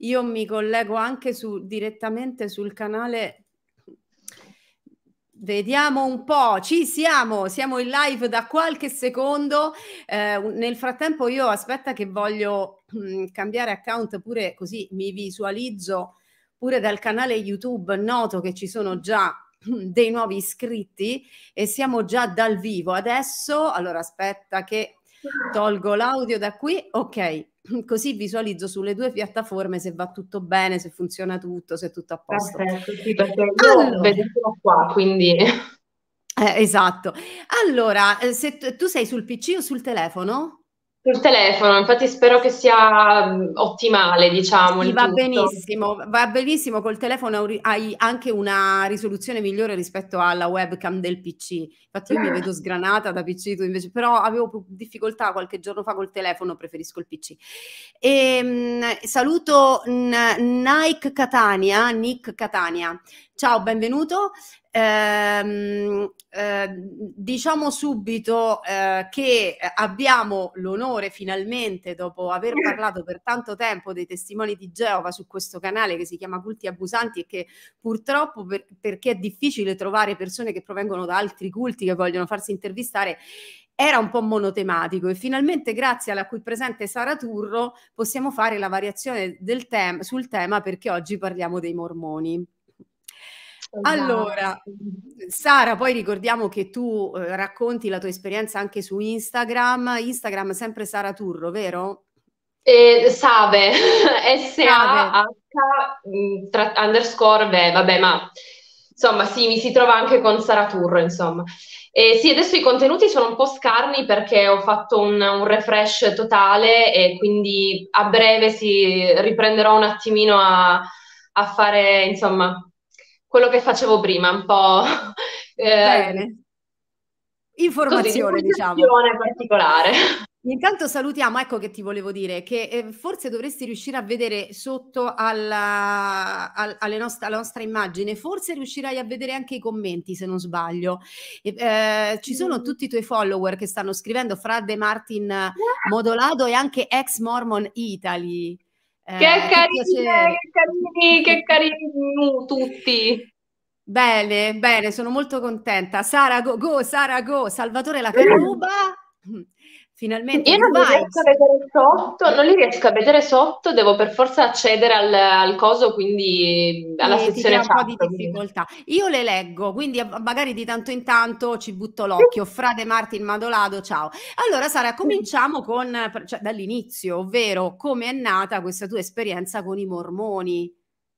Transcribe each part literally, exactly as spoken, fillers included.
io mi collego anche su, direttamente sul canale. Vediamo un po', ci siamo, siamo in live da qualche secondo. Eh, nel frattempo io aspetta che voglio mh, cambiare account pure così mi visualizzo pure dal canale YouTube, noto che ci sono già dei nuovi iscritti e siamo già dal vivo adesso. Allora aspetta che tolgo l'audio da qui, ok, così visualizzo sulle due piattaforme se va tutto bene, se funziona tutto, se è tutto a posto. Perfetto, sì, perché io Allora, vedo solo qua, quindi eh, esatto. Allora, eh, se tu tu sei sul P C o sul telefono? sul telefono, infatti spero che sia mh, ottimale, diciamo, Sì, il va tutto. benissimo, va benissimo col telefono hai hai anche una risoluzione migliore rispetto alla webcam del P C. Infatti io mi vedo sgranata da P C, tu invece, però avevo pu- difficoltà qualche giorno fa col telefono, preferisco il P C. E, saluto N- Nike Catania, Nick Catania. Ciao, benvenuto. Ehm, eh, diciamo subito eh, che abbiamo l'onore finalmente, dopo aver parlato per tanto tempo dei testimoni di Geova su questo canale che si chiama Culti Abusanti e che purtroppo per, perché è difficile trovare persone che provengono da altri culti che vogliono farsi intervistare, era un po' monotematico e finalmente grazie alla qui presente Sara Turro possiamo fare la variazione del tema sul tema perché oggi parliamo dei mormoni. Esatto. Allora, Sara, poi ricordiamo che tu eh, racconti la tua esperienza anche su Instagram, Instagram sempre Sara Turro, vero? E Save, Save. S A H mh, tra- underscore, beh, vabbè, ma insomma, sì, mi si trova anche con Saraturro, insomma. E sì, adesso i contenuti sono un po' scarni perché ho fatto un, un refresh totale e quindi a breve si riprenderò un attimino a, a fare, insomma, quello che facevo prima, un po' eh, Bene, così, informazione, diciamo. divulgazione particolare. Intanto salutiamo, ecco che ti volevo dire, che eh, forse dovresti riuscire a vedere sotto alla, al- alle nost- alla nostra immagine, forse riuscirai a vedere anche i commenti se non sbaglio. E, eh, ci sono tutti i tuoi follower che stanno scrivendo, fra De Martin eh, Modolado e anche ex Mormon Italy. Che Eh, che carine, piacere. che carini, che carini tutti. Bene, bene, sono molto contenta. Sara, go, go, Sara, go, Salvatore la carruba. Finalmente, Io good non li riesco a vibes. vedere sotto, non li riesco a vedere sotto, devo per forza accedere al, al coso, quindi alla Sì, ti sezione crea un po' di chat. Quindi. difficoltà. Io le leggo, quindi a- magari di tanto in tanto ci butto l'occhio. Frate Martin Madolado, ciao. Allora, Sara, cominciamo con, cioè, dall'inizio, ovvero come è nata questa tua esperienza con i mormoni.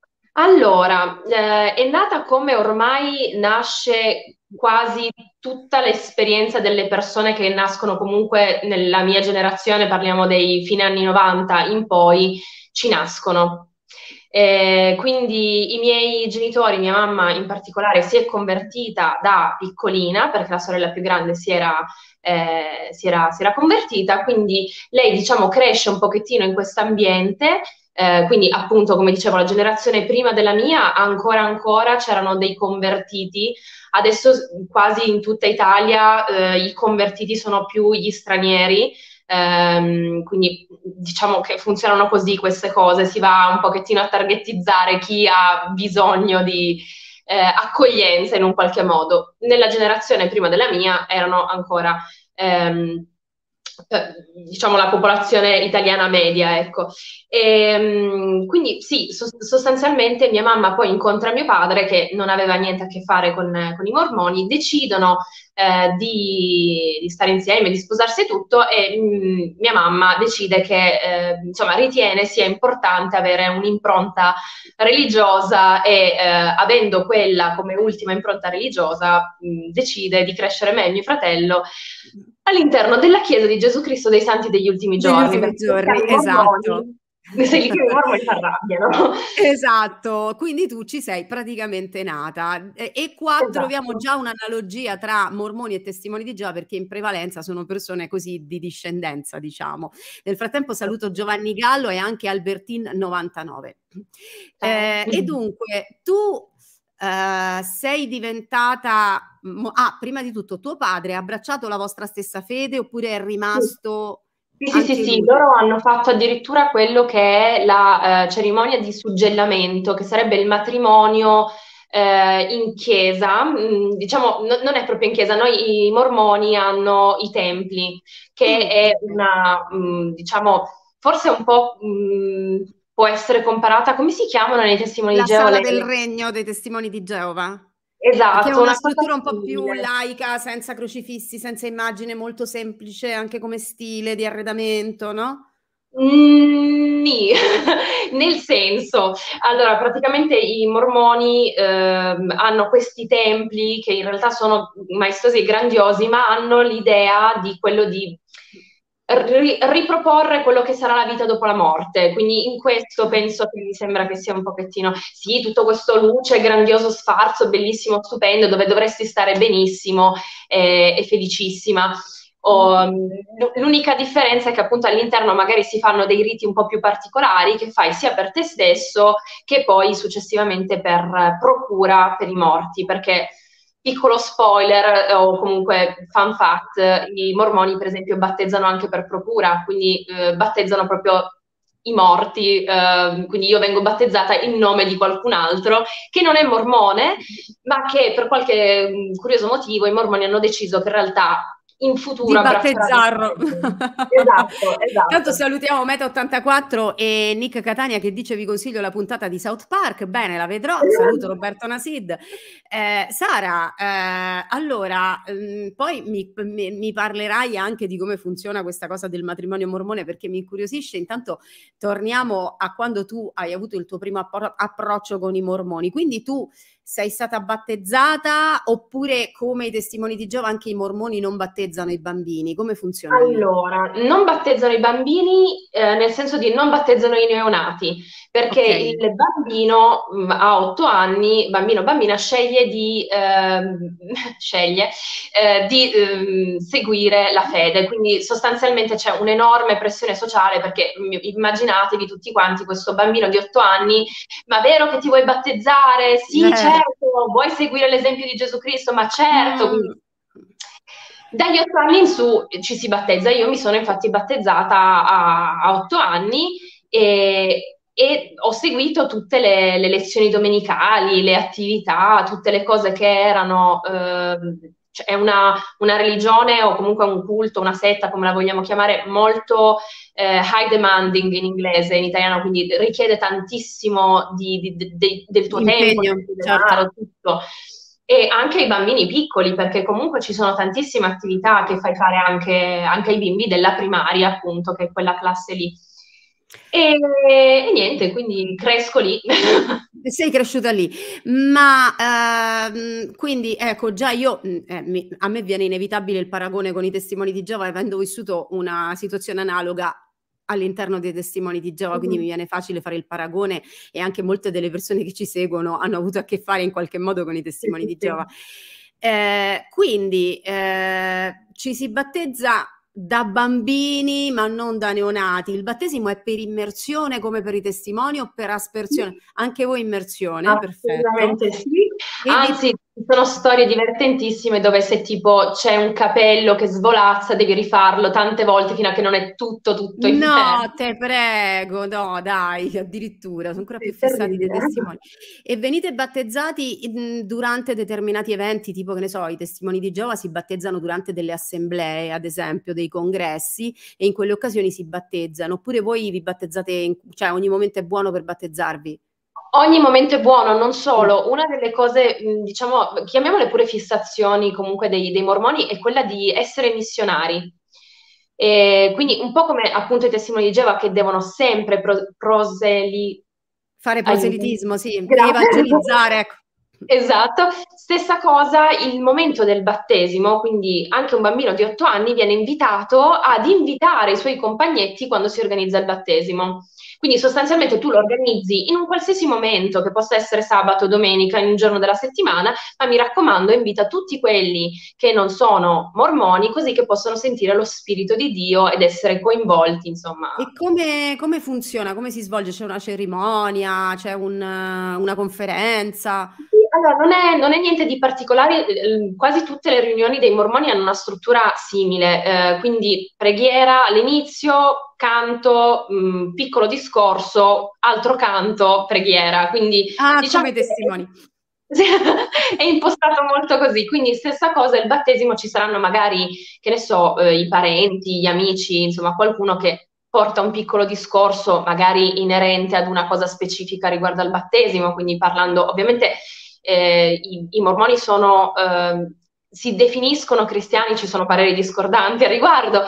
Allora, eh, è nata come ormai nasce quasi tutta l'esperienza delle persone che nascono comunque nella mia generazione, parliamo dei fine anni novanta in poi, ci nascono. Eh, quindi i miei genitori, mia mamma in particolare, si è convertita da piccolina, perché la sorella più grande si era, eh, si era, si era convertita, quindi lei, diciamo, cresce un pochettino in questo ambiente. Eh, quindi appunto, come dicevo, la generazione prima della mia, ancora ancora c'erano dei convertiti. Adesso quasi in tutta Italia eh, i convertiti sono più gli stranieri, ehm, quindi diciamo che funzionano così queste cose, si va un pochettino a targetizzare chi ha bisogno di eh, accoglienza in un qualche modo. Nella generazione prima della mia erano ancora ehm, eh, diciamo la popolazione italiana media, ecco. E, mh, quindi sì, sos- sostanzialmente mia mamma poi incontra mio padre che non aveva niente a che fare con, con i mormoni, decidono eh, di, di stare insieme, di sposarsi e tutto e mh, mia mamma decide che eh, insomma ritiene sia importante avere un'impronta religiosa e eh, avendo quella come ultima impronta religiosa mh, decide di crescere me e mio fratello all'interno della Chiesa di Gesù Cristo dei Santi degli ultimi Degli giorni, ultimi perché se siamo giorni, i esatto. mormoni, se li chiami i mormoni si arrabbiano. Esatto, quindi tu ci sei praticamente nata. E, e qua troviamo Esatto. già un'analogia tra mormoni e testimoni di Geova perché in prevalenza sono persone così di discendenza, diciamo. Nel frattempo saluto Giovanni Gallo e anche Albertin novantanove. Ciao. Eh, e dunque, tu eh, sei diventata... mo- Ah, prima di tutto, tuo padre ha abbracciato la vostra stessa fede oppure è Sì. rimasto... Sì, sì, sì, Anche sì, lui. loro hanno fatto addirittura quello che è la eh, cerimonia di suggellamento, che sarebbe il matrimonio eh, in chiesa. Mm, diciamo, no- non è proprio in chiesa, noi i mormoni hanno i templi, che Mm, è ok. una, mm, diciamo, forse un po' mm, può essere comparata, come si chiamano nei testimoni di La Geova? sala Le- del regno dei testimoni di Geova? Che è Esatto, una una cosa struttura un po' più simile. laica, senza crocifissi, senza immagine, molto semplice anche come stile di arredamento, no? Mm, nì, nel senso, allora praticamente i mormoni ehm, hanno questi templi che in realtà sono maestosi e grandiosi, ma hanno l'idea di quello di ri- riproporre quello che sarà la vita dopo la morte. Quindi in questo Ah, penso che mi sembra che sia un pochettino, sì, tutto questo luce, grandioso sfarzo, bellissimo, stupendo, dove dovresti stare benissimo eh, e felicissima. O, mhm. mh, l'unica differenza è che appunto all'interno magari si fanno dei riti un po' più particolari che fai sia per te stesso che poi successivamente per eh, procura per i morti, perché piccolo spoiler eh, o comunque fun fact, i mormoni per esempio battezzano anche per procura, quindi eh, battezzano proprio i morti, eh, quindi io vengo battezzata in nome di qualcun altro che non è mormone, ma che per qualche mh, curioso motivo i mormoni hanno deciso che in realtà in Di futuro abbracceranno il battezzarlo. freddo. Esatto, Tanto esatto. salutiamo Meta ottantaquattro e Nick Catania che dice vi consiglio la puntata di South Park. Bene, la vedrò. Saluto Roberto Nasid. Eh, Sara, eh, allora, ehm, poi mi, mi- mi parlerai anche di come funziona questa cosa del matrimonio mormone perché mi incuriosisce. Intanto torniamo a quando tu hai avuto il tuo primo appro- approccio con i mormoni. Quindi tu sei stata battezzata oppure come i testimoni di Geova anche i mormoni non battezzano i bambini? Come funziona lì? Allora, non battezzano i bambini, eh, nel senso di non battezzano i neonati, perché Ok. il bambino mh, a otto anni, bambino o bambina, sceglie di, ehm, sceglie, eh, di ehm, seguire la fede. Quindi sostanzialmente c'è un'enorme pressione sociale perché mh, immaginatevi tutti quanti questo bambino di otto anni, ma vero che ti vuoi battezzare? Sì, Eh, certo, vuoi seguire l'esempio di Gesù Cristo? Ma certo, quindi mm, dagli otto anni in su ci si battezza. Io mi sono infatti battezzata a, a otto anni e, e ho seguito tutte le, le lezioni domenicali, le attività, tutte le cose che erano. ehm, cioè è una, una religione o comunque un culto, una setta, come la vogliamo chiamare, molto eh, high demanding in inglese, in italiano, quindi richiede tantissimo di- di- de- del tuo di tempo, impegno, del tuo certo. denaro, tutto. E anche ai bambini piccoli, perché comunque ci sono tantissime attività che fai fare anche, anche ai bimbi della primaria, appunto, che è quella classe lì. E, e niente, quindi cresco lì. Sei cresciuta lì, ma ehm, quindi ecco, già io, mh, eh, mi- a me viene inevitabile il paragone con i testimoni di Geova, avendo vissuto una situazione analoga all'interno dei testimoni di Geova, quindi mi Mhm. viene facile fare il paragone e anche molte delle persone che ci seguono hanno avuto a che fare in qualche modo con i Sì, testimoni sì, di Geova. sì. Eh, quindi eh, ci si battezza da bambini, ma non da neonati. Il battesimo è per immersione come per i testimoni o per aspersione? Anche voi immersione, perfetto. Assolutamente sì. E vi... Anzi, ci sono storie divertentissime dove se tipo c'è un capello che svolazza, devi rifarlo tante volte fino a che non è tutto, tutto in No, pezzi. te prego, no, dai, addirittura, sono ancora più Sì, fissati dei terribile. testimoni. E venite battezzati in- durante determinati eventi, tipo che ne so, i testimoni di Geova si battezzano durante delle assemblee, ad esempio, dei congressi, e in quelle occasioni si battezzano, oppure voi vi battezzate, in- cioè ogni momento è buono per battezzarvi. Ogni momento è buono, non Mm. solo. Una delle cose, mh, diciamo, chiamiamole pure fissazioni comunque dei, dei mormoni, è quella di essere missionari. E quindi un po' come appunto i testimoni di Geova che devono sempre pro- proseli... Fare Aiuto. proselitismo, sì, Grazie. evangelizzare, ecco. Esatto, stessa cosa il momento del battesimo, quindi anche un bambino di otto anni viene invitato ad invitare i suoi compagnetti quando si organizza il battesimo. Quindi sostanzialmente tu lo organizzi in un qualsiasi momento, che possa essere sabato, domenica, in un giorno della settimana, ma mi raccomando, invita tutti quelli che non sono mormoni, così che possono sentire lo spirito di Dio ed essere coinvolti, insomma. E come, come funziona? Come si svolge? C'è una cerimonia? C'è un, una conferenza? Sì, Allora, non è, non è niente di particolare, eh, quasi tutte le riunioni dei mormoni hanno una struttura simile, eh, quindi preghiera all'inizio, canto, mh, piccolo discorso, altro canto, preghiera, quindi Ah, diciamo come che testimoni. è impostato molto così, quindi stessa cosa, il battesimo ci saranno magari, che ne so, eh, i parenti, gli amici, insomma qualcuno che porta un piccolo discorso magari inerente ad una cosa specifica riguardo al battesimo, quindi parlando, ovviamente eh, i, i mormoni sono, eh, si definiscono cristiani, ci sono pareri discordanti a riguardo,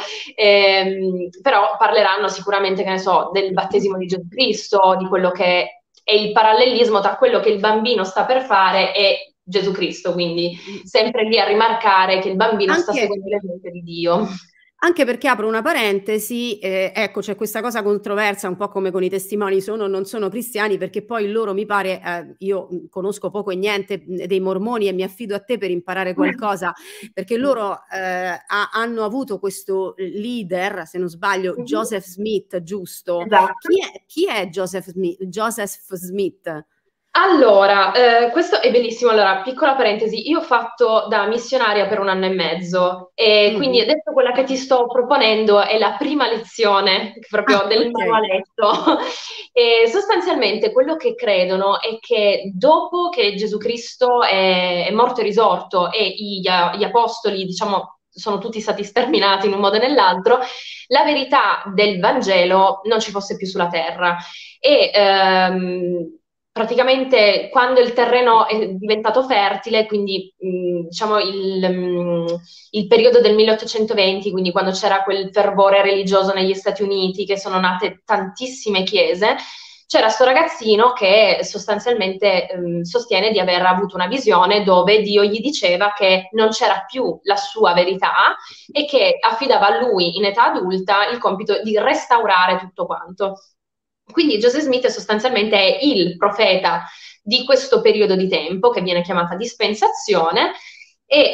ehm, però parleranno sicuramente, che ne so, del battesimo di Gesù Cristo, di quello che è il parallelismo tra quello che il bambino sta per fare e Gesù Cristo, quindi sempre lì a rimarcare che il bambino sta Anche, seguendo le volontà di Dio. anche perché apro una parentesi, eh, ecco, c'è questa cosa controversa, un po' come con i testimoni sono o non sono cristiani, perché poi loro mi pare, eh, io conosco poco e niente dei mormoni e mi affido a te per imparare qualcosa, perché loro eh, ha, hanno avuto questo leader, se non sbaglio, Joseph Smith, giusto? Esatto. Chi è, chi è Joseph Smith? Joseph Smith? Allora, eh, questo è bellissimo. Allora, piccola parentesi, io ho fatto da missionaria per un anno e mezzo e quindi Mm-hmm. adesso quella che ti sto proponendo è la prima lezione proprio Ah, del ok. manualetto. E sostanzialmente quello che credono è che dopo che Gesù Cristo è, è morto e risorto e gli, gli apostoli, diciamo, sono tutti stati sterminati in un modo o nell'altro, la verità del Vangelo non ci fosse più sulla terra. E ehm, praticamente quando il terreno è diventato fertile, quindi mh, diciamo il, mh, il periodo del milleottocentoventi, quindi quando c'era quel fervore religioso negli Stati Uniti, che sono nate tantissime chiese, c'era sto ragazzino che sostanzialmente mh, sostiene di aver avuto una visione dove Dio gli diceva che non c'era più la sua verità e che affidava a lui in età adulta il compito di restaurare tutto quanto. Quindi Joseph Smith sostanzialmente è il profeta di questo periodo di tempo che viene chiamata dispensazione e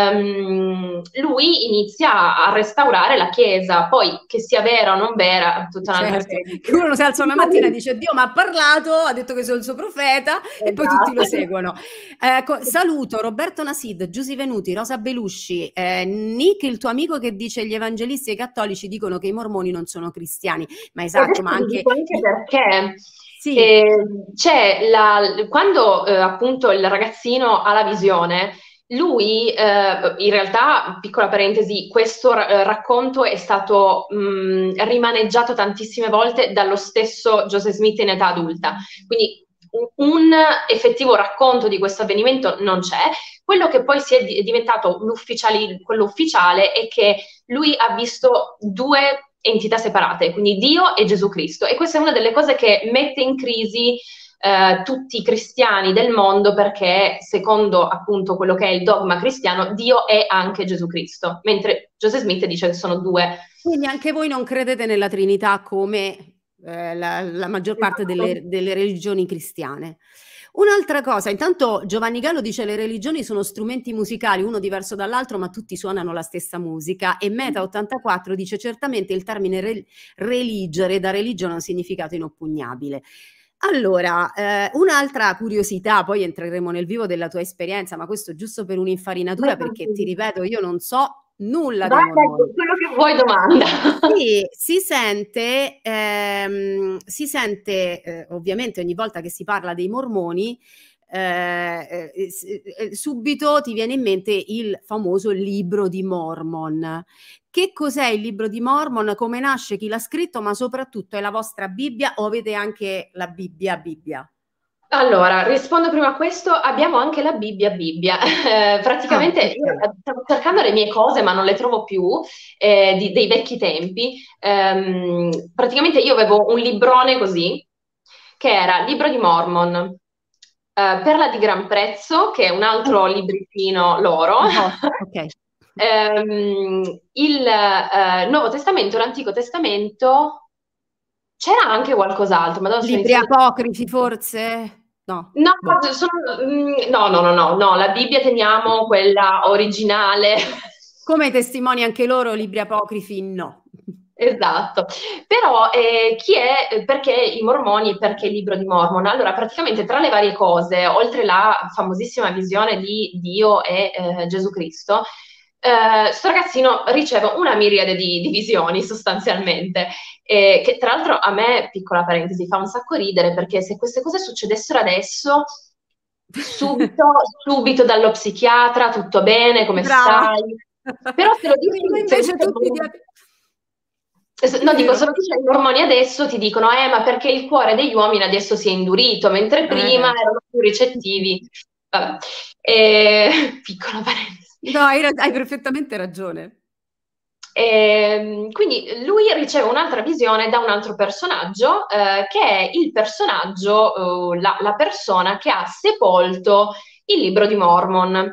ehm, lui inizia a restaurare la Chiesa, poi che sia vera o non vera, tutta un'altra Certo, serie di... che uno si alza una mattina e dice Dio mi ha parlato, ha detto che sono il suo profeta e poi tutti lo Esatto. seguono. Ecco, saluto Roberto Nasid, Giusy Venuti, Rosa Belusci, eh, Nick, il tuo amico che dice gli evangelisti e i cattolici dicono che i mormoni non sono cristiani, ma E esatto, adesso ma vi anche... dico anche perché. Sì, Eh, c'è la, quando eh, appunto il ragazzino ha la visione, lui eh, in realtà, piccola parentesi, questo ra- eh, racconto è stato mh, rimaneggiato tantissime volte dallo stesso Joseph Smith in età adulta, quindi un, un effettivo racconto di questo avvenimento non c'è. Quello che poi si è di- diventato l'ufficiale, quello ufficiale è che lui ha visto due entità separate, quindi Dio e Gesù Cristo. E questa è una delle cose che mette in crisi eh, tutti i cristiani del mondo perché, secondo appunto quello che è il dogma cristiano, Dio è anche Gesù Cristo, mentre Joseph Smith dice che sono due. quindi anche voi non credete nella Trinità come eh, la, la maggior parte Esatto. delle, delle religioni cristiane. Un'altra cosa, intanto Giovanni Gallo dice le religioni sono strumenti musicali, uno diverso dall'altro, ma tutti suonano la stessa musica. E Meta ottantaquattro dice certamente il termine re- religere da religione ha un significato inoppugnabile. Allora, eh, un'altra curiosità, poi entreremo nel vivo della tua esperienza, ma questo giusto per un'infarinatura, perché ti ripeto, io non so nulla Vai, dei dai, mormoni. quello che vuoi domanda. Sì, si sente, ehm, si sente eh, ovviamente ogni volta che si parla dei mormoni, eh, eh, eh, subito ti viene in mente il famoso libro di Mormon. Che cos'è il libro di Mormon? Come nasce? Chi l'ha scritto? Ma soprattutto è la vostra Bibbia o avete anche la Bibbia Bibbia? Allora, rispondo prima a questo, abbiamo anche la Bibbia Bibbia. Eh, Ah, praticamente io ok. eh, stavo cercando le mie cose, ma non le trovo più, eh, di- dei vecchi tempi. Ehm, praticamente io avevo un librone così, che era Libro di Mormon, eh, Perla di Gran Prezzo, che è un altro libricino loro, Oh, ok. ehm, il eh, Nuovo Testamento, l'Antico Testamento, c'era anche qualcos'altro, ma adesso sto Libri iniziando. apocrifi forse? No. No, Boh. sono- mm, no, no, no, no, no, la Bibbia teniamo quella originale. Come testimoni anche loro, libri apocrifi no. Esatto, però eh, chi è, perché i Mormoni e perché il libro di Mormon? Allora, praticamente tra le varie cose, oltre la famosissima visione di Dio e eh, Gesù Cristo, eh, sto ragazzino riceve una miriade di, di visioni sostanzialmente, eh, che tra l'altro a me, piccola parentesi, fa un sacco ridere perché se queste cose succedessero adesso, subito, subito dallo psichiatra, tutto bene, come Brava. stai? Però se lo Qui dici, se lo invece dici ai tutti mormoni- dia- es- no, dico, se vero? lo dici ai mormoni adesso ti dicono, eh, ma perché il cuore degli uomini adesso si è indurito, mentre prima Eh. erano più ricettivi. Vabbè. E- Piccola parentesi. No, hai, ra- hai perfettamente ragione. E, quindi lui riceve un'altra visione da un altro personaggio, eh, che è il personaggio, eh, la, la persona che ha sepolto il libro di Mormon,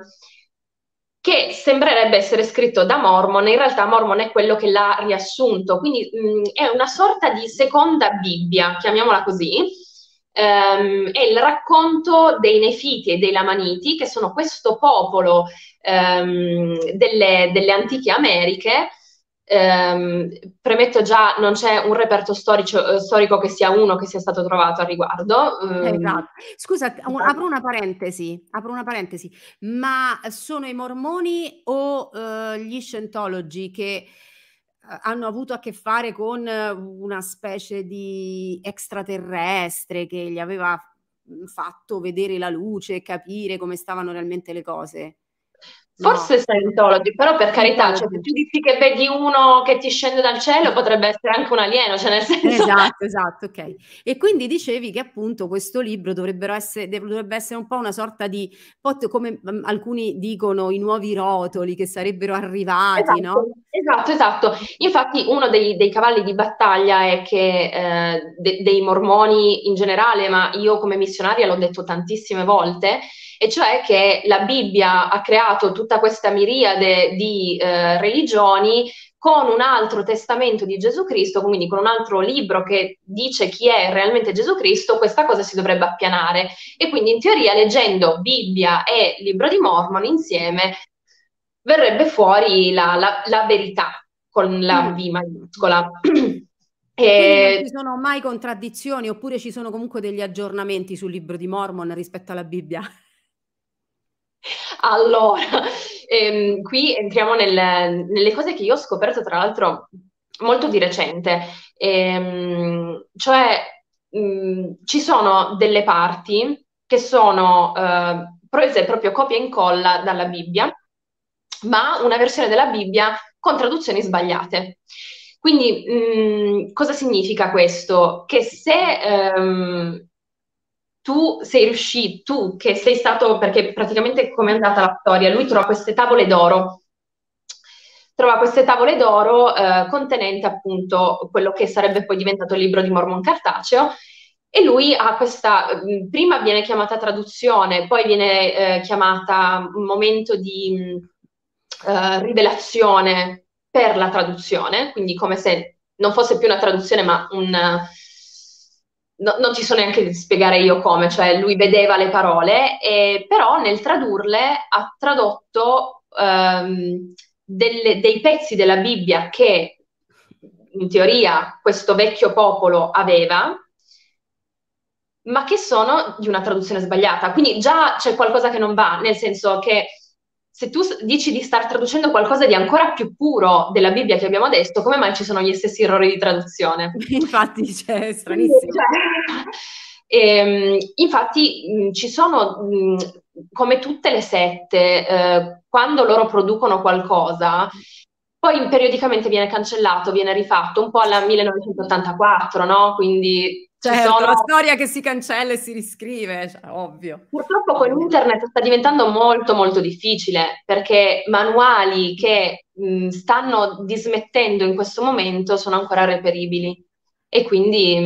che sembrerebbe essere scritto da Mormon, in realtà Mormon è quello che l'ha riassunto, quindi mh, è una sorta di seconda Bibbia, chiamiamola così. Ehm, è il racconto dei Nefiti e dei Lamaniti, che sono questo popolo ehm, delle, delle antiche Americhe. Ehm, premetto già, non c'è un reperto storico, eh, storico che sia uno che sia stato trovato al riguardo. Eh, Ehm, esatto. Scusa, un- apro una parentesi, apro una parentesi, ma sono i mormoni o eh, gli Scientology che eh, hanno avuto a che fare con eh, una specie di extraterrestre che gli aveva mm, fatto vedere la luce e capire come stavano realmente le cose? No, Forse Scientology, però per carità, cioè, se Scientology. tu dici che vedi uno che ti scende dal cielo, potrebbe essere anche un alieno, cioè nel senso... Esatto, esatto, ok. E quindi dicevi che appunto questo libro dovrebbero essere, dovrebbe essere un po' una sorta di, pot- come mm, alcuni dicono, i nuovi rotoli che sarebbero arrivati, Esatto, no? esatto, esatto. Infatti uno dei, dei cavalli di battaglia è che eh, de- dei mormoni in generale, ma io come missionaria l'ho detto tantissime volte, e cioè che la Bibbia ha creato tutta questa miriade di eh, religioni con un altro testamento di Gesù Cristo, quindi con un altro libro che dice chi è realmente Gesù Cristo, questa cosa si dovrebbe appianare. E quindi in teoria leggendo Bibbia e libro di Mormon insieme verrebbe fuori la, la- la verità con la V Mm. maiuscola. Quindi non ci E, sono mai contraddizioni oppure ci sono comunque degli aggiornamenti sul libro di Mormon rispetto alla Bibbia? allora, ehm, qui entriamo nel- nelle cose che io ho scoperto, tra l'altro, molto di recente. Ehm, cioè, mh, ci sono delle parti che sono eh, prese proprio copia e incolla dalla Bibbia, ma una versione della Bibbia con traduzioni sbagliate. Quindi, mh, cosa significa questo? Che se ehm, tu sei riuscito, tu che sei stato, perché praticamente come è andata la storia, lui trova queste tavole d'oro, trova queste tavole d'oro eh, contenenti appunto quello che sarebbe poi diventato il libro di Mormon cartaceo, e lui ha questa, mh, prima viene chiamata traduzione, poi viene eh, chiamata un momento di mh, eh, rivelazione per la traduzione, quindi come se non fosse più una traduzione ma un... no- non ti so neanche di spiegare io come, cioè lui vedeva le parole, e, però nel tradurle ha tradotto ehm, delle- dei pezzi della Bibbia che in teoria questo vecchio popolo aveva, ma che sono di una traduzione sbagliata. Quindi già c'è qualcosa che non va, nel senso che se tu s- dici di star traducendo qualcosa di ancora più puro della Bibbia che abbiamo adesso, come mai ci sono gli stessi errori di traduzione? Infatti, cioè, è Quindi, stranissimo. cioè, ehm, infatti mh, ci sono, mh, come tutte le sette, eh, quando loro producono qualcosa, poi periodicamente viene cancellato, viene rifatto, un po' alla millenovecentottantaquattro, no? Quindi ci Certo, sono... la storia che si cancella e si riscrive, cioè, ovvio. Purtroppo con Ovvio. internet sta diventando molto molto difficile perché manuali che mh, stanno dismettendo in questo momento sono ancora reperibili e quindi...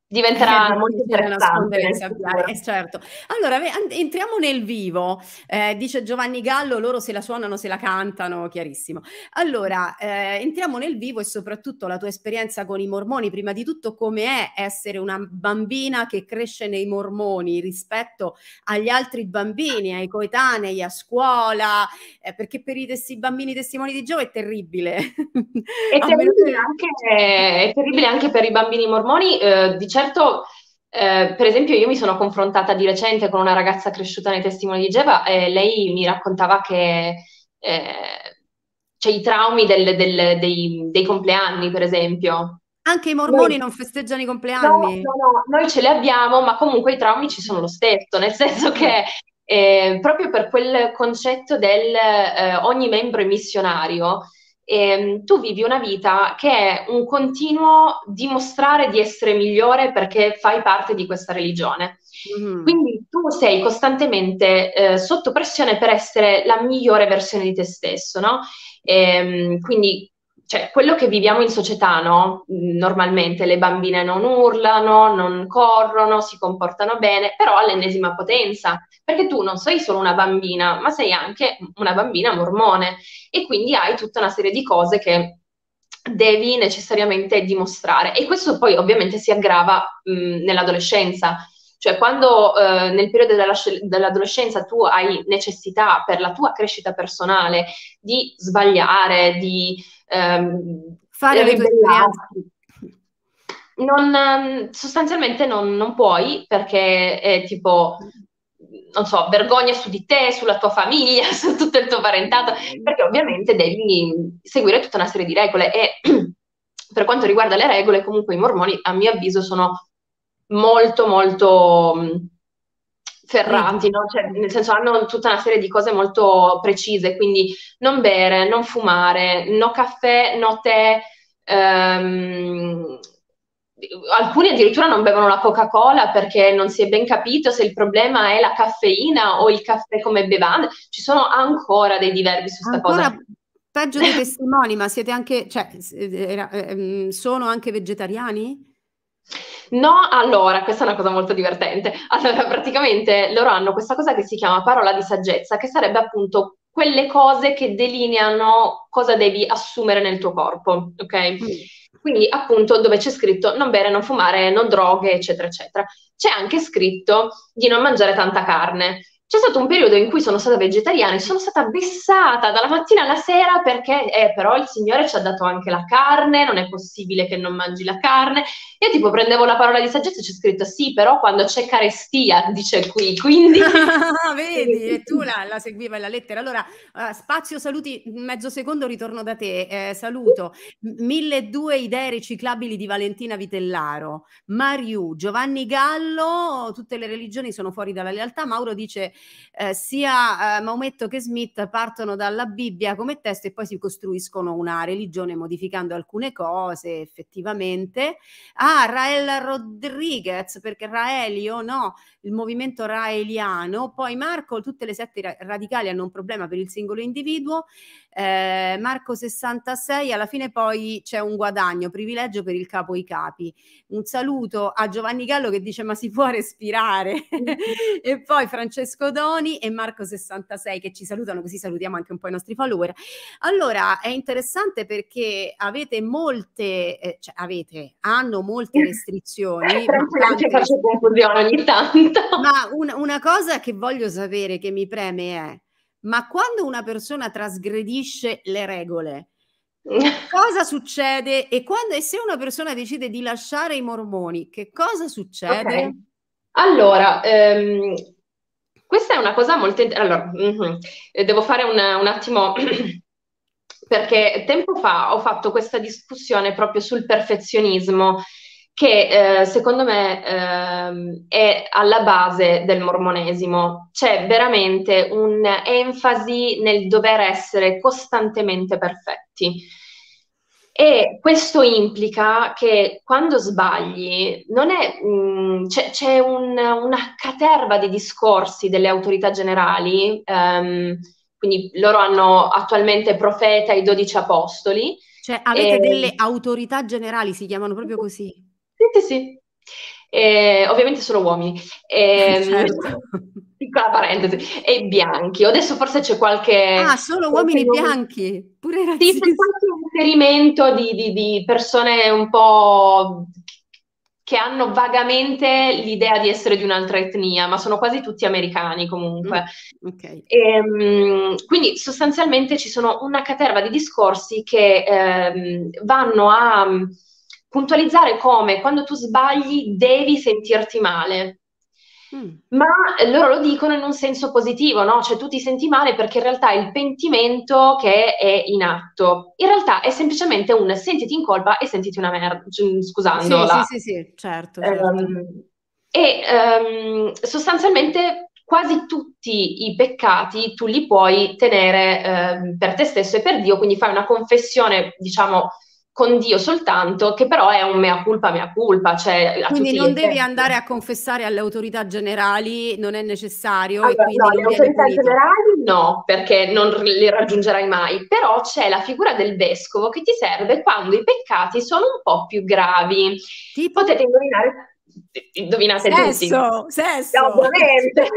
È diventerà molto difficile interessante nascondere il nel sabbiare, futuro. eh certo. Allora, ve- and- entriamo nel vivo. Eh, dice Giovanni Gallo, loro se la suonano, se la cantano, chiarissimo. Allora, eh, entriamo nel vivo e soprattutto la tua esperienza con i mormoni. Prima di tutto, come è essere una bambina che cresce nei mormoni rispetto agli altri bambini, ai coetanei, a scuola? Eh, perché per i testi- bambini testimoni di Geova è terribile. È A meno terribile che... anche, è terribile anche per i bambini mormoni. Eh, di certo, eh, per esempio, io mi sono confrontata di recente con una ragazza cresciuta nei Testimoni di Geova e lei mi raccontava che eh, c'è i traumi del- del- dei, dei compleanni, per esempio. Anche i mormoni Noi, non festeggiano i no, compleanni? no, no, noi ce li abbiamo, ma comunque i traumi ci sono lo stesso, nel senso Ah. che eh, proprio per quel concetto del eh, ogni membro è missionario, ehm, tu vivi una vita che è un continuo dimostrare di essere migliore perché fai parte di questa religione. Mhm. Quindi tu sei costantemente eh, sotto pressione per essere la migliore versione di te stesso, no? Ehm, quindi cioè, quello che viviamo in società, no? Normalmente le bambine non urlano, non corrono, si comportano bene, però all'ennesima potenza, perché tu non sei solo una bambina, ma sei anche una bambina mormone e quindi hai tutta una serie di cose che devi necessariamente dimostrare. E questo poi ovviamente si aggrava mh, nell'adolescenza. Cioè, quando eh, nel periodo della- dell'adolescenza tu hai necessità per la tua crescita personale di sbagliare, di ehm, Fare le tue esperienze. ribellarti. Non, ehm, sostanzialmente non, non puoi perché è tipo, non so, vergogna su di te, sulla tua famiglia, su tutto il tuo parentato, perché ovviamente devi seguire tutta una serie di regole e per quanto riguarda le regole, comunque i mormoni, a mio avviso, sono molto, molto mh, ferrati, Rigidi. no? Cioè, nel senso hanno tutta una serie di cose molto precise, quindi non bere, non fumare, no caffè, no tè, ehm, alcuni addirittura non bevono la Coca-Cola perché non si è ben capito se il problema è la caffeina o il caffè come bevanda. Ci sono ancora dei diverbi su sta cosa. Ancora peggio dei testimoni, ma siete anche, cioè, s- era- ehm, sono anche vegetariani? No, allora, questa è una cosa molto divertente. Allora, praticamente loro hanno questa cosa che si chiama parola di saggezza, che sarebbe appunto quelle cose che delineano cosa devi assumere nel tuo corpo, ok? Mm. Quindi, appunto, dove c'è scritto non bere, non fumare, non droghe, eccetera, eccetera. C'è anche scritto di non mangiare tanta carne. C'è stato un periodo in cui sono stata vegetariana e sono stata vessata dalla mattina alla sera perché, eh, però il Signore ci ha dato anche la carne, non è possibile che non mangi la carne. Io tipo prendevo la parola di saggezza e c'è scritto sì, però quando c'è carestia, dice qui, quindi... Vedi, e tu la, la seguiva la lettera. Allora, eh, spazio saluti, mezzo secondo ritorno da te. Eh, saluto M- milleduecento idee riciclabili di Valentina Vitellaro, Mariù, Giovanni Gallo, tutte le religioni sono fuori dalla realtà. Mauro dice eh, sia eh, Maometto che Smith partono dalla Bibbia come testo e poi si costruiscono una religione modificando alcune cose, effettivamente. Ah, Rael Rodriguez, perché Raelio no, il movimento raeliano, poi Marco, tutte le sette ra- radicali hanno un problema per il singolo individuo, eh, Marco sessantasei, alla fine poi c'è un guadagno, privilegio per il capo e i capi. Un saluto a Giovanni Gallo che dice ma si può respirare e poi Francesco Doni e Marco sessantasei che ci salutano, così salutiamo anche un po' i nostri follower. Allora è interessante perché avete molte, eh, cioè avete, hanno molte restrizioni, ma Tranquillamente tante faccio restrizioni. confusione ogni tanto. Ma un- una cosa che voglio sapere, che mi preme è, ma quando una persona trasgredisce le regole, cosa succede? E quando e se una persona decide di lasciare i mormoni, che cosa Ok, succede? allora, ehm, questa è una cosa molto... int- Allora, mhm, eh, devo fare un, un attimo, perché tempo fa ho fatto questa discussione proprio sul perfezionismo, che eh, secondo me ehm, è alla base del mormonesimo. C'è veramente un'enfasi nel dover essere costantemente perfetti. E questo implica che quando sbagli non è, mh, c'è, c'è un- una caterva di discorsi delle autorità generali, ehm, quindi loro hanno attualmente profeta e i dodici apostoli. Cioè, E, avete delle autorità generali, si chiamano proprio così. sì, sì, sì. eh, ovviamente sono uomini, ehm, Certo. piccola parentesi, e bianchi. Adesso forse c'è qualche, Ah, solo qualche uomini nome- bianchi, pure sì, c'è razzisti. qualche riferimento di, di- di persone un po' che hanno vagamente l'idea di essere di un'altra etnia, ma sono quasi tutti americani comunque. Mm, ok. Ehm, quindi sostanzialmente ci sono una caterva di discorsi che ehm, vanno a mm, puntualizzare come quando tu sbagli devi sentirti male. Mm. Ma eh, loro lo dicono in un senso positivo, no? Cioè tu ti senti male perché in realtà è il pentimento che è in atto. In realtà è semplicemente un sentiti in colpa e sentiti una merda, cioè, scusando Sì, la... sì, sì, sì, certo, certo. Ehm, e ehm, sostanzialmente quasi tutti i peccati tu li puoi tenere ehm, per te stesso e per Dio, quindi fai una confessione, diciamo, con Dio soltanto, che però è un mea culpa, mea culpa, cioè a Quindi tutti gli non devi effetti. andare a confessare alle autorità generali, non è necessario e Allora, no, quindi non le viene autorità punito. generali no, perché non li raggiungerai mai, però c'è la figura del vescovo che ti serve quando i peccati sono un po' più gravi. Tipo? Potete indovinare, indovinate tutti, Sesso, sesso. ovviamente.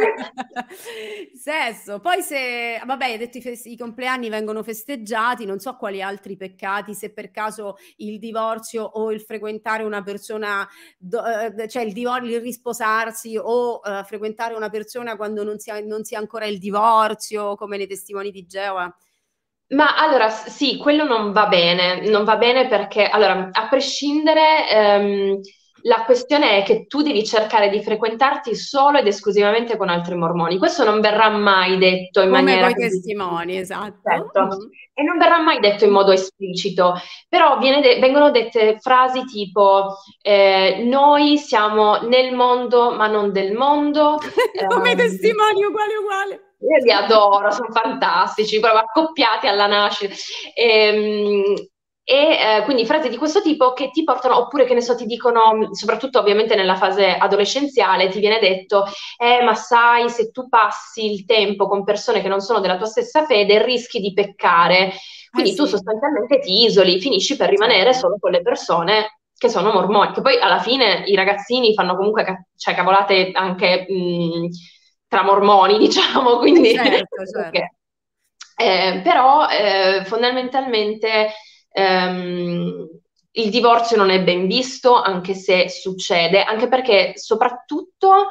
Sesso. Poi se, vabbè, hai detto i, fes- i compleanni vengono festeggiati, non so quali altri peccati, se per caso il divorzio o il frequentare una persona, do- eh, cioè il, divor- il risposarsi o eh, frequentare una persona quando non si ha, non si ha ancora il divorzio, come nei testimoni di Geova. Ma allora s- sì, quello non va bene, non va bene perché, allora, a prescindere, ehm, la questione è che tu devi cercare di frequentarti solo ed esclusivamente con altri mormoni. Questo non verrà mai detto in Come maniera coi così testimoni, esplicita, esatto. certo, Mhm. e non verrà mai detto in modo esplicito, però viene de- vengono dette frasi tipo eh, noi siamo nel mondo ma non del mondo. Come i ehm, testimoni, uguale, uguale. io li adoro, sono fantastici, proprio accoppiati alla nascita. Ehm, E, eh, quindi frasi di questo tipo che ti portano, oppure che ne so, ti dicono, soprattutto ovviamente nella fase adolescenziale, ti viene detto, eh, ma sai, se tu passi il tempo con persone che non sono della tua stessa fede, rischi di peccare. Eh Quindi tu sì, sostanzialmente ti isoli, finisci per rimanere certo. solo con le persone che sono mormoni, che poi alla fine i ragazzini fanno comunque ca- cioè, cavolate anche mh, tra mormoni, diciamo, Eh, quindi certo, certo. perché- eh, però eh, fondamentalmente ehm, il divorzio non è ben visto, anche se succede, anche perché soprattutto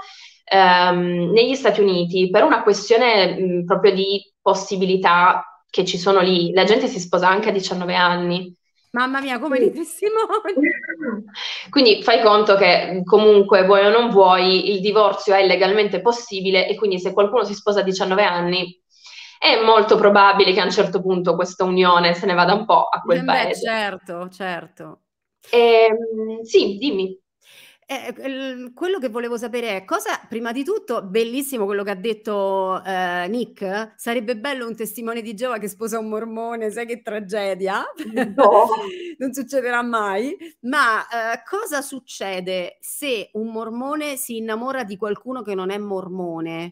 ehm, negli Stati Uniti, per una questione mh, proprio di possibilità che ci sono lì, la gente si sposa anche a diciannove anni. Mamma mia, come nei Quindi testimoni. quindi fai conto che comunque vuoi o non vuoi, il divorzio è legalmente possibile e quindi se qualcuno si sposa a diciannove anni è molto probabile che a un certo punto questa unione se ne vada un po' a quel Eh beh, paese. certo, certo. Ehm, sì, dimmi. Eh, il- quello che volevo sapere è cosa, prima di tutto, bellissimo quello che ha detto eh, Nick. Sarebbe bello un testimone di Geova che sposa un mormone, sai che tragedia? No. Non succederà mai. Ma eh, cosa succede se un mormone si innamora di qualcuno che non è mormone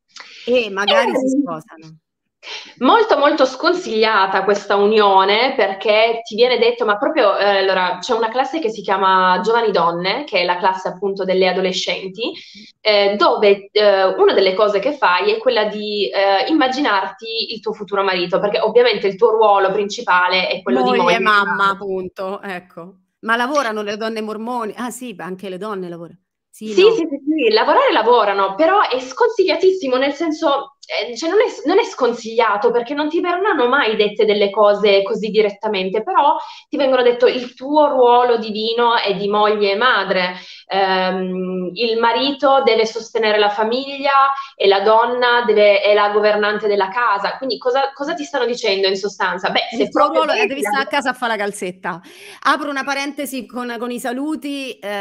e magari si Ehm, sposano? Molto molto sconsigliata questa unione perché ti viene detto, ma proprio eh, allora c'è una classe che si chiama Giovani Donne, che è la classe appunto delle adolescenti, eh, dove eh, una delle cose che fai è quella di eh, immaginarti il tuo futuro marito, perché ovviamente il tuo ruolo principale è quello di Moglie, moglie e mamma, madre. appunto, ecco. Ma lavorano le donne mormoni? Ah sì, anche le donne lavorano. Sì, Sì, no. sì, sì, sì, lavorare lavorano, però è sconsigliatissimo, nel senso, eh, cioè non è, non è sconsigliato perché non ti verranno mai dette delle cose così direttamente, però ti vengono detto il tuo ruolo divino è di moglie e madre. Ehm, il marito deve sostenere la famiglia e la donna deve- è la governante della casa. Quindi cosa, cosa ti stanno dicendo in sostanza? Beh, Il se tuo proprio ruolo è devi devi stare a casa a fare la calzetta. Apro una parentesi con, con i saluti. eh,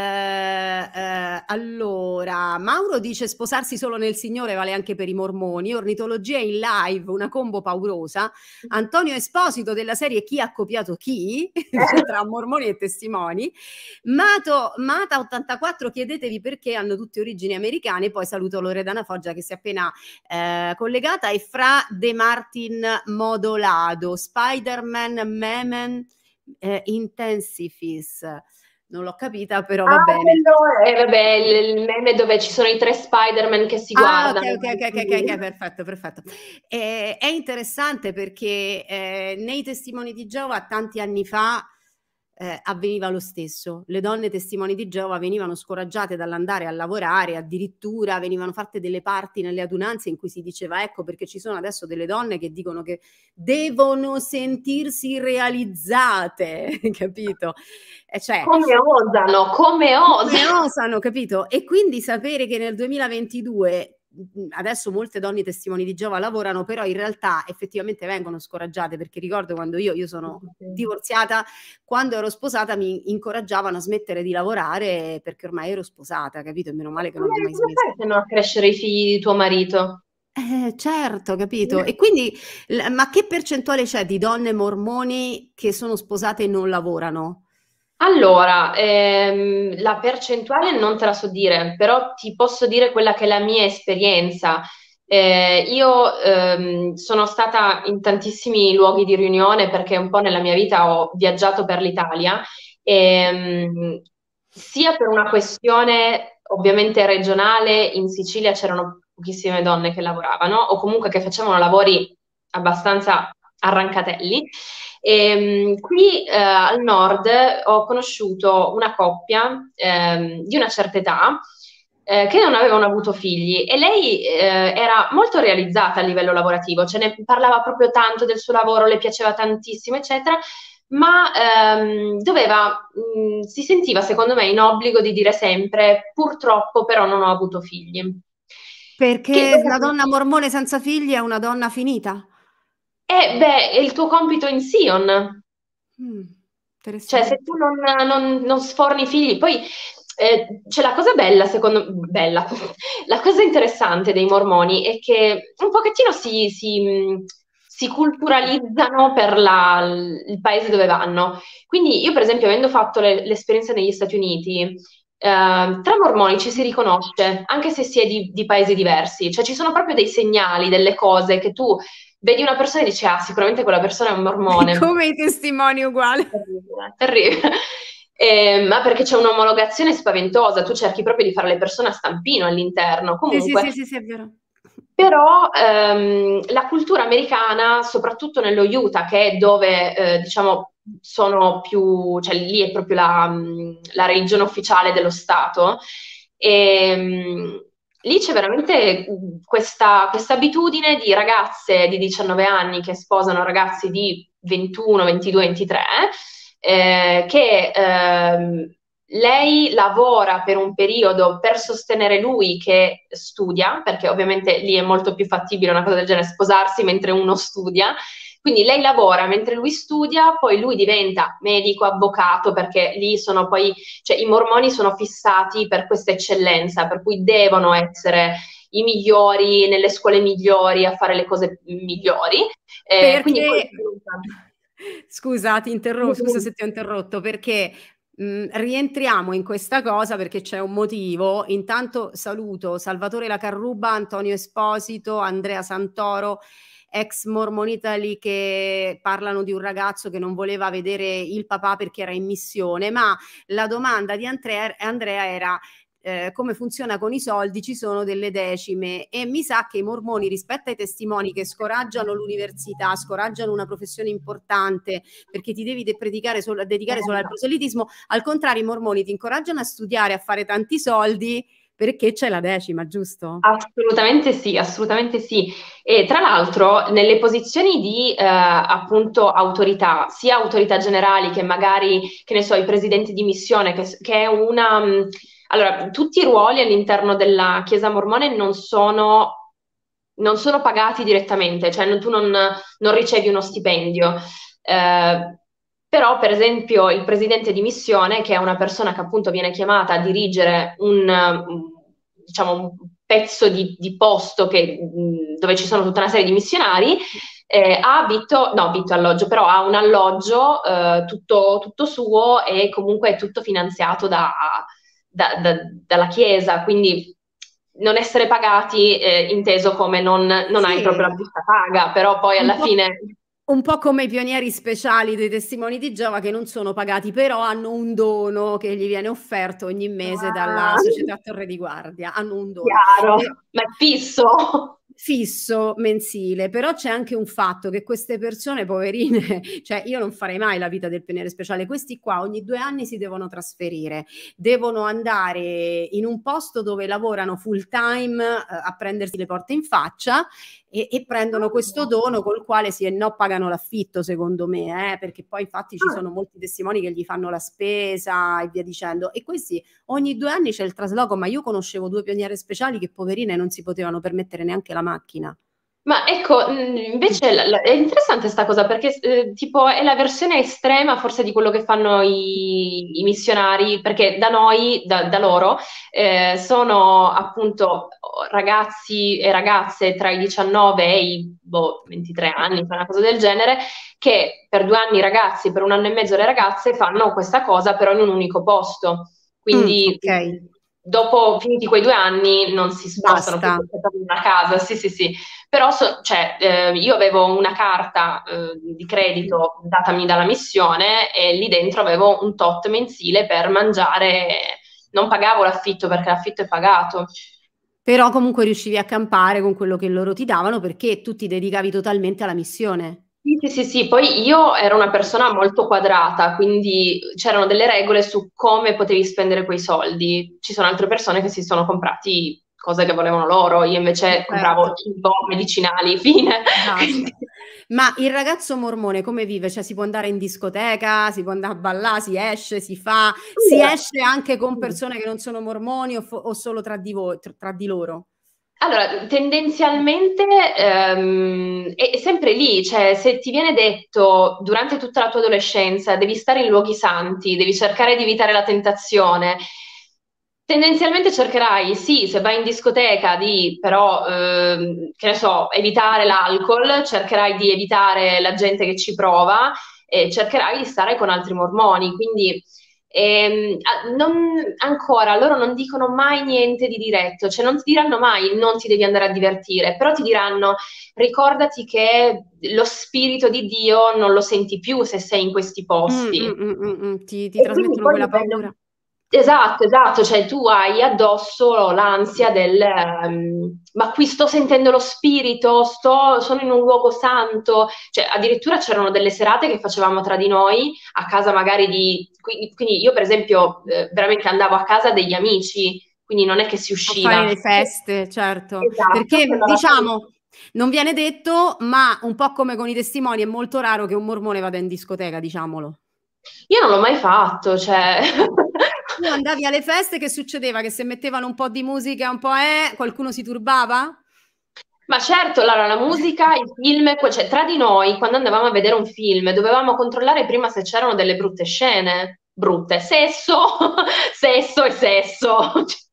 eh, allora, Mauro dice sposarsi solo nel Signore vale anche per i mormoni. Ornitologia in live, una combo paurosa. Antonio Esposito della serie Chi ha copiato chi? Tra mormoni e testimoni. Mato, Mata ottantaquattro, chiedetevi perché hanno tutte origini americane. Poi saluto Loredana Foggia che si è appena eh, collegata e Fra De Martin Modolado, Spider-Man Memen eh, Intensifis. non l'ho capita, però va Ah, bene. quello è, vabbè, il, il meme dove ci sono i tre Spider-Man che si Ah, ok, guardano. ok, ok, ok, ok, ok, perfetto, perfetto. Eh, è interessante perché eh, nei Testimoni di Geova tanti anni fa eh, avveniva lo stesso. Le donne testimoni di Geova venivano scoraggiate dall'andare a lavorare, addirittura venivano fatte delle parti nelle adunanze in cui si diceva ecco perché ci sono adesso delle donne che dicono che devono sentirsi realizzate, capito? E cioè, Come osano, come come osano. osano, capito? E quindi sapere che nel duemilaventidue adesso molte donne testimoni di Geova lavorano, però in realtà effettivamente vengono scoraggiate, perché ricordo quando io, io sono divorziata, quando ero sposata mi incoraggiavano a smettere di lavorare perché ormai ero sposata, capito? E meno male che non Come, ho mai come smesso. fai se no a crescere i figli di tuo marito? Eh, certo, capito. E quindi, l- ma che percentuale c'è di donne mormoni che sono sposate e non lavorano? Allora, ehm, la percentuale non te la so dire, però ti posso dire quella che è la mia esperienza. Eh, io ehm, sono stata in tantissimi luoghi di riunione perché un po' nella mia vita ho viaggiato per l'Italia, ehm, sia per una questione ovviamente regionale, in Sicilia c'erano pochissime donne che lavoravano o comunque che facevano lavori abbastanza arrancatelli. E, qui eh, al nord ho conosciuto una coppia ehm, di una certa età eh, che non avevano avuto figli e lei eh, era molto realizzata a livello lavorativo, ce ne parlava proprio tanto del suo lavoro, le piaceva tantissimo, eccetera, ma ehm, doveva, mh, si sentiva secondo me in obbligo di dire sempre purtroppo però non ho avuto figli. Che Perché una donna mormone senza figli è una donna finita. eh, beh, è il tuo compito in Sion. Mm, Cioè, se tu interessante. non, non- non sforni figli, poi eh, c'è la cosa bella, secondo me, bella, la cosa interessante dei mormoni è che un pochettino si, si, mh, si culturalizzano per la- il paese dove vanno. Quindi io, per esempio, avendo fatto le- l'esperienza negli Stati Uniti, eh, tra mormoni ci si riconosce, anche se si è di, di paesi diversi. Cioè, ci sono proprio dei segnali, delle cose che tu vedi una persona e dici, ah, sicuramente quella persona è un mormone. Come i testimoni uguali. Terribile, terribile. Eh, ma perché c'è un'omologazione spaventosa, tu cerchi proprio di fare le persone a stampino all'interno. Sì, sì, Comunque, sì, sì, sì, è vero. però ehm, la cultura americana, soprattutto nello Utah, che è dove eh, diciamo sono più, cioè lì è proprio la, mh, la religione ufficiale dello Stato, e, mh, lì c'è veramente mh, questa, questa abitudine di ragazze di diciannove anni che sposano ragazzi di ventuno, ventidue, ventitré, eh, che ehm, lei lavora per un periodo per sostenere lui che studia, perché ovviamente lì è molto più fattibile una cosa del genere, sposarsi mentre uno studia. Quindi lei lavora mentre lui studia, poi lui diventa medico, avvocato, perché lì sono poi, cioè i mormoni sono fissati per questa eccellenza, per cui devono essere i migliori nelle scuole migliori a fare le cose migliori. Eh, quindi poi Perché, scusa, ti interrompo, scusa se ti ho interrotto, perché mh, rientriamo in questa cosa perché c'è un motivo. Intanto saluto Salvatore La Carruba, Antonio Esposito, Andrea Santoro, ex Mormon Italy, che parlano di un ragazzo che non voleva vedere il papà perché era in missione, ma la domanda di Andrea, Andrea era eh, come funziona con i soldi, ci sono delle decime e mi sa che i mormoni rispetto ai testimoni che scoraggiano l'università, scoraggiano una professione importante perché ti devi de- predicare solo, dedicare solo al proselitismo, al contrario i mormoni ti incoraggiano a studiare, a fare tanti soldi perché c'è la decima, giusto? assolutamente sì, assolutamente sì. E tra l'altro, nelle posizioni di eh, appunto autorità, sia autorità generali che magari, che ne so, i presidenti di missione, che, che è una. Mh, allora, tutti i ruoli all'interno della Chiesa mormone non sono, non sono pagati direttamente, cioè non- tu non, non ricevi uno stipendio. Eh, Però, per esempio, il presidente di missione, che è una persona che appunto viene chiamata a dirigere un, un- diciamo, un pezzo di, di posto che- dove ci sono tutta una serie di missionari, eh, ha vitto, no, vitto alloggio, però ha un alloggio eh, tutto, tutto suo e comunque è tutto finanziato da- da- da- dalla Chiesa, quindi non essere pagati, eh, inteso come non, non hai proprio Sì, la busta paga, però poi un alla po', fine. Un po' come i pionieri speciali dei testimoni di Geova, che non sono pagati, però hanno un dono che gli viene offerto ogni mese dalla Ah, società Torre di Guardia, hanno un dono. chiaro, E ma è fisso. fisso mensile, però c'è anche un fatto che queste persone poverine, cioè io non farei mai la vita del pioniere speciale, questi qua ogni due anni si devono trasferire, devono andare in un posto dove lavorano full time eh, a prendersi le porte in faccia e, e prendono questo dono col quale sì e no pagano l'affitto, secondo me, eh, perché poi infatti ci sono molti testimoni che gli fanno la spesa e via dicendo, e questi ogni due anni c'è il trasloco, ma io conoscevo due pioniere speciali che poverine non si potevano permettere neanche la macchina. Ma ecco, mh, invece la- la- è interessante sta cosa perché eh, tipo è la versione estrema forse di quello che fanno i, i missionari, perché da noi, da, da loro, eh, sono appunto ragazzi e ragazze tra i diciannove e i boh, ventitré anni, una cosa del genere, che per due anni i ragazzi, per un anno e mezzo le ragazze fanno questa cosa però in un unico posto. Mm, Quindi ok, mh, dopo finiti quei due anni non si spostano più basta. perché tornano a casa, sì sì sì. Però so- cioè, eh, io avevo una carta eh, di credito datami dalla missione e lì dentro avevo un tot mensile per mangiare, non pagavo l'affitto perché l'affitto è pagato. Però comunque riuscivi a campare con quello che loro ti davano perché tu ti dedicavi totalmente alla missione. Sì, sì, sì, sì, poi io ero una persona molto quadrata, quindi c'erano delle regole su come potevi spendere quei soldi. Ci sono altre persone che si sono comprati cose che volevano loro, io invece compravo Certo, cibo, medicinali, fine. basta. Quindi, Ma il ragazzo mormone come vive? Cioè si può andare in discoteca, si può andare a ballare, si esce, si fa, si esce anche con persone che non sono mormoni o, fo- o solo tra di voi, tra, tra di loro? allora, tendenzialmente ehm, è sempre lì, cioè se ti viene detto durante tutta la tua adolescenza devi stare in luoghi santi, devi cercare di evitare la tentazione, tendenzialmente cercherai, sì, se vai in discoteca, di però, ehm, che ne so, evitare l'alcol, cercherai di evitare la gente che ci prova e cercherai di stare con altri mormoni, quindi ehm, a- non- ancora loro non dicono mai niente di diretto, cioè non ti diranno mai non ti devi andare a divertire, però ti diranno ricordati che lo spirito di Dio non lo senti più se sei in questi Mm, posti. mm, mm, mm, mm. Ti, ti E quindi trasmettono poi quella dipende. paura. Esatto, esatto, cioè tu hai addosso l'ansia del ehm, ma qui sto sentendo lo spirito, sto, sono in un luogo santo, cioè addirittura c'erano delle serate che facevamo tra di noi a casa magari di, quindi, quindi io per esempio eh, veramente andavo a casa degli amici, quindi non è che si A fare usciva. le feste, certo, Esatto, perché si andava a fare. diciamo, non viene detto, ma un po' come con i testimoni, è molto raro che un mormone vada in discoteca, diciamolo. Io non l'ho mai fatto, cioè. Tu andavi alle feste, che succedeva? Che se mettevano un po' di musica, un po' eh, qualcuno si turbava? Ma certo, allora, la musica, i film, que- cioè tra di noi, quando andavamo a vedere un film, dovevamo controllare prima se c'erano delle brutte scene. Brutte. Sesso, sesso e sesso.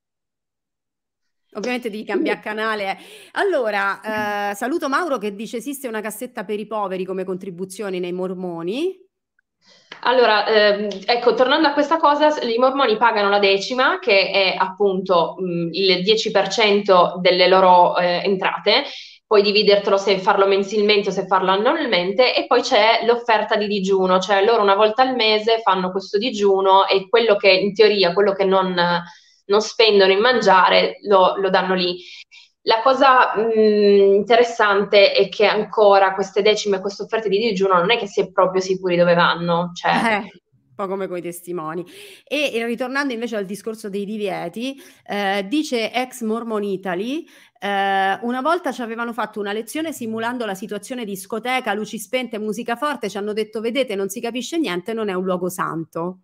Ovviamente devi cambiare canale. Allora, eh, saluto Mauro che dice esiste una cassetta per i poveri come contribuzioni nei mormoni. Allora, ehm, ecco, tornando a questa cosa, s- i mormoni pagano la decima, che è appunto mh, il dieci per cento delle loro eh, entrate, puoi dividertelo se farlo mensilmente o se farlo annualmente, e poi c'è l'offerta di digiuno, cioè loro una volta al mese fanno questo digiuno e quello che in teoria, quello che non, non spendono in mangiare, lo, lo danno lì. La cosa mh, interessante è che ancora queste decime, queste offerte di digiuno non è che si è proprio sicuri dove vanno, cioè. Eh, un po' come coi testimoni. E e ritornando invece al discorso dei divieti, eh, dice ex Mormon Italy, eh, una volta ci avevano fatto una lezione simulando la situazione di discoteca, luci spente, musica forte, ci hanno detto, vedete, non si capisce niente, non è un luogo santo.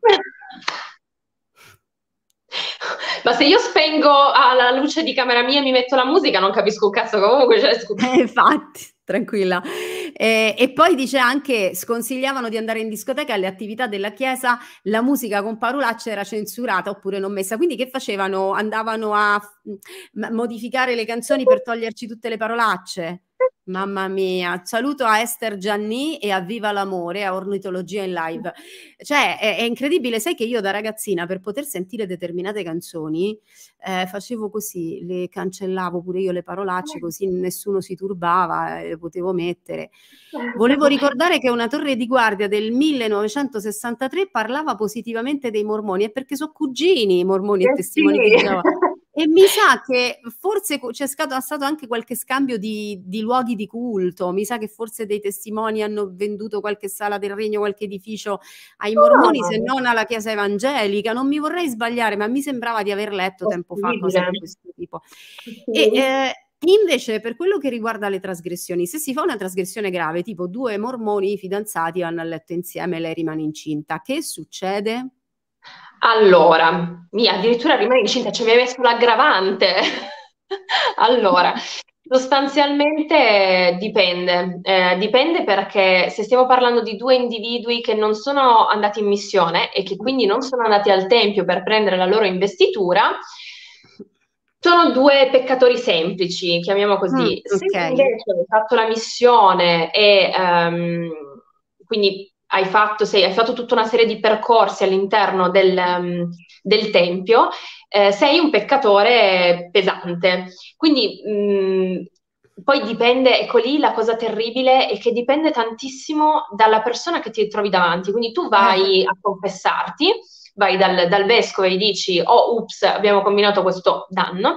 Ma se io spengo alla luce di camera mia e mi metto la musica, non capisco un cazzo comunque, cioè, scusa. Eh, infatti, tranquilla. Eh, e poi dice anche, sconsigliavano di andare in discoteca alle attività della chiesa, la musica con parolacce era censurata oppure non messa. Quindi che facevano? Andavano a mm, modificare le canzoni per toglierci tutte le parolacce? Mamma mia, saluto a Esther Gianni e a Viva l'amore, a Ornitologia in live. Cioè, è, è incredibile, sai che io da ragazzina per poter sentire determinate canzoni eh, facevo così, le cancellavo pure io le parolacce, così nessuno si turbava e le potevo mettere. Volevo ricordare che una torre di guardia del millenovecentosessantatré parlava positivamente dei mormoni, è perché sono cugini i mormoni e Eh testimoni di sì. Geova. E mi sa che forse c'è stato, stato anche qualche scambio di, di luoghi di culto, mi sa che forse dei testimoni hanno venduto qualche sala del regno, qualche edificio ai mormoni, se non alla chiesa evangelica, non mi vorrei sbagliare, ma mi sembrava di aver letto tempo fa cose di questo tipo. Sì. E, eh, invece per quello che riguarda le trasgressioni, se si fa una trasgressione grave, tipo due mormoni fidanzati vanno a letto insieme e lei rimane incinta, che succede? Allora, mia, addirittura rimane incinta, cioè mi hai messo l'aggravante. Allora, sostanzialmente dipende, eh, dipende perché se stiamo parlando di due individui che non sono andati in missione e che quindi non sono andati al tempio per prendere la loro investitura, sono due peccatori semplici, chiamiamo così. Mm, Se ok. invece hai fatto la missione e ehm, quindi hai fatto, sei- hai fatto tutta una serie di percorsi all'interno del, ehm, del tempio, eh, sei un peccatore pesante. Quindi mh, poi dipende, ecco lì la cosa terribile è che dipende tantissimo dalla persona che ti trovi davanti. Quindi tu Eh. vai a confessarti, vai dal, dal vescovo e gli dici, oh, ups, abbiamo combinato questo danno.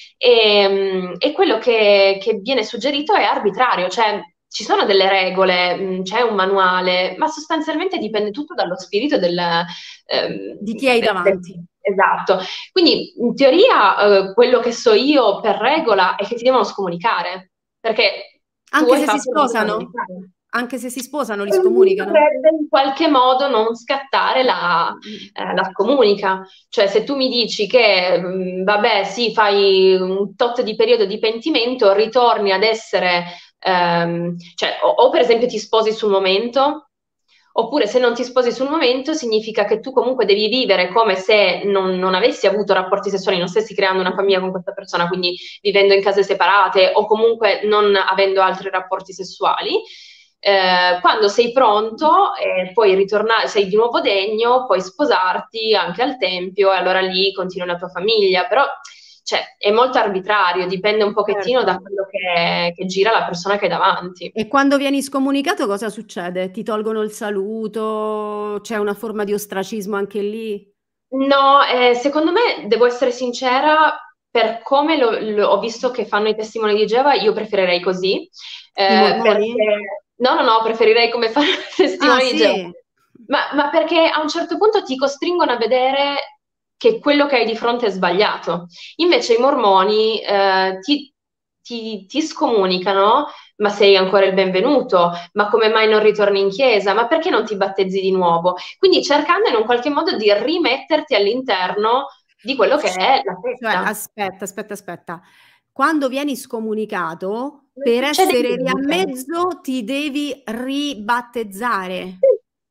E, e quello che, che viene suggerito è arbitrario, cioè ci sono delle regole, mh, c'è un manuale, ma sostanzialmente dipende tutto dallo spirito del, ehm, Di chi hai del- del- davanti. esatto. Quindi in teoria eh, quello che so io per regola è che ti devono scomunicare, perché tu Anche hai se si fatto una cosa sposano? radicale. Anche se si sposano li E scomunicano? dovrebbe in qualche modo non scattare la, eh, la scomunica. Cioè, se tu mi dici che, mh, vabbè, sì, fai un tot di periodo di pentimento, ritorni ad essere, ehm, cioè, o, o per esempio ti sposi sul momento, oppure se non ti sposi sul momento, significa che tu comunque devi vivere come se non, non avessi avuto rapporti sessuali, non stessi creando una famiglia con questa persona, quindi vivendo in case separate o comunque non avendo altri rapporti sessuali. Eh, quando sei pronto e puoi ritornare, sei di nuovo degno, puoi sposarti anche al tempio e allora lì continui la tua famiglia, però cioè, è molto arbitrario, dipende un pochettino da Certo. quello che, che gira la persona che hai davanti. E quando vieni scomunicato cosa succede? Ti tolgono il saluto? C'è una forma di ostracismo anche lì? No, eh, secondo me, devo essere sincera, per come lo- lo- ho visto che fanno i testimoni di Geova, io preferirei così, I eh, mormoni? perché no, no, no, preferirei come fanno i Ah, testimoni di Geova, sì. ma, ma perché a un certo punto ti costringono a vedere che quello che hai di fronte è sbagliato. Invece i mormoni, eh, ti, ti- ti scomunicano, ma sei ancora il benvenuto, ma come mai non ritorni in chiesa? Ma perché non ti battezzi di nuovo? Quindi cercando in un qualche modo di rimetterti all'interno di quello che è la Cioè, festa. aspetta, aspetta, aspetta. Quando vieni scomunicato, Non per succede essere niente. riammesso ti devi ribattezzare.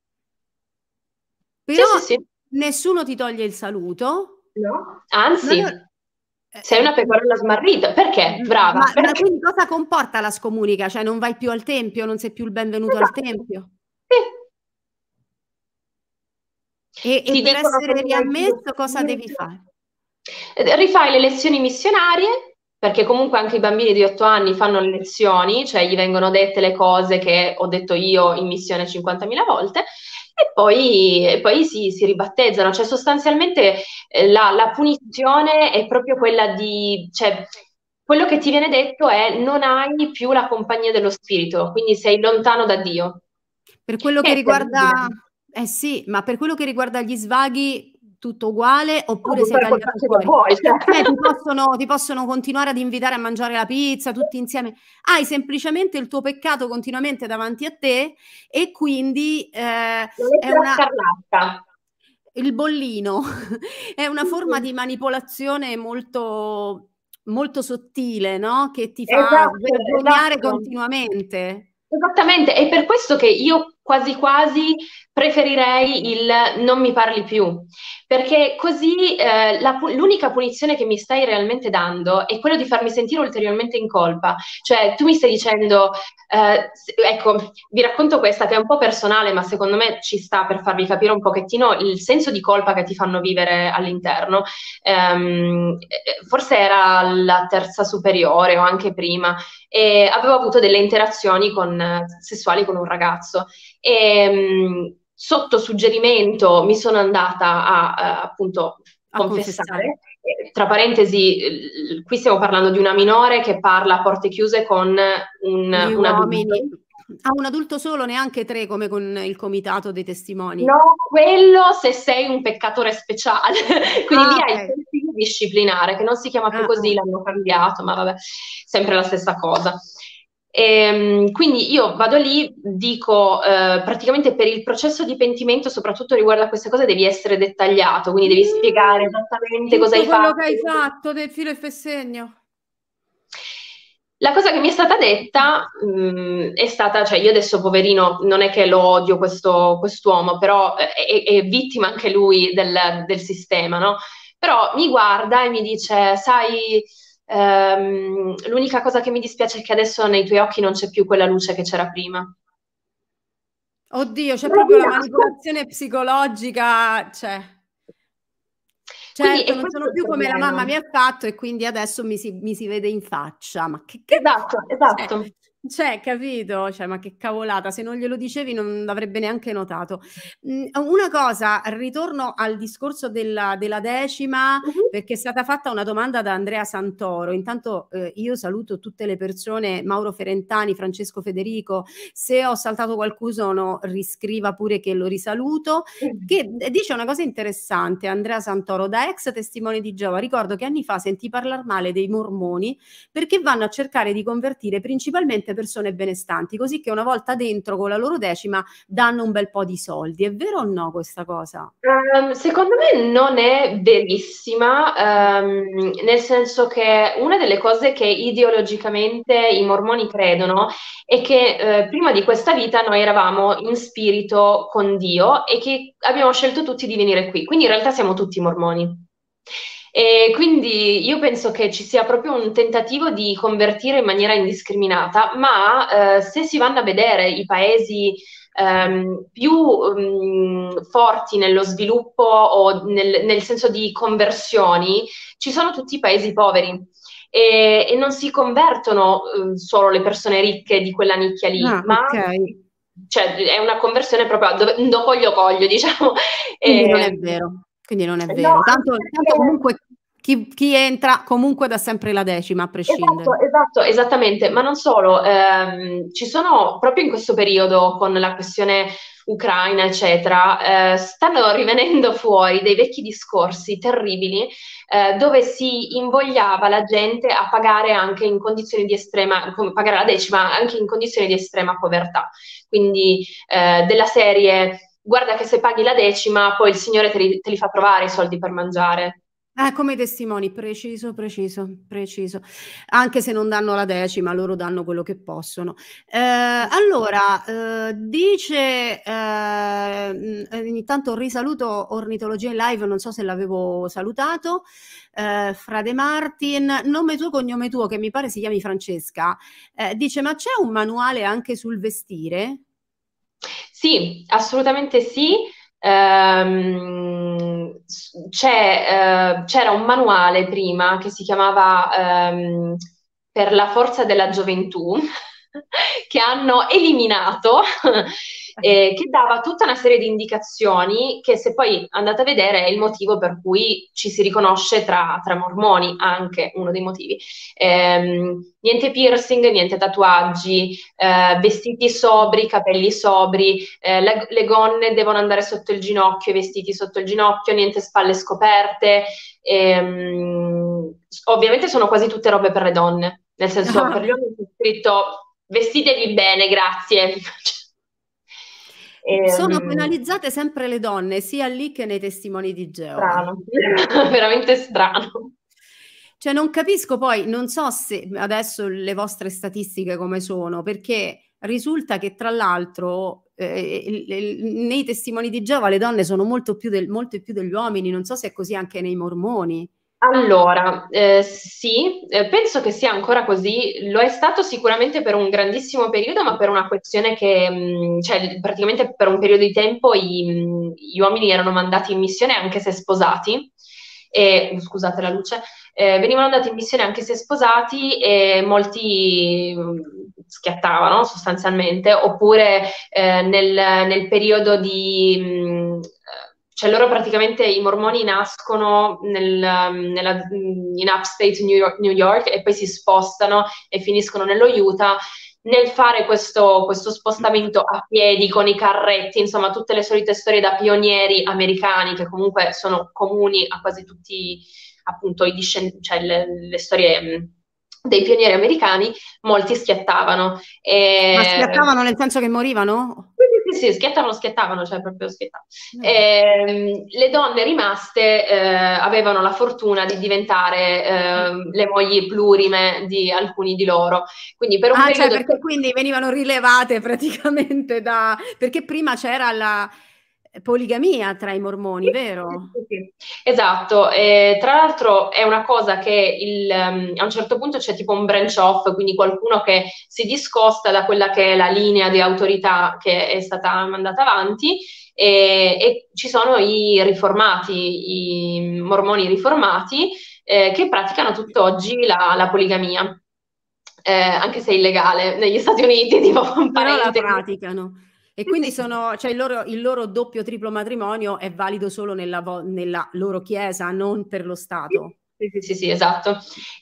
Sì, Però sì, sì, sì. nessuno ti toglie il saluto. No? Ma Anzi, non- eh, sei una eh, pecorella smarrita. Perché? Brava. ma, ma Perché? quindi cosa comporta la scomunica? Cioè non vai più al tempio, non sei più il benvenuto al Esatto. tempio? Sì. E, e Ti per dicono che essere non hai più lo riammesso cosa devi spirito. fare? Eh, Rifai le lezioni missionarie, perché comunque anche i bambini di otto anni fanno le lezioni, cioè gli vengono dette le cose che ho detto io in missione cinquantamila volte, e poi, e poi si, si ribattezzano. Cioè sostanzialmente eh, la, la punizione è proprio quella di... Cioè, quello che ti viene detto è non hai più la compagnia dello spirito, quindi sei lontano da Dio. Per quello Che che è terribile. riguarda, eh sì, ma per quello che riguarda gli svaghi, tutto uguale No, oppure puoi sei fare quel tagliato cazzo che fuori? vuoi, cioè. Cioè ti possono, ti possono continuare ad invitare a mangiare la pizza tutti insieme. Hai semplicemente il tuo peccato continuamente davanti a te e quindi eh, La è lettera una, scarlatta. il bollino è una forma di manipolazione molto, molto sottile, no? Che ti fa Esatto, vergognare esatto. continuamente. Esattamente, è per questo che io quasi quasi preferirei il non mi parli più, perché così eh, la pu- l'unica punizione che mi stai realmente dando è quello di farmi sentire ulteriormente in colpa. Cioè, tu mi stai dicendo, eh, s- ecco, vi racconto questa che è un po' personale, ma secondo me ci sta per farvi capire un pochettino il senso di colpa che ti fanno vivere all'interno. Ehm, eh, forse era la terza superiore o anche prima, e avevo avuto delle interazioni con, eh, sessuali con un ragazzo. E, mh, sotto suggerimento mi sono andata a, eh, appunto A confessare. confessare. Eh, Tra parentesi, eh, qui stiamo parlando di una minore che parla a porte chiuse con Gli un, un adulto. uomini. A un adulto solo, neanche tre come con il comitato dei testimoni. No, quello se sei un peccatore speciale, quindi Ah, lì hai il ok. consiglio disciplinare, che non si chiama più Ah, così, ah. l'hanno cambiato, ma vabbè, sempre la stessa cosa. Ehm, quindi io vado lì, dico eh, praticamente per il processo di pentimento, soprattutto riguardo a queste cose, devi essere dettagliato, quindi devi spiegare Mm, esattamente cosa tutto hai quello che fatto. hai fatto del filo e fessegno. La cosa che mi è stata detta, mh, è stata, cioè io adesso poverino, non è che lo odio questo quest'uomo, però eh, è, è vittima anche lui del, del sistema, no? Però mi guarda e mi dice, sai, ehm, l'unica cosa che mi dispiace è che adesso nei tuoi occhi non c'è più quella luce che c'era prima. Oddio, c'è proprio la Bravina. manipolazione psicologica, cioè, Quindi certo, è non questo sono il più come la mamma problema. mi ha fatto e quindi adesso mi si, mi si vede in faccia. Ma che, che Esatto, cioè, esatto. cioè, capito? Cioè, ma che cavolata, se non glielo dicevi non l'avrebbe neanche notato. Mm, una cosa, ritorno al discorso della, della decima, Mhm. perché è stata fatta una domanda da Andrea Santoro. Intanto eh, io saluto tutte le persone, Mauro Ferentani, Francesco Federico, se ho saltato qualcuno riscriva pure che lo risaluto, che dice una cosa interessante, Andrea Santoro, da ex testimone di Geova, ricordo che anni fa sentì parlare male dei mormoni perché vanno a cercare di convertire principalmente persone benestanti, così che una volta dentro con la loro decima danno un bel po' di soldi. È vero o no questa cosa? Ehm, secondo me non è verissima, ehm, nel senso che una delle cose che ideologicamente i mormoni credono è che eh, prima di questa vita noi eravamo in spirito con Dio e che abbiamo scelto tutti di venire qui, quindi in realtà siamo tutti mormoni. E quindi io penso che ci sia proprio un tentativo di convertire in maniera indiscriminata, ma eh, se si vanno a vedere i paesi ehm, più ehm, forti nello sviluppo o nel, nel senso di conversioni, ci sono tutti i paesi poveri. E, e non si convertono eh, solo le persone ricche di quella nicchia lì, Ah, ma ok. cioè, è una conversione proprio a dove, do coglio coglio, diciamo. Quindi non è E, vero. Quindi non è no, vero. anche Tanto, tanto perché comunque chi, chi entra comunque dà sempre la decima, a prescindere. esatto, esatto, esattamente, ma non solo, ehm, ci sono proprio in questo periodo con la questione ucraina, eccetera, eh, stanno rivenendo fuori dei vecchi discorsi terribili, eh, dove si invogliava la gente a pagare anche in condizioni di estrema, come pagare la decima anche in condizioni di estrema povertà. Quindi, eh, della serie, guarda che se paghi la decima, poi il Signore te li, te li fa trovare i soldi per mangiare. Eh, come i testimoni, preciso, preciso, preciso. Anche se non danno la decima, loro danno quello che possono. Eh, allora, eh, dice, eh, mh, intanto risaluto Ornitologia in Live, non so se l'avevo salutato, eh, Frade Martin, nome tuo, cognome tuo, che mi pare si chiami Francesca, eh, dice, ma c'è un manuale anche sul vestire? Sì, assolutamente sì. Ehm, s- c'è, eh, c'era un manuale prima che si chiamava ehm, Per la forza della gioventù, che hanno eliminato, eh, che dava tutta una serie di indicazioni che se poi andate a vedere è il motivo per cui ci si riconosce tra, tra mormoni, anche uno dei motivi. Ehm, niente piercing, niente tatuaggi, eh, vestiti sobri, capelli sobri, eh, le, le gonne devono andare sotto il ginocchio, i vestiti sotto il ginocchio, niente spalle scoperte. Ehm, ovviamente sono quasi tutte robe per le donne, nel senso per gli uomini c'è scritto vestitevi bene, grazie. Sono Ehm, penalizzate sempre le donne, sia lì che nei testimoni di Geova. strano, veramente strano. Cioè non capisco poi, non so se adesso le vostre statistiche come sono, perché risulta che tra l'altro eh, il, il, nei testimoni di Geova le donne sono molto più, del, molto più degli uomini, non so se è così anche nei mormoni. Allora, eh, sì, eh, penso che sia ancora così. Lo è stato sicuramente per un grandissimo periodo, ma per una questione che, mh, cioè, praticamente per un periodo di tempo i- mh, gli uomini erano mandati in missione anche se sposati. E, scusate la luce, eh, venivano andati in missione anche se sposati e molti mh, schiattavano sostanzialmente, oppure eh, nel, nel periodo di... mh, cioè loro praticamente, i mormoni nascono nel, nella, in upstate New York, New York e poi si spostano e finiscono nello Utah. Nel fare questo, questo spostamento a piedi con i carretti, insomma tutte le solite storie da pionieri americani che comunque sono comuni a quasi tutti appunto i discendenti, cioè le, le storie mh, dei pionieri americani, molti schiattavano. Ma E... schiattavano nel senso che morivano? Sì, sì, sì, schiattavano, schiattavano, cioè proprio schiattavano. Eh. Ehm, le donne rimaste eh, avevano la fortuna di diventare ehm, le mogli plurime di alcuni di loro. Quindi per un Ah, cioè periodo... perché quindi venivano rilevate praticamente da... perché prima c'era la poligamia tra i mormoni, Sì, vero? sì, sì. Esatto, e tra l'altro è una cosa che il, um, a un certo punto c'è tipo un branch off, quindi qualcuno che si discosta da quella che è la linea di autorità che è stata mandata avanti e, e ci sono i riformati, i mormoni riformati eh, che praticano tutt'oggi la, la poligamia, eh, anche se è illegale negli Stati Uniti, tipo un Però la parentesi. praticano. E Sì, quindi sì, sì. sono, cioè il loro, il loro doppio triplo matrimonio è valido solo nella, vo- nella loro chiesa, non per lo Stato. Sì, sì, sì, sì, esatto.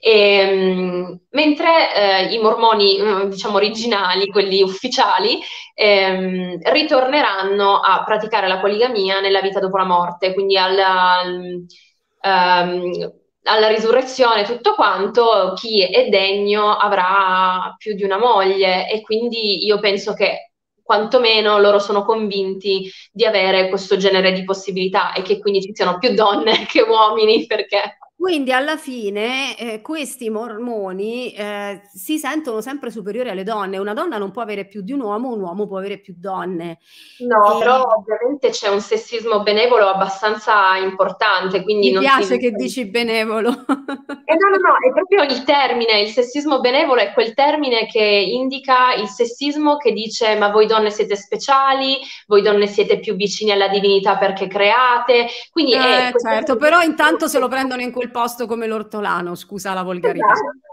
Ehm, mentre eh, i mormoni, eh, diciamo, originali, quelli ufficiali, ehm, ritorneranno a praticare la poligamia nella vita dopo la morte, quindi alla, al- ehm, alla risurrezione, tutto quanto, chi è degno avrà più di una moglie e quindi io penso che quantomeno loro sono convinti di avere questo genere di possibilità e che quindi ci siano più donne che uomini, perché... Quindi alla fine eh, questi mormoni eh, si sentono sempre superiori alle donne. Una donna non può avere più di un uomo, un uomo può avere più donne. No, E però ovviamente c'è un sessismo benevolo abbastanza importante, quindi mi non si... piace che dici benevolo. Eh no, no, no, è proprio il termine, il sessismo benevolo è quel termine che indica il sessismo che dice ma voi donne siete speciali, voi donne siete più vicini alla divinità perché create, quindi è Eh, questo certo, però intanto se lo prendono in quel posto come l'ortolano, scusa la volgarità.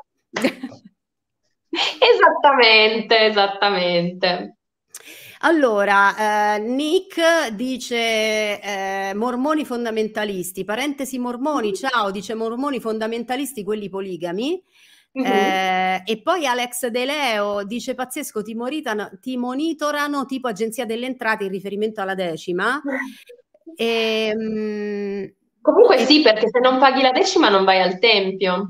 Esattamente, esattamente. Allora, eh, Nick dice eh, mormoni fondamentalisti, parentesi mormoni, ciao, dice mormoni fondamentalisti, quelli poligami. Mhm. Eh, e poi Alex De Leo dice pazzesco, ti, moritano- ti monitorano tipo agenzia delle entrate in riferimento alla decima. E, mm, Comunque e- sì, perché se non paghi la decima non vai al tempio.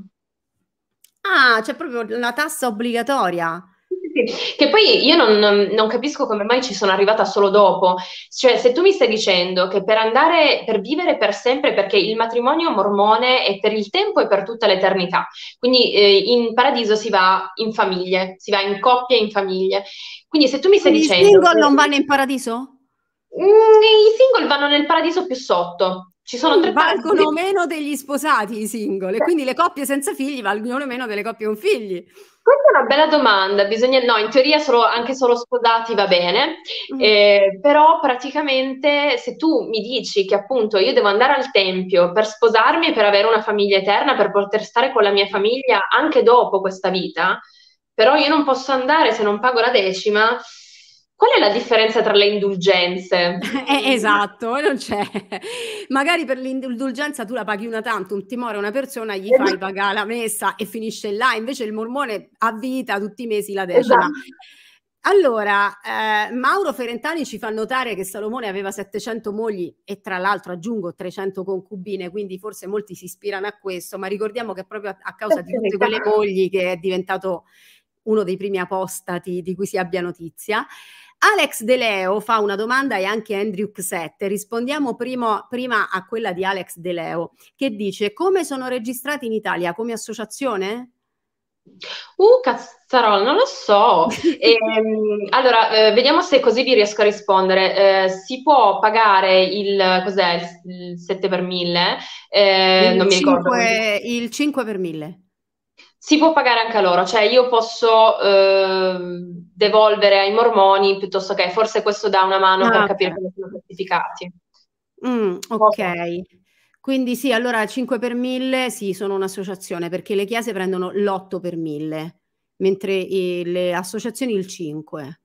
ah, c'è proprio la tassa obbligatoria. Sì, sì. Che poi io non, non- non capisco come mai ci sono arrivata solo dopo. Cioè, se tu mi stai dicendo che per andare, per vivere per sempre, perché il matrimonio mormone è per il tempo e per tutta l'eternità. Quindi eh, in paradiso si va in famiglie, si va in coppie e in famiglie. Quindi se tu mi stai Quindi i dicendo single non che vanno in paradiso? mm, i single vanno nel paradiso più sotto, ci sono Mm, tre paradisi. valgono meno degli sposati i single e quindi le coppie senza figli valgono meno delle coppie con figli. Questa è una bella domanda, bisogna, no, in teoria solo, anche solo sposati va bene, Mm. eh, però praticamente se tu mi dici che appunto io devo andare al tempio per sposarmi e per avere una famiglia eterna, per poter stare con la mia famiglia anche dopo questa vita, però io non posso andare se non pago la decima, qual è la differenza tra le indulgenze? Eh, esatto, non c'è. Magari per l'indulgenza tu la paghi una tantum, ti muore una persona, gli fai pagare la messa e finisce là. Invece il mormone a vita tutti i mesi la decima. Esatto. Allora, eh, Mauro Ferentani ci fa notare che Salomone aveva settecento mogli e tra l'altro aggiungo trecento concubine, quindi forse molti si ispirano a questo, ma ricordiamo che è proprio a, a causa di tutte quelle mogli che è diventato uno dei primi apostati di cui si abbia notizia. Alex De Leo fa una domanda e anche Andrew sette. Rispondiamo primo, prima a quella di Alex De Leo, che dice come sono registrati in Italia come associazione? Uh, cazzarola, non lo so. Ehm, allora, eh, vediamo se così vi riesco a rispondere. Eh, si può pagare il, cos'è, il, il sette per mille? Eh, Il non mi ricordo. cinque, il cinque per mille. Si può pagare anche a loro, cioè io posso eh, devolvere ai mormoni piuttosto che, forse questo dà una mano per Ah, capire ok. come sono certificati. Mm, ok. Quindi sì, allora cinque per mille sì, sono un'associazione perché le chiese prendono l'otto per mille, mentre i- le associazioni il cinque.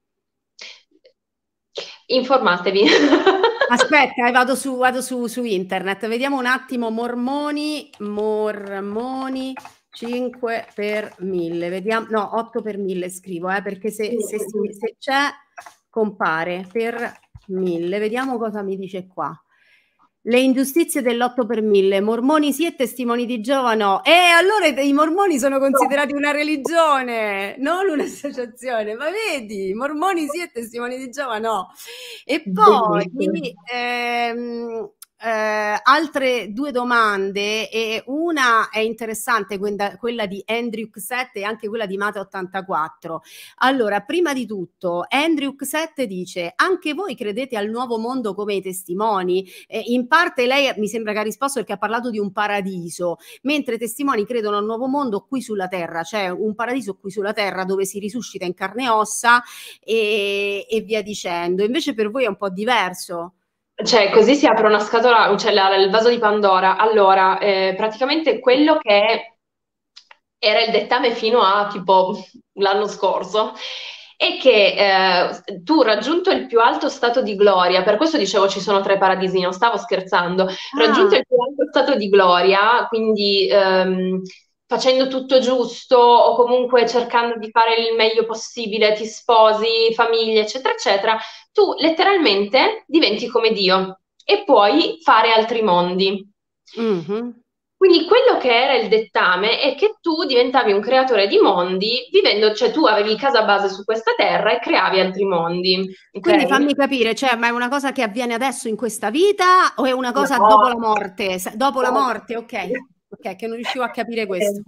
Informatevi. Aspetta, eh, vado su, vado su, su internet, vediamo un attimo, mormoni, mormoni, cinque per mille, vediamo, no, otto per mille scrivo, eh, perché se, se, si- se c'è, compare per mille, vediamo cosa mi dice qua. Le ingiustizie dell'otto per mille, mormoni sì e testimoni di Geova no. E allora i, i mormoni sono considerati una religione, non un'associazione, ma vedi, mormoni sì e testimoni di Geova no. E poi Bellissimo. ehm, eh, altre due domande, e una è interessante, quella, quella di Andrew sette e anche quella di Mata ottantaquattro. Allora, prima di tutto, Andrew sette dice: anche voi credete al nuovo mondo come i testimoni? Eh, in parte lei mi sembra che ha risposto perché ha parlato di un paradiso, mentre i testimoni credono al nuovo mondo qui sulla terra, cioè un paradiso qui sulla terra dove si risuscita in carne e ossa e, e via dicendo. Invece per voi è un po' diverso. Cioè, così si apre una scatola, cioè la- il vaso di Pandora. Allora, eh, praticamente quello che era il dettame fino a tipo l'anno scorso è che eh, tu raggiunto il più alto stato di gloria, per questo dicevo ci sono tre paradisi, non stavo scherzando, raggiunto Ah, il più alto stato di gloria, quindi ehm, facendo tutto giusto o comunque cercando di fare il meglio possibile, ti sposi, famiglia, eccetera, eccetera, tu letteralmente diventi come Dio e puoi fare altri mondi. mhm. Quindi quello che era il dettame è che tu diventavi un creatore di mondi vivendo, cioè tu avevi casa base su questa terra e creavi altri mondi, ok? Quindi fammi capire, cioè, ma è una cosa che avviene adesso in questa vita o è una cosa dopo No. la morte? Se- Dopo la morte, ok, ok, che non riuscivo a capire questo.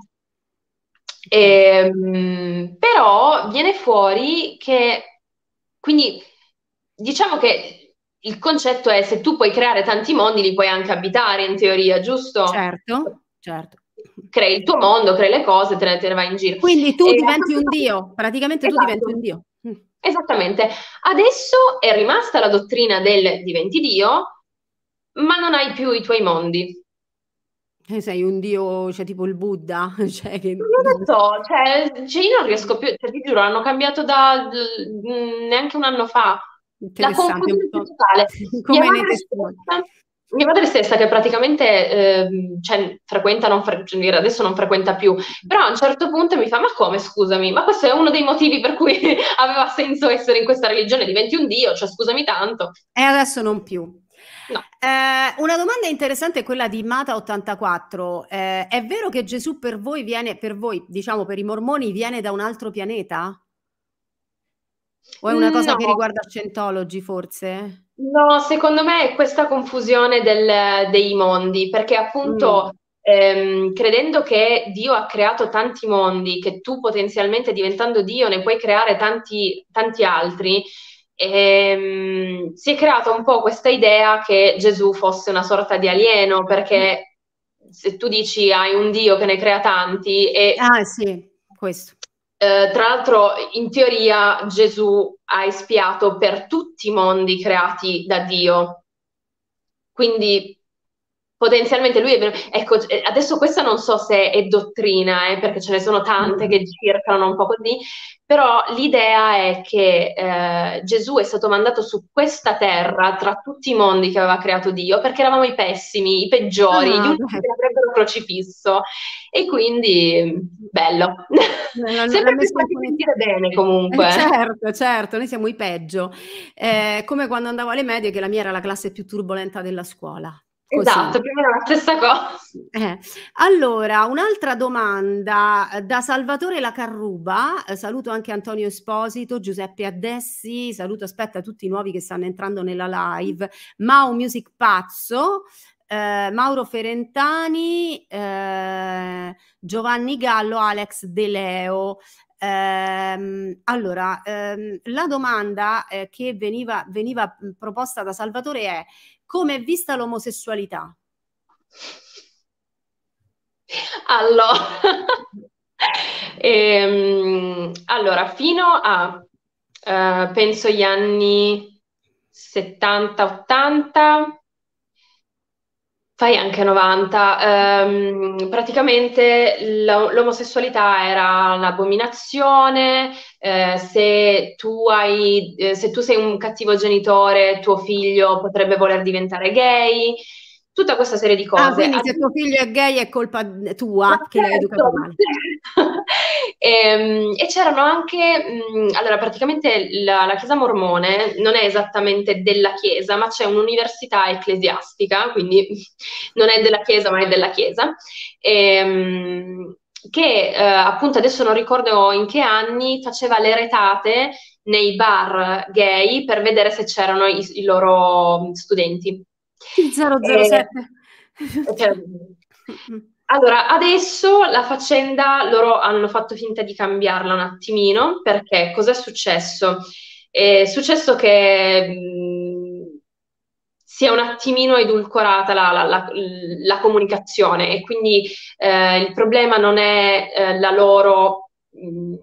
Ok. Ehm, però viene fuori che, quindi diciamo che il concetto è se tu puoi creare tanti mondi, li puoi anche abitare in teoria, giusto? Certo, certo. Crei il tuo mondo, crei le cose, te ne, te ne vai in giro. Quindi tu E a diventi questo un punto- dio, praticamente tu diventi un esatto, dio. Mm. esattamente. Adesso è rimasta la dottrina del diventi Dio, ma non hai più i tuoi mondi. Eh, sei un dio, cioè tipo il Buddha, cioè che... Non lo so, cioè, cioè, io non riesco più, cioè, ti giuro, l'hanno cambiato da d- mh, neanche un anno fa. La Interessante, un confusione più po' totale. Mia come nei madre testimoni. stessa, mia madre stessa che praticamente ehm, cioè, frequenta, non fre- cioè, adesso non frequenta più, però a un certo punto mi fa, ma come, scusami, ma questo è uno dei motivi per cui aveva senso essere in questa religione, diventi un dio, cioè scusami tanto. E adesso non più. No. Eh, una domanda interessante è quella di Mata ottantaquattro. Eh, è vero che Gesù per voi viene, per voi, diciamo per i mormoni, viene da un altro pianeta? O è una cosa No, che riguarda Scientology, forse? no, secondo me è questa confusione del- dei mondi, perché Mm, appunto ehm, credendo che Dio ha creato tanti mondi, che tu potenzialmente diventando Dio ne puoi creare tanti, tanti altri, ehm, si è creata un po' questa idea che Gesù fosse una sorta di alieno, perché se tu dici hai un Dio che ne crea tanti e ah, sì, questo. eh, tra l'altro, in teoria Gesù ha espiato per tutti i mondi creati da Dio. Quindi potenzialmente lui è venuto. Ecco, eh, adesso questa non so se è dottrina, eh, perché ce ne sono tante Mm. che circolano un po' così, però l'idea è che eh, Gesù è stato mandato su questa terra tra tutti i mondi che aveva creato Dio, perché eravamo i pessimi, i peggiori, gli Ah, unici beh, che l'avrebbero crocifisso. E quindi, bello. l'ha l'ha Sempre per messo un farti po' in- sentire bene, Eh, comunque. certo, certo, noi siamo i peggio. Eh, come quando andavo alle medie, che la mia era la classe più turbolenta della scuola. Così. Esatto, più o meno la stessa cosa. Eh, allora, un'altra domanda eh, da Salvatore La Carruba, eh, saluto anche Antonio Esposito, Giuseppe Addessi, saluto, aspetta tutti i nuovi che stanno entrando nella live, Mao Music Pazzo, eh, Mauro Ferentani, eh, Giovanni Gallo, Alex De Leo. Ehm, allora, ehm, la domanda eh, che veniva, veniva proposta da Salvatore è: come è vista l'omosessualità? Allora, ehm, allora, fino a eh, penso gli anni settanta ottanta, fai anche novanta, ehm, praticamente l- l'omosessualità era un'abominazione, eh, se tu hai, eh, se tu sei un cattivo genitore, tuo figlio potrebbe voler diventare gay, tutta questa serie di Ah, cose. quindi se tuo figlio è gay è colpa Ma tua che l'hai educato certo, male. e, e c'erano anche, mh, allora praticamente la, la Chiesa Mormone non è esattamente della Chiesa, ma c'è un'università ecclesiastica, quindi non è della Chiesa, ma è della Chiesa, e, che eh, appunto adesso non ricordo in che anni faceva le retate nei bar gay per vedere se c'erano i, i loro studenti. Il zero zero E, sette. cioè, allora, adesso la faccenda loro hanno fatto finta di cambiarla un attimino, perché cos'è successo? È successo che mh, si è un attimino edulcorata la, la- la- la comunicazione, e quindi eh, il problema non è eh, la loro, mh,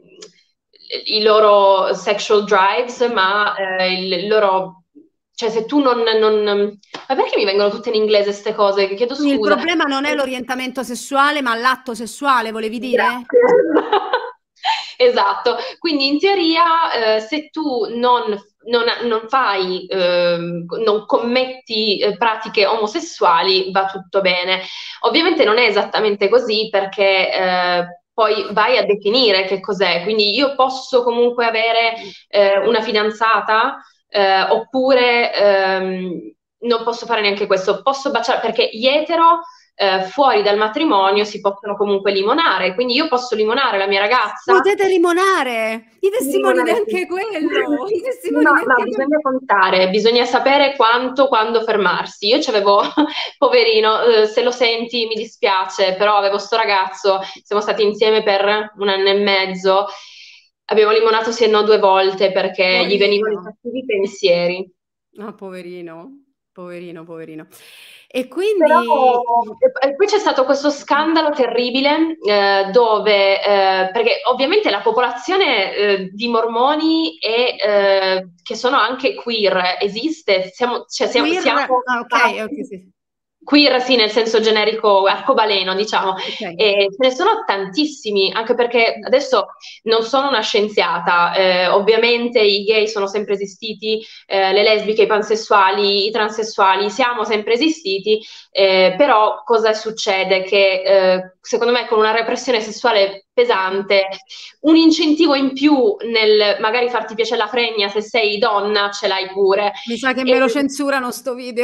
i loro sexual drives, ma eh, il, il loro... Cioè, se tu non, non... Ma perché mi vengono tutte in inglese queste cose? Chiedo Quindi il scusa. problema non è l'orientamento sessuale, ma l'atto sessuale, volevi dire? Grazie. Esatto, quindi in teoria eh, se tu non, non- non fai, ehm, non commetti eh, pratiche omosessuali, va tutto bene. Ovviamente non è esattamente così, perché eh, poi vai a definire che cos'è. Quindi io posso comunque avere eh, una fidanzata, eh, oppure ehm, non posso fare neanche questo. Posso baciare, perché gli etero eh, fuori dal matrimonio si possono comunque limonare, quindi io posso limonare la mia ragazza. Potete limonare! I testimoni Limonare sì. neanche quello! I testimoni No, ma neanche quello! bisogna contare, bisogna sapere quanto, quando fermarsi. Io c'avevo, poverino, eh, se lo senti mi dispiace, però avevo sto ragazzo, siamo stati insieme per un anno e mezzo, abbiamo limonato sì e no due volte perché gli venivano i Poverino! cattivi pensieri. Ah, poverino, poverino, poverino. E Però quindi... e poi c'è stato questo scandalo terribile eh, dove, eh, perché ovviamente la popolazione eh, di mormoni e, eh, che sono anche queer esiste, siamo, cioè, siamo, Queer... siamo Ah, ok, ok, parti- sì. queer sì nel senso generico arcobaleno diciamo, Ok. e ce ne sono tantissimi, anche perché adesso non sono una scienziata, eh, ovviamente i gay sono sempre esistiti, eh, le lesbiche, i pansessuali, i transessuali, siamo sempre esistiti, eh, però cosa succede? Che eh, secondo me con una repressione sessuale pesante, un incentivo in più nel magari farti piacere la fregna se sei donna ce l'hai pure. Mi sa che E, me lo censurano sto video.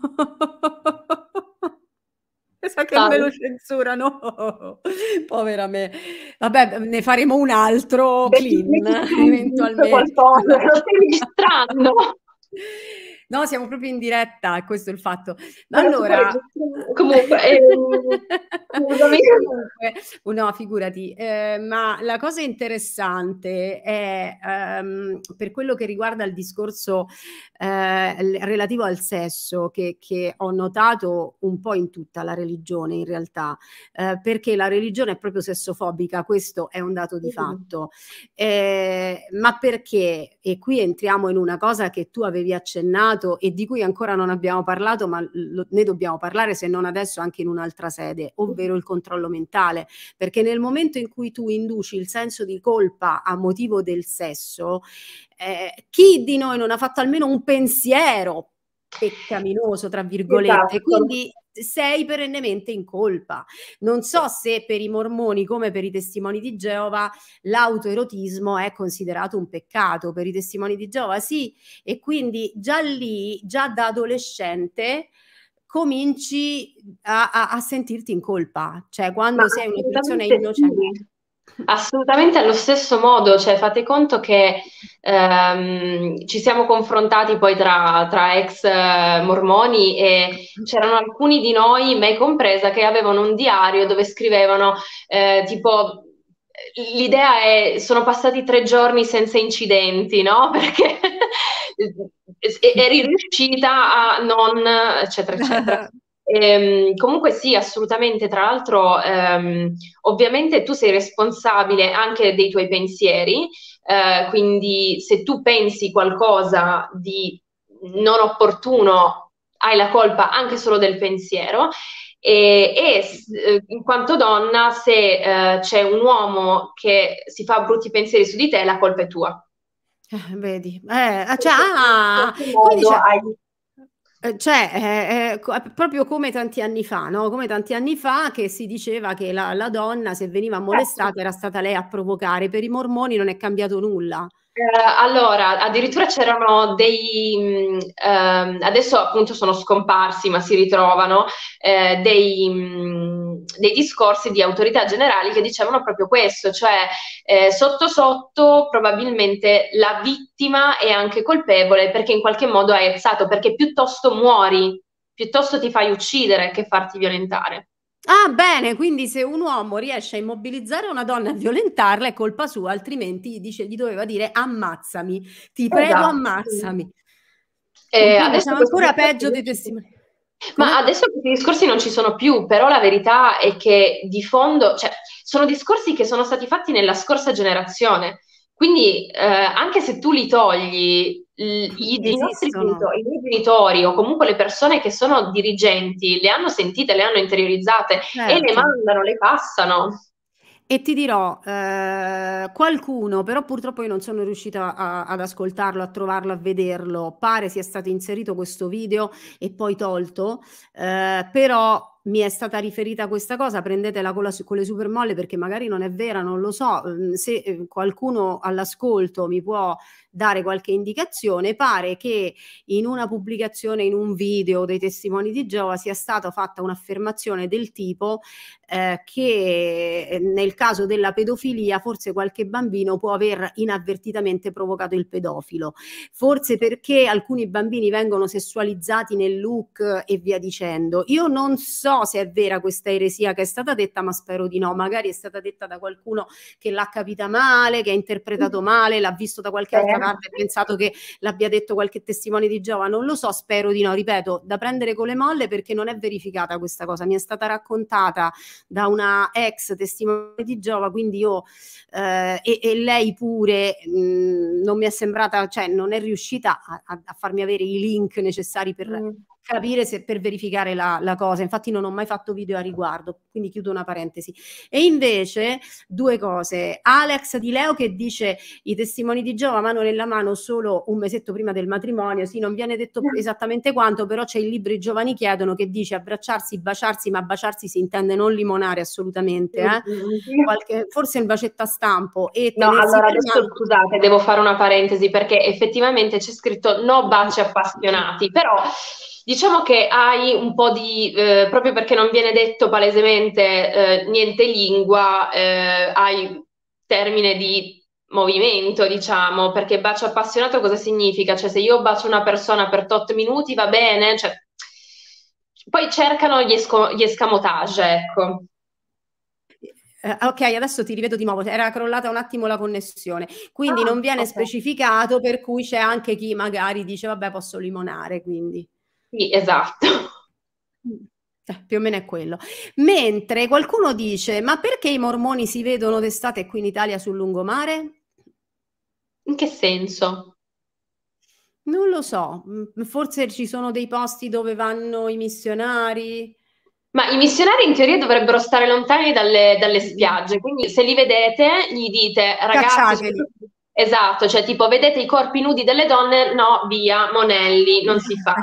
Mi sa che me dai, lo censurano. Povera me. Vabbè, ne faremo un altro metti, clean metti su un beep, eventualmente. qualcosa, No. lo stai registrando. No, siamo proprio in diretta, questo è il fatto. Ma Però tipo allora registrando. Comunque, ehm, scusami. comunque, uh, no, figurati, eh, ma la cosa interessante è ehm, per quello che riguarda il discorso eh, l- relativo al sesso, che, che ho notato un po' in tutta la religione in realtà, eh, perché la religione è proprio sessofobica, questo è un dato di fatto. Eh, ma perché? E qui entriamo in una cosa che tu avevi accennato e di cui ancora non abbiamo parlato, ma lo- ne dobbiamo parlare se non adesso anche in un'altra sede, ovvero il controllo mentale, perché nel momento in cui tu induci il senso di colpa a motivo del sesso, eh, chi di noi non ha fatto almeno un pensiero peccaminoso, tra virgolette, Esatto. quindi sei perennemente in colpa. Non so se per i mormoni come per i testimoni di Geova l'autoerotismo è considerato un peccato, per i testimoni di Geova sì, e quindi già lì, già da adolescente cominci a, a, a sentirti in colpa, cioè Ma quando sei una persona assolutamente innocente. sì. Assolutamente allo stesso modo, cioè fate conto che ehm, ci siamo confrontati poi tra, tra ex eh, mormoni e c'erano alcuni di noi, me compresa, che avevano un diario dove scrivevano eh, tipo l'idea è sono passati tre giorni senza incidenti, no? Perché eri riuscita a non, eccetera, eccetera. Ehm, comunque sì, assolutamente. Tra l'altro, ehm, ovviamente tu sei responsabile anche dei tuoi pensieri, eh, quindi se tu pensi qualcosa di non opportuno, hai la colpa anche solo del pensiero. E, e, eh, in quanto donna, se eh, c'è un uomo che si fa brutti pensieri su di te, la colpa è tua. Eh, vedi, eh, cioè, Perché in ah, qualche quindi modo c'è, hai... eh, cioè, eh, eh, co- è proprio come tanti anni fa, no? Come tanti anni fa che si diceva che la, la donna, se veniva Certo. molestata, era stata lei a provocare. Per i mormoni non è cambiato nulla. Eh, allora, addirittura c'erano dei, mh, ehm, adesso appunto sono scomparsi, ma si ritrovano, eh, dei, mh, dei discorsi di autorità generali che dicevano proprio questo, cioè eh, sotto sotto probabilmente la vittima è anche colpevole perché in qualche modo hai ezzato, perché piuttosto muori, piuttosto ti fai uccidere che farti violentare. Ah, bene, quindi se un uomo riesce a immobilizzare una donna e violentarla è colpa sua, altrimenti dice, gli doveva dire ammazzami, ti prego Esatto. ammazzami. E Eh, quindi adesso siamo questi ancora discorsi peggio non dei ci sono. testimoni. Ma Come? adesso questi discorsi non ci sono più, però la verità è che di fondo, cioè, sono discorsi che sono stati fatti nella scorsa generazione. Quindi, eh, anche se tu li togli, l- i, i nostri Esistono. genitori, i miei genitori o comunque le persone che sono dirigenti le hanno sentite, le hanno interiorizzate e le Certo. mandano, le passano. E ti dirò, eh, qualcuno, però purtroppo io non sono riuscita a- ad ascoltarlo, a trovarlo, a vederlo, pare sia stato inserito questo video e poi tolto, eh, però mi è stata riferita questa cosa, prendetela con, la, con le supermolle perché magari non è vera, non lo so, mm, se eh, qualcuno all'ascolto mi può dare qualche indicazione, pare che in una pubblicazione, in un video dei testimoni di Geova sia stata fatta un'affermazione del tipo eh, che eh, nel caso della pedofilia forse qualche bambino può aver inavvertitamente provocato il pedofilo, forse perché alcuni bambini vengono sessualizzati nel look e via dicendo. Io non so se è vera questa eresia che è stata detta, ma spero di no, magari è stata detta da qualcuno che l'ha capita male, che ha interpretato male, l'ha visto da qualche altra parte e pensato che l'abbia detto qualche testimone di Geova, non lo so, spero di no, ripeto, da prendere con le molle perché non è verificata questa cosa, mi è stata raccontata da una ex testimone di Geova, quindi io eh, e, e lei pure mh, non mi è sembrata, cioè non è riuscita a, a, a farmi avere i link necessari per Mm. capire se per verificare la, la cosa, infatti non ho mai fatto video a riguardo, quindi chiudo una parentesi. E invece due cose, Alex Di Leo che dice i testimoni di Geova mano nella mano solo un mesetto prima del matrimonio, sì, non viene detto esattamente quanto, però c'è il libro I giovani chiedono che dice abbracciarsi, baciarsi, ma baciarsi si intende non limonare assolutamente, eh? Qualche, forse il bacetto a stampo e No, tenersi allora per adesso mano. scusate, devo fare una parentesi perché effettivamente c'è scritto no baci appassionati, però diciamo che hai un po' di, eh, proprio perché non viene detto palesemente eh, niente lingua, eh, hai termine di movimento, diciamo, perché bacio appassionato cosa significa? Cioè se io bacio una persona per tot minuti va bene, cioè, poi cercano gli, esco- gli escamotage, ecco. Eh, ok, adesso ti rivedo di nuovo, era crollata un attimo la connessione, quindi Ah, non viene ok. specificato, per cui c'è anche chi magari dice vabbè posso limonare, quindi Sì, esatto. eh, più o meno è quello. Mentre qualcuno dice ma perché i mormoni si vedono d'estate qui in Italia sul lungomare? In che senso? Non lo so, mm, forse ci sono dei posti dove vanno i missionari. Ma i missionari in teoria dovrebbero stare lontani dalle, dalle spiagge, quindi se li vedete gli dite, ragazzi, Cacciateli. esatto, cioè tipo vedete i corpi nudi delle donne, no, via, Monelli, non si fa.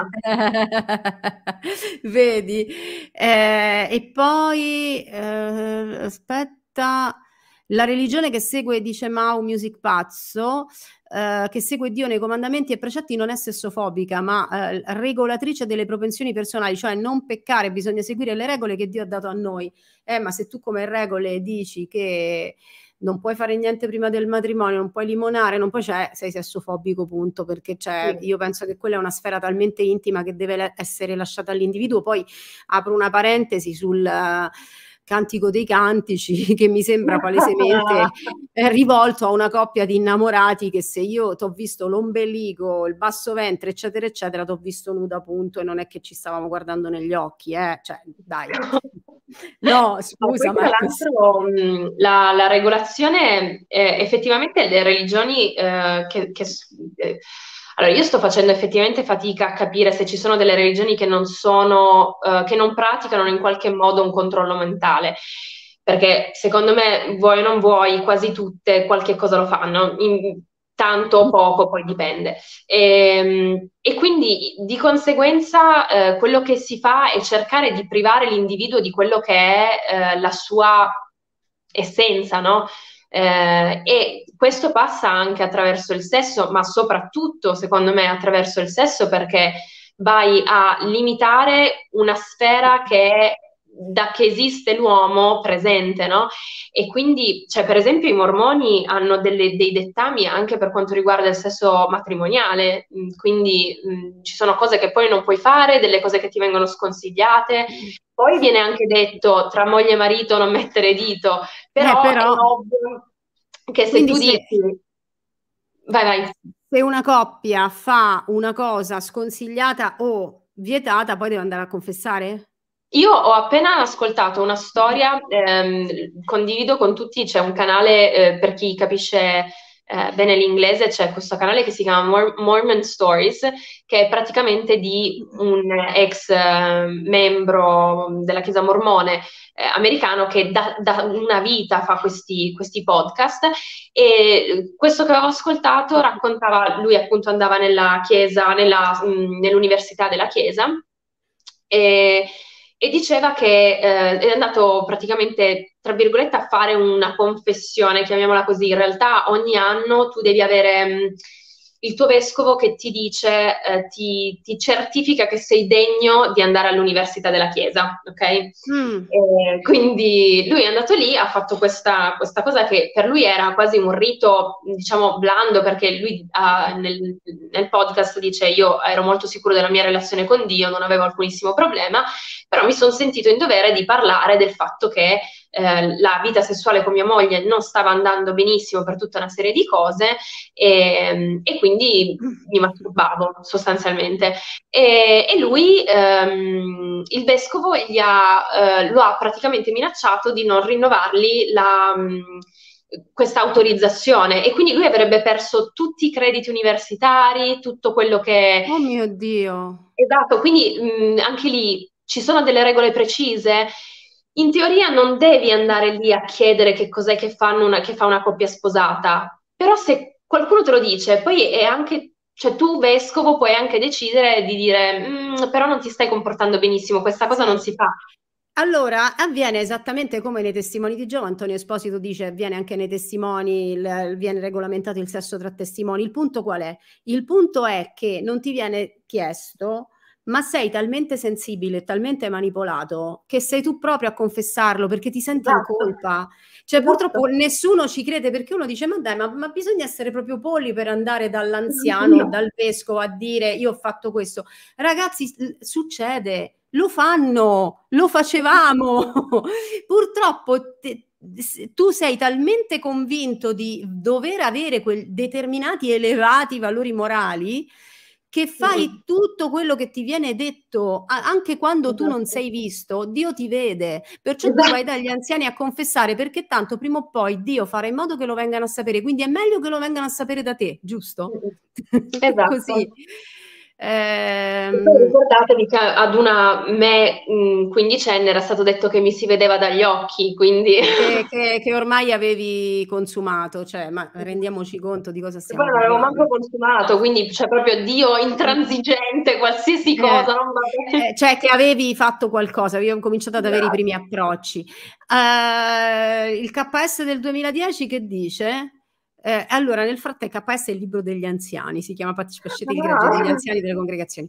Vedi? Eh, e poi eh, aspetta, la religione che segue, dice Mau Music Pazzo, eh, che segue Dio nei comandamenti e precetti non è sessofobica, ma eh, regolatrice delle propensioni personali, cioè non peccare, bisogna seguire le regole che Dio ha dato a noi. Eh, ma se tu come regole dici che non puoi fare niente prima del matrimonio, non puoi limonare, non puoi, cioè, sei sessofobico, punto, perché cioè, Sì. io penso che quella è una sfera talmente intima che deve essere lasciata all'individuo. Poi apro una parentesi sul uh, Cantico dei Cantici, che mi sembra palesemente è rivolto a una coppia di innamorati, che se io ti ho visto l'ombelico, il basso ventre, eccetera, eccetera, ti ho visto nuda, punto, e non è che ci stavamo guardando negli occhi, eh? Cioè, dai. No, scusa, poi, tra ma l'altro, mh, la, la regolazione, eh, effettivamente le religioni eh, che, che eh, allora io sto facendo effettivamente fatica a capire se ci sono delle religioni che non sono, eh, che non praticano in qualche modo un controllo mentale. Perché secondo me, vuoi o non vuoi, quasi tutte qualche cosa lo fanno, in, tanto o poco, poi dipende. E, e quindi di conseguenza eh, quello che si fa è cercare di privare l'individuo di quello che è eh, la sua essenza, no? Eh, e questo passa anche attraverso il sesso, ma soprattutto, secondo me, attraverso il sesso, perché vai a limitare una sfera che è da che esiste l'uomo presente, no? E quindi, cioè, per esempio, i mormoni hanno delle- dei dettami anche per quanto riguarda il sesso matrimoniale, mm, quindi mh, ci sono cose che poi non puoi fare, delle cose che ti vengono sconsigliate. Poi viene anche detto tra moglie e marito non mettere dito, eh, però è però, ovvio che se quindi tu se, dici, vai, vai. se una coppia fa una cosa sconsigliata o vietata, poi deve andare a confessare? Io ho appena ascoltato una storia, ehm, condivido con tutti, c'è un canale, eh, per chi capisce eh, bene l'inglese, c'è questo canale che si chiama Mor- Mormon Stories, che è praticamente di un ex eh, membro della Chiesa Mormone eh, americano che da, da una vita fa questi, questi podcast, e questo che avevo ascoltato raccontava, lui appunto andava nella chiesa, nella, mh, nell'università della Chiesa, e e diceva che eh, è andato praticamente, tra virgolette, a fare una confessione, chiamiamola così. In realtà ogni anno tu devi avere mh, il tuo vescovo che ti dice, eh, ti, ti certifica che sei degno di andare all'università della Chiesa, ok? Mm. E quindi lui è andato lì, ha fatto questa, questa cosa che per lui era quasi un rito, diciamo, blando, perché lui ha, nel, nel podcast dice: io ero molto sicuro della mia relazione con Dio, non avevo alcunissimo problema, però mi sono sentito in dovere di parlare del fatto che eh, la vita sessuale con mia moglie non stava andando benissimo per tutta una serie di cose, e, e quindi mi masturbavo sostanzialmente. E, e lui, ehm, il vescovo, gli ha, eh, lo ha praticamente minacciato di non rinnovargli la, mh, questa autorizzazione, e quindi lui avrebbe perso tutti i crediti universitari, tutto quello che... Oh mio Dio. Esatto, quindi mh, anche lì ci sono delle regole precise. In teoria non devi andare lì a chiedere che cos'è che fanno una, che fa una coppia sposata, però se qualcuno te lo dice, poi è anche, cioè tu vescovo puoi anche decidere di dire: "Mm, però non ti stai comportando benissimo, questa cosa non Sì. si fa." Allora, avviene esattamente come nei testimoni di Geova. Antonio Esposito dice: avviene anche nei testimoni, il- viene regolamentato il sesso tra testimoni. Il punto qual è? Il punto è che non ti viene chiesto, ma sei talmente sensibile e talmente manipolato che sei tu proprio a confessarlo perché ti senti in Esatto, colpa. Cioè, purtroppo esatto. nessuno ci crede, perché uno dice: ma dai, ma, ma bisogna essere proprio polli per andare dall'anziano, dal vescovo a dire io ho fatto questo. Ragazzi, s- succede, lo fanno, lo facevamo. Purtroppo te- s- tu sei talmente convinto di dover avere quei determinati elevati valori morali che fai Mm, tutto quello che ti viene detto, a- anche quando tu non esatto. sei visto, Dio ti vede. Perciò tu vai Esatto. dagli anziani a confessare, perché tanto prima o poi Dio farà in modo che lo vengano a sapere. Quindi è meglio che lo vengano a sapere da te, giusto? Mm, Così. esatto. E poi Ehm, ricordatevi che ad una me mh, quindicenne era stato detto che mi si vedeva dagli occhi, quindi... che, che- che ormai avevi consumato, cioè, ma rendiamoci conto di cosa E poi stiamo non avevo manco parlando. consumato, quindi c'è proprio Dio intransigente, qualsiasi Eh, cosa, non va bene. eh, cioè che avevi fatto qualcosa, avevi cominciato ad avere i primi Esatto. approcci. Eh, il K S del duemiladieci che dice? Eh, allora, nel frattempo, K S è il libro degli anziani, si chiama Partecipazione il greggio degli Ah. anziani delle congregazioni.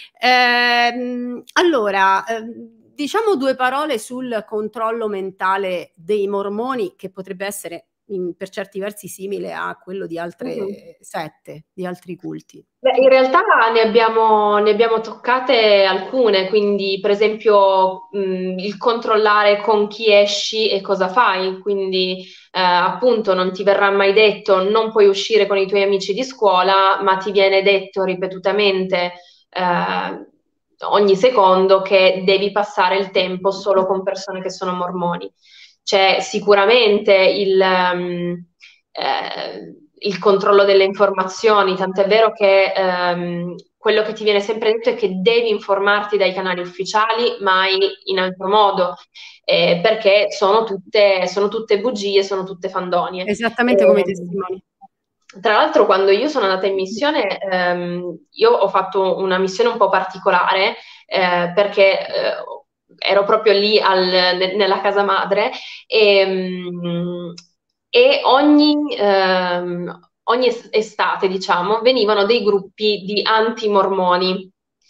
Ehm, allora, ehm, diciamo due parole sul controllo mentale dei mormoni, che potrebbe essere in, per certi versi simile a quello di altre Mhm. sette, di altri culti. Beh, in realtà ne abbiamo, ne abbiamo toccate alcune, quindi per esempio mh, il controllare con chi esci e cosa fai, quindi eh, appunto non ti verrà mai detto non puoi uscire con i tuoi amici di scuola, ma ti viene detto ripetutamente eh, ogni secondo che devi passare il tempo solo con persone che sono mormoni. C'è sicuramente il... um, eh, il controllo delle informazioni, tant'è vero che ehm, quello che ti viene sempre detto è che devi informarti dai canali ufficiali, mai in altro modo, eh, perché sono tutte, sono tutte bugie, sono tutte fandonie. Esattamente come i Ehm, testimoni. Tra l'altro, quando io sono andata in missione, ehm, io ho fatto una missione un po' particolare, eh, perché eh, ero proprio lì al- ne- nella casa madre e, mm, e ogni, ehm, ogni es- estate, diciamo, venivano dei gruppi di anti-mormoni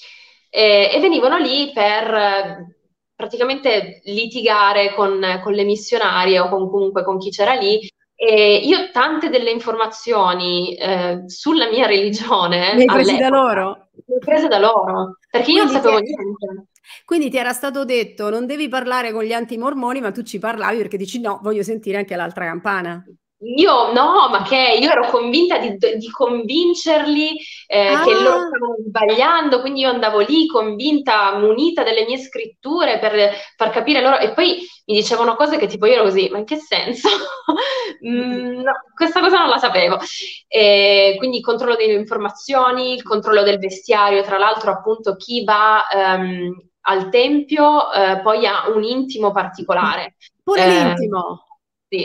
e, e venivano lì per eh, praticamente litigare con, con le missionarie o con, comunque con chi c'era lì. E io tante delle informazioni eh, sulla mia religione Le hai presi da all'epoca loro? le ho prese da loro, perché io non Quindi ti, sapevo è- niente. quindi ti era stato detto non devi parlare con gli antimormoni, ma tu ci parlavi perché dici no, voglio sentire anche l'altra campana. Io no, ma che io ero convinta di, di convincerli eh, che loro Ah, stavano sbagliando, quindi io andavo lì convinta, munita delle mie scritture per far capire loro, e poi mi dicevano cose che tipo io ero così, ma in che senso? Mm, no, questa cosa non la sapevo. E quindi il controllo delle informazioni, il controllo del vestiario, tra l'altro appunto chi va ehm, al tempio eh, poi ha un intimo particolare. pure Eh, l'intimo. sì.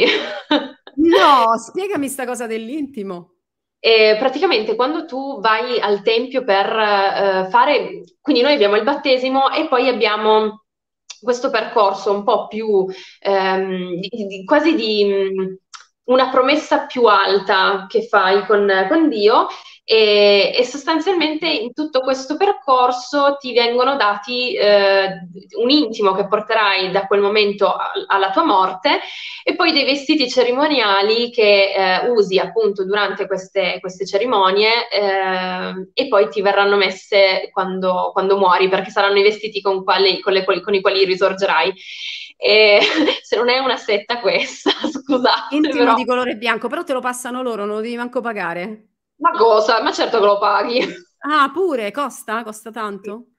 No, spiegami sta cosa dell'intimo. E praticamente quando tu vai al tempio per eh, fare, quindi noi abbiamo il battesimo e poi abbiamo questo percorso un po' più ehm, di- di- quasi di mh, una promessa più alta che fai con, con Dio e, e sostanzialmente in tutto questo percorso ti vengono dati eh, un intimo che porterai da quel momento a- alla tua morte e poi dei vestiti cerimoniali che eh, usi appunto durante queste, queste cerimonie eh, e poi ti verranno messe quando, quando muori, perché saranno i vestiti con, quali, con, le, con i quali risorgerai. E, se non è una setta questa, scusate, Intimo però. di colore bianco, però te lo passano loro, non lo devi manco pagare. Ma cosa? Ma certo che lo paghi. Ah, pure, costa? Costa tanto?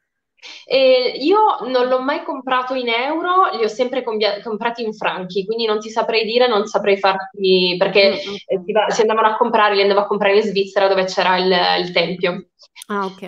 E io non l'ho mai comprato in euro, li ho sempre combia- comprati in franchi, quindi non ti saprei dire, non saprei farti, perché Mm, eh, ok. si, va- si andavano a comprare, li andavo a comprare in Svizzera dove c'era il, il tempio. Ah, ok.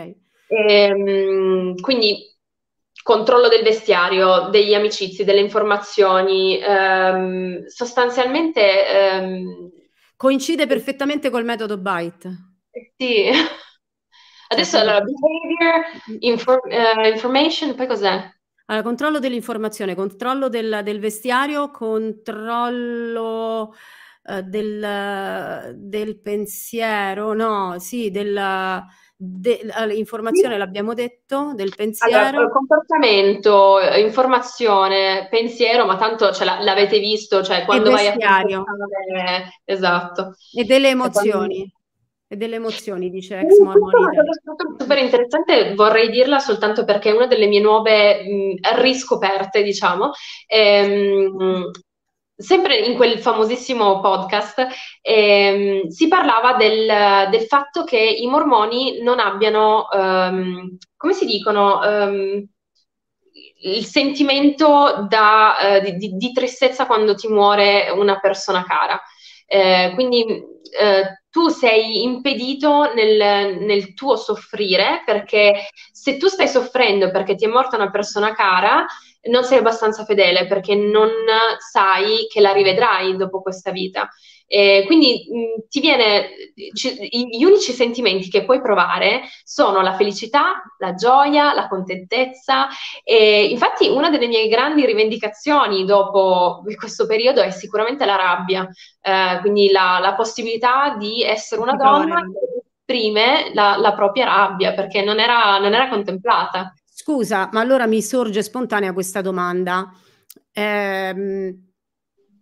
Ehm, quindi controllo del vestiario, degli amicizi, delle informazioni, ehm, sostanzialmente ehm, Coincide perfettamente col metodo Byte. sì. Cioè, Adesso proprio. allora, behavior, infor- eh, information, poi cos'è? Allora, controllo dell'informazione, controllo del, del vestiario, controllo eh, del, del pensiero, no, sì, del, de- allora, informazione l'abbiamo detto, del Allora, eh, pensiero comportamento, eh, informazione, pensiero, ma tanto ce l'ha- l'avete visto, cioè e quando vai a vestiario confessare, esatto. e delle Cioè, quando- emozioni, e delle emozioni, dice Sì, Ex questa Mormon è una Italy. cosa super, super interessante, vorrei dirla soltanto perché è una delle mie nuove mh, riscoperte, diciamo. Ehm, sempre in quel famosissimo podcast ehm, si parlava del, del fatto che i mormoni non abbiano, ehm, come si dicono, ehm, il sentimento da, eh, di, di- di tristezza quando ti muore una persona cara. Eh, quindi eh, tu sei impedito nel, nel tuo soffrire perché se tu stai soffrendo perché ti è morta una persona cara, non sei abbastanza fedele perché non sai che la rivedrai dopo questa vita. Eh, quindi mh, ti viene, ci- gli unici sentimenti che puoi provare sono la felicità, la gioia, la contentezza. E infatti, una delle mie grandi rivendicazioni dopo questo periodo è sicuramente la rabbia, eh, quindi la, la possibilità di essere una Di provare donna rabbia. che esprime la, la propria rabbia perché non era, non era contemplata. Scusa, ma allora mi sorge spontanea questa domanda. Ehm,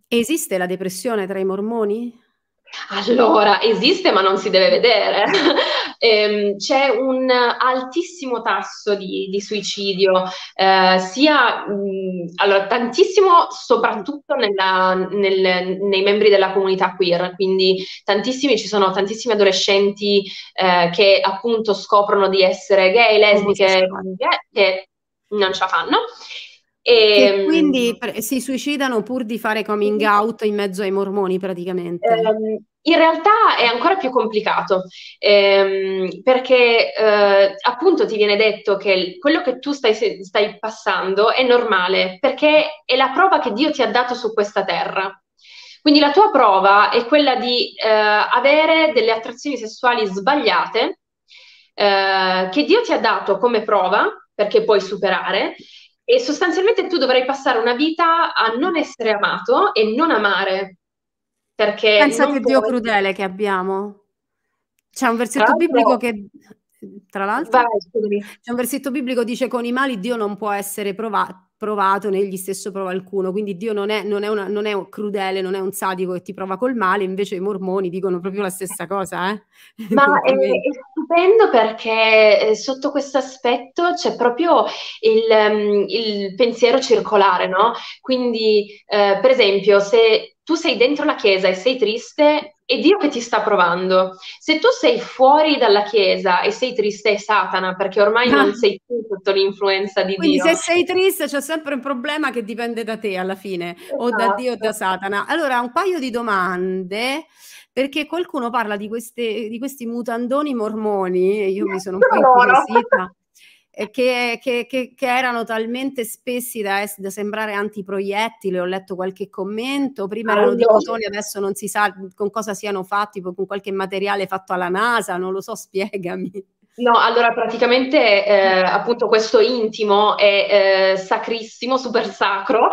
Esiste la depressione tra i mormoni? Allora, esiste ma non si deve vedere. Ehm, c'è un altissimo tasso di, di suicidio, eh, sia mh, allora, tantissimo soprattutto nella- nel- nei membri della comunità queer, quindi tantissimi, ci sono tantissimi adolescenti eh, che appunto scoprono di essere gay, lesbiche, Omosessuali. eh, che non ce la fanno. Che E, quindi pre- si suicidano pur di fare coming out in mezzo ai mormoni praticamente. Ehm, in realtà è ancora più complicato, ehm, perché eh, appunto ti viene detto che il- quello che tu stai, se- stai passando è normale, perché è la prova che Dio ti ha dato su questa terra. Quindi la tua prova è quella di eh, avere delle attrazioni sessuali sbagliate, eh, che Dio ti ha dato come prova, perché puoi superare, e sostanzialmente tu dovrai passare una vita a non essere amato e non amare, perché Pensa non che Dio puoi. crudele che abbiamo. C'è un Tra versetto biblico l'altro, che, tra l'altro, vai, scusami. c'è un versetto biblico dice con i mali Dio non può essere prova- provato né egli stesso prova alcuno, quindi Dio non è, non è una- non è un crudele, non è un sadico che ti prova col male, invece i mormoni dicono proprio la stessa cosa, eh? Ma è, Complimenti. è stupendo perché eh, sotto questo aspetto c'è proprio il, ehm, il pensiero circolare, no? Quindi, eh, per esempio, se tu sei dentro la chiesa e sei triste, è Dio che ti sta provando. Se tu sei fuori dalla chiesa e sei triste, è Satana, perché ormai non sei più sotto l'influenza di Quindi Dio. se sei triste c'è sempre un problema che dipende da te alla fine, o da Dio o da Esatto. Satana. Allora, un paio di domande, perché qualcuno parla di, queste, di questi mutandoni mormoni, e io mi sono un po' Sono loro. incuriosita, eh, che, che- che- che erano talmente spessi da, ess- da sembrare antiproiettili, ho letto qualche commento, prima erano di Allora. cotone, adesso non si sa con cosa siano fatti, con qualche materiale fatto alla NASA, non lo so, spiegami. No, allora praticamente eh, appunto questo intimo è eh, sacrissimo, super sacro,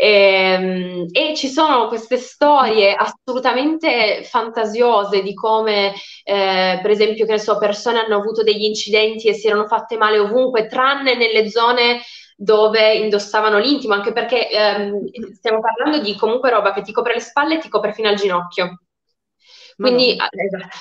ehm, e ci sono queste storie assolutamente fantasiose di come, eh, per esempio, che ne so, persone hanno avuto degli incidenti e si erano fatte male ovunque, tranne nelle zone dove indossavano l'intimo, anche perché ehm, stiamo parlando di comunque roba che ti copre le spalle e ti copre fino al ginocchio. Quindi, Madonna. ah, esatto.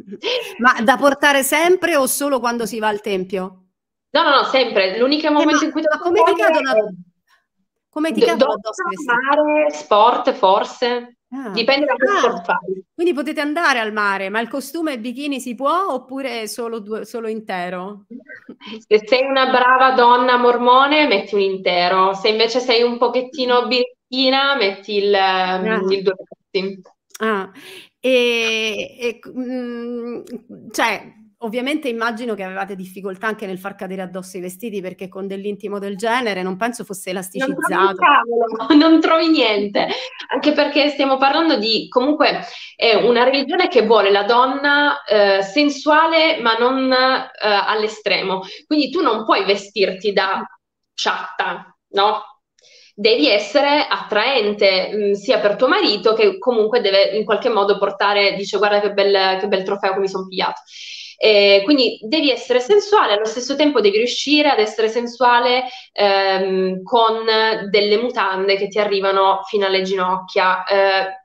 Ma da portare sempre o solo quando si va al tempio? No, no, no, sempre. L'unico Eh, ma, momento in cui ma devo come ti togliere cadono, è a- come ti d- cadono donna, addosso i vestiti? mare, sport, forse. Ah. Dipende da che Ah, sport fai. quindi potete andare al mare, ma il costume e il bikini si può oppure solo, due- solo intero? Se sei una brava donna mormone, metti un intero. Se invece sei un pochettino birichina, metti il, ehm, Ah. il due pezzi. Ah, e, e, mm, cioè, ovviamente immagino che avevate difficoltà anche nel far cadere addosso i vestiti perché con dell'intimo del genere non penso fosse Non trovi un elasticizzato. cavolo, non trovi niente, anche perché stiamo parlando di, comunque, è una religione che vuole la donna eh, sensuale ma non eh, all'estremo. Quindi tu non puoi vestirti da ciatta, no? Devi essere attraente, mh, sia per tuo marito che comunque deve in qualche modo portare, dice guarda che bel, che bel trofeo che mi sono pigliato. Eh, quindi devi essere sensuale, allo stesso tempo devi riuscire ad essere sensuale ehm, con delle mutande che ti arrivano fino alle ginocchia. Eh,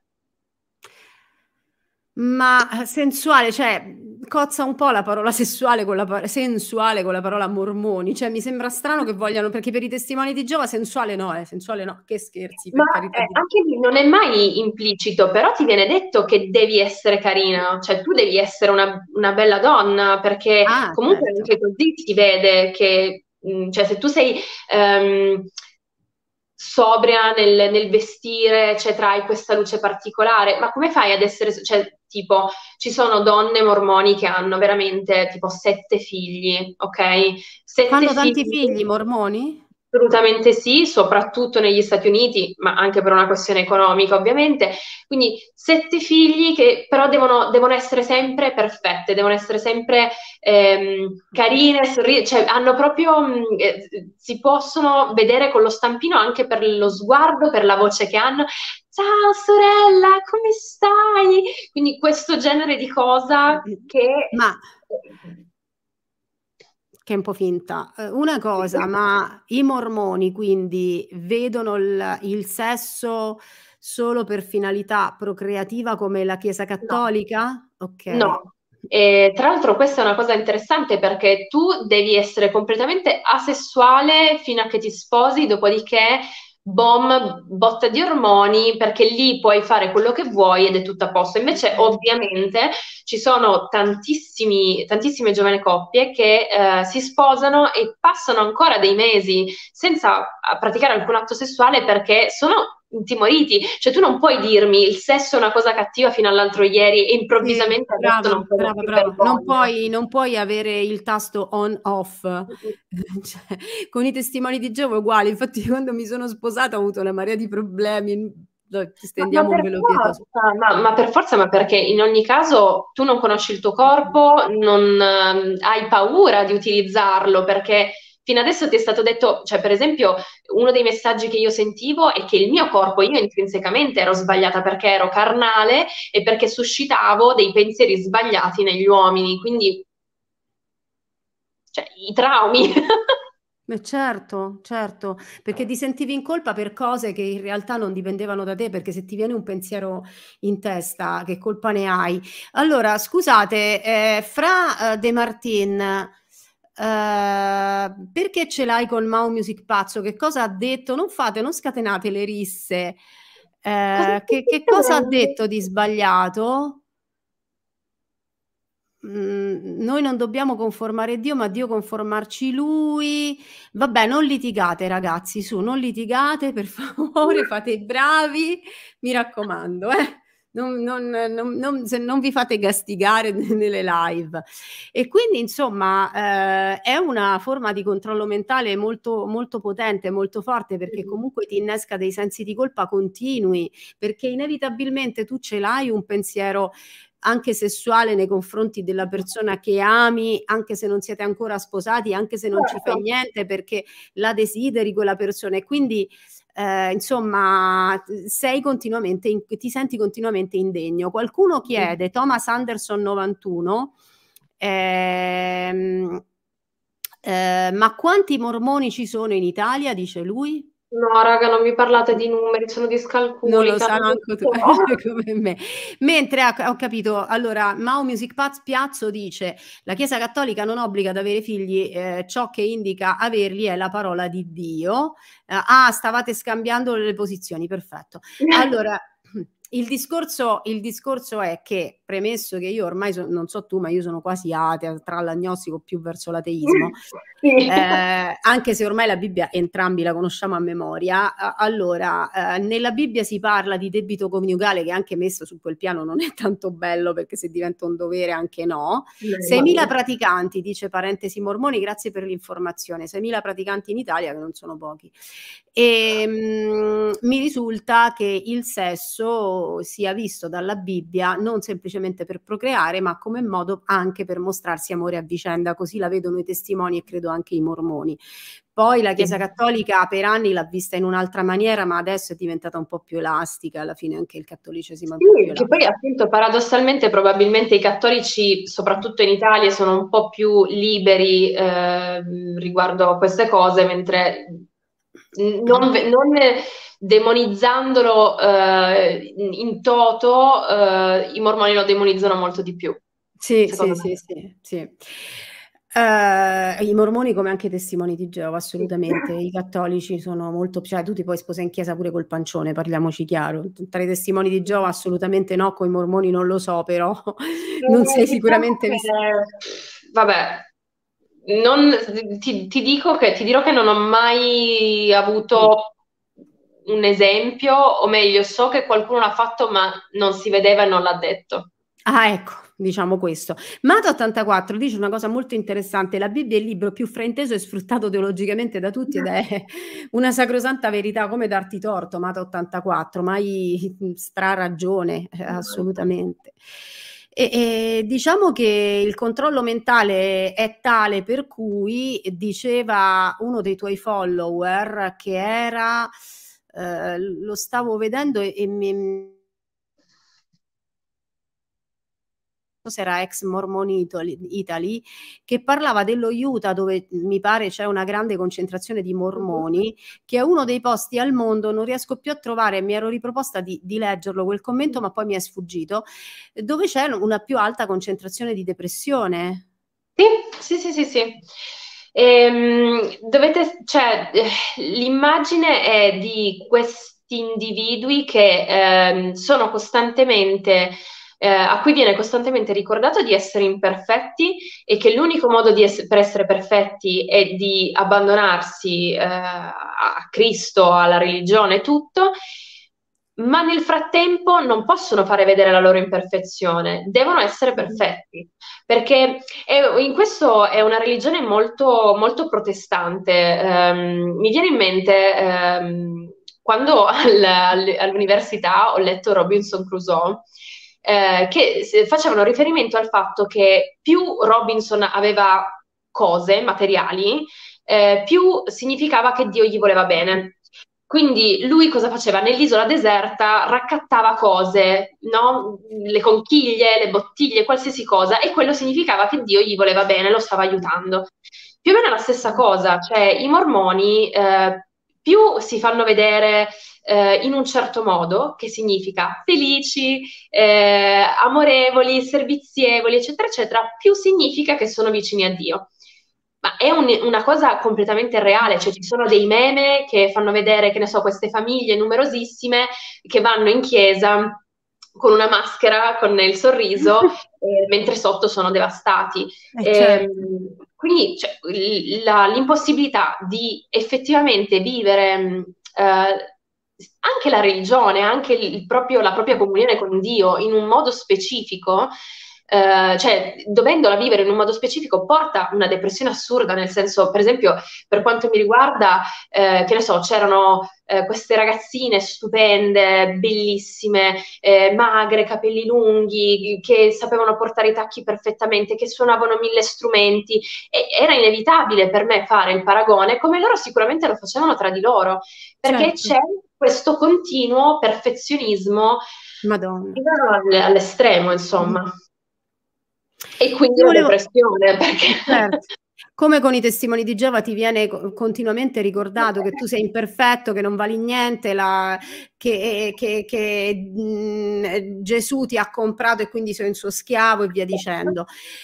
Ma eh, sensuale, cioè, cozza un po' la parola sessuale con la pa- sensuale con la parola mormoni, cioè mi sembra strano che vogliano, perché per i testimoni di Geova sensuale no, eh, sensuale no, che scherzi, ma per carità eh, di Dio. anche lì non è mai implicito, però ti viene detto che devi essere carina, cioè tu devi essere una, una bella donna, perché Ah, comunque certo. anche così si vede che, mh, cioè se tu sei ehm, sobria nel, nel vestire, eccetera, hai questa luce particolare, ma come fai ad essere, cioè tipo ci sono donne mormoni che hanno veramente tipo sette figli, ok? Sette Fanno tanti figli. figli, mormoni? Assolutamente sì, soprattutto negli Stati Uniti, ma anche per una questione economica, ovviamente. Quindi sette figli che però devono, devono essere sempre perfette, devono essere sempre ehm, carine, sorri- cioè hanno proprio, mh, eh, si possono vedere con lo stampino anche per lo sguardo, per la voce che hanno. Ciao sorella, come stai? Quindi questo genere di cosa che. Ma che è un po' finta. Eh, Una cosa, ma i mormoni quindi vedono il, il sesso solo per finalità procreativa come la Chiesa No, Cattolica? Ok. no. E, tra l'altro questa è una cosa interessante perché tu devi essere completamente asessuale fino a che ti sposi, dopodiché bom, botta di ormoni perché lì puoi fare quello che vuoi ed è tutto a posto. Invece Ok. ovviamente ci sono tantissimi, tantissime giovani coppie che eh, si sposano e passano ancora dei mesi senza eh, praticare alcun atto sessuale perché sono intimoriti. Cioè tu non puoi dirmi il sesso è una cosa cattiva fino all'altro ieri e Sì, improvvisamente adesso non brava, provo brava, più brava. Non vergogna. puoi, non puoi avere il tasto on-off. Cioè, con i testimoni di Geova è uguale. Infatti, quando mi sono sposata ho avuto una marea di problemi. Dai, ti Ma, ma stendiamo un per velo pietoso. forza, ma, ma per forza, ma perché in ogni caso tu non conosci il tuo corpo, non ehm, hai paura di utilizzarlo, perché fino adesso ti è stato detto, cioè per esempio uno dei messaggi che io sentivo è che il mio corpo, io intrinsecamente ero sbagliata perché ero carnale e perché suscitavo dei pensieri sbagliati negli uomini, quindi cioè, i traumi. Eh, certo, certo, perché ti sentivi in colpa per cose che in realtà non dipendevano da te, perché se ti viene un pensiero in testa, che colpa ne hai? Allora, scusate, eh, Fra eh, De Martin, eh, perché ce l'hai con Mau Music Pazzo? Che cosa ha detto? Non fate, non scatenate le risse. Cosa Eh, stai che, che cosa ha succedendo? detto di sbagliato? Mm, noi non dobbiamo conformare Dio, ma Dio conformarci lui. Vabbè, non litigate, ragazzi, su, non litigate, per favore, fate i bravi, mi raccomando, eh. Non, non- non- non- se non vi fate gastigare nelle live. E quindi, insomma, eh, è una forma di controllo mentale molto, molto potente, molto forte, perché Mhm. comunque ti innesca dei sensi di colpa continui, perché inevitabilmente tu ce l'hai un pensiero anche sessuale nei confronti della persona che ami, anche se non siete ancora sposati, anche se non ci fai Certo. niente, perché la desideri quella persona e quindi eh, insomma sei continuamente in, ti senti continuamente indegno. Qualcuno Mhm. chiede, Thomas Anderson novantuno, ehm, eh, ma quanti mormoni ci sono in Italia? Dice lui. No, raga, non mi parlate di numeri, sono Non lo discalculica, sa non lo manco tu, so. come me. Mentre ho, ho capito, allora, Mao Music Paz Piazzo dice: la Chiesa Cattolica non obbliga ad avere figli, eh, ciò che indica averli è la parola di Dio. Eh, ah, stavate scambiando le posizioni, perfetto. Allora, il discorso, il discorso è che, premesso che io ormai so- non so tu, ma io sono quasi atea, tra l'agnostico più verso l'ateismo, Sì. eh, anche se ormai la Bibbia entrambi la conosciamo a memoria, a- allora, eh, nella Bibbia si parla di debito coniugale che anche messo su quel piano non è tanto bello perché se diventa un dovere anche no. No, seimila immagino. praticanti, dice parentesi mormoni, grazie per l'informazione, seimila praticanti in Italia che non sono pochi. E mh, mi risulta che il sesso sia visto dalla Bibbia non semplicemente per procreare, ma come modo anche per mostrarsi amore a vicenda, così la vedono i testimoni e credo anche i mormoni. Poi la Chiesa Sì. Cattolica per anni l'ha vista in un'altra maniera, ma adesso è diventata un po' più elastica, alla fine anche il cattolicesimo è un po' più Sì, che poi elastico. appunto paradossalmente probabilmente i cattolici, soprattutto in Italia, sono un po' più liberi eh, riguardo a queste cose, mentre non, non demonizzandolo eh, in, in toto, eh, i mormoni lo demonizzano molto di più, Sì, sì, secondo sì, me. sì, sì. Eh, i mormoni come anche i testimoni di Geova, assolutamente. I cattolici sono molto, cioè tu ti puoi sposare in chiesa pure col pancione, parliamoci chiaro. Tra i testimoni di Geova assolutamente no, con i mormoni non lo so, però non Eh, sei diciamo sicuramente che, visto. vabbè, non- ti, ti dico che, ti dirò che non ho mai avuto un esempio, o meglio, so che qualcuno l'ha fatto, ma non si vedeva e non l'ha detto. Ah, ecco, diciamo questo. Mata ottantaquattro dice una cosa molto interessante: la Bibbia è il libro più frainteso e sfruttato teologicamente da tutti ed è una sacrosanta verità, come darti torto, Mata ottantaquattro, ma hai straragione, eh, assolutamente. E, e diciamo che il controllo mentale è tale per cui diceva uno dei tuoi follower che era, eh, lo stavo vedendo e, e mi se era ex Mormon Italy, Italy, che parlava dello Utah, dove mi pare c'è una grande concentrazione di mormoni, che è uno dei posti al mondo, non riesco più a trovare, mi ero riproposta di, di leggerlo quel commento, ma poi mi è sfuggito, dove c'è una più alta concentrazione di depressione. Sì, sì, sì, sì, sì. Ehm, dovete, cioè, eh, l'immagine è di questi individui che ehm, sono costantemente, eh, a cui viene costantemente ricordato di essere imperfetti e che l'unico modo di ess- per essere perfetti è di abbandonarsi eh, a Cristo, alla religione, tutto, ma nel frattempo non possono fare vedere la loro imperfezione, devono essere perfetti, perché è- in questo è una religione molto, molto protestante. Ehm, mi viene in mente, ehm, quando al- al- all'università ho letto Robinson Crusoe, eh, che se- facevano riferimento al fatto che più Robinson aveva cose materiali, eh, più significava che Dio gli voleva bene. Quindi lui cosa faceva? Nell'isola deserta raccattava cose, no? Le conchiglie, le bottiglie, qualsiasi cosa, e quello significava che Dio gli voleva bene, lo stava aiutando. Più o meno la stessa cosa, cioè i mormoni eh, più si fanno vedere eh, in un certo modo, che significa felici, eh, amorevoli, servizievoli, eccetera, eccetera, più significa che sono vicini a Dio. Ma è un- una cosa completamente reale, cioè ci sono dei meme che fanno vedere, che ne so, queste famiglie numerosissime che vanno in chiesa con una maschera, con il sorriso, eh, mentre sotto sono devastati. Eh, Ehm, certo. quindi cioè, l- la- l'impossibilità di effettivamente vivere mh, eh, anche la religione, anche il proprio- la propria comunione con Dio in un modo specifico, eh, cioè dovendola vivere in un modo specifico, porta una depressione assurda, nel senso, per esempio, per quanto mi riguarda, eh, che ne so, c'erano eh, queste ragazzine stupende, bellissime, eh, magre, capelli lunghi, che sapevano portare i tacchi perfettamente, che suonavano mille strumenti, e era inevitabile per me fare il paragone, come loro sicuramente lo facevano tra di loro, perché Certo. c'è questo continuo perfezionismo Madonna. fino all- all'estremo, insomma. E quindi Ti la volevo, depressione, perché... certo, come con i testimoni di Geova ti viene co- continuamente ricordato che tu sei imperfetto, che non vali niente, la- che, che- che, mh, Gesù ti ha comprato e quindi sei un suo schiavo e via dicendo.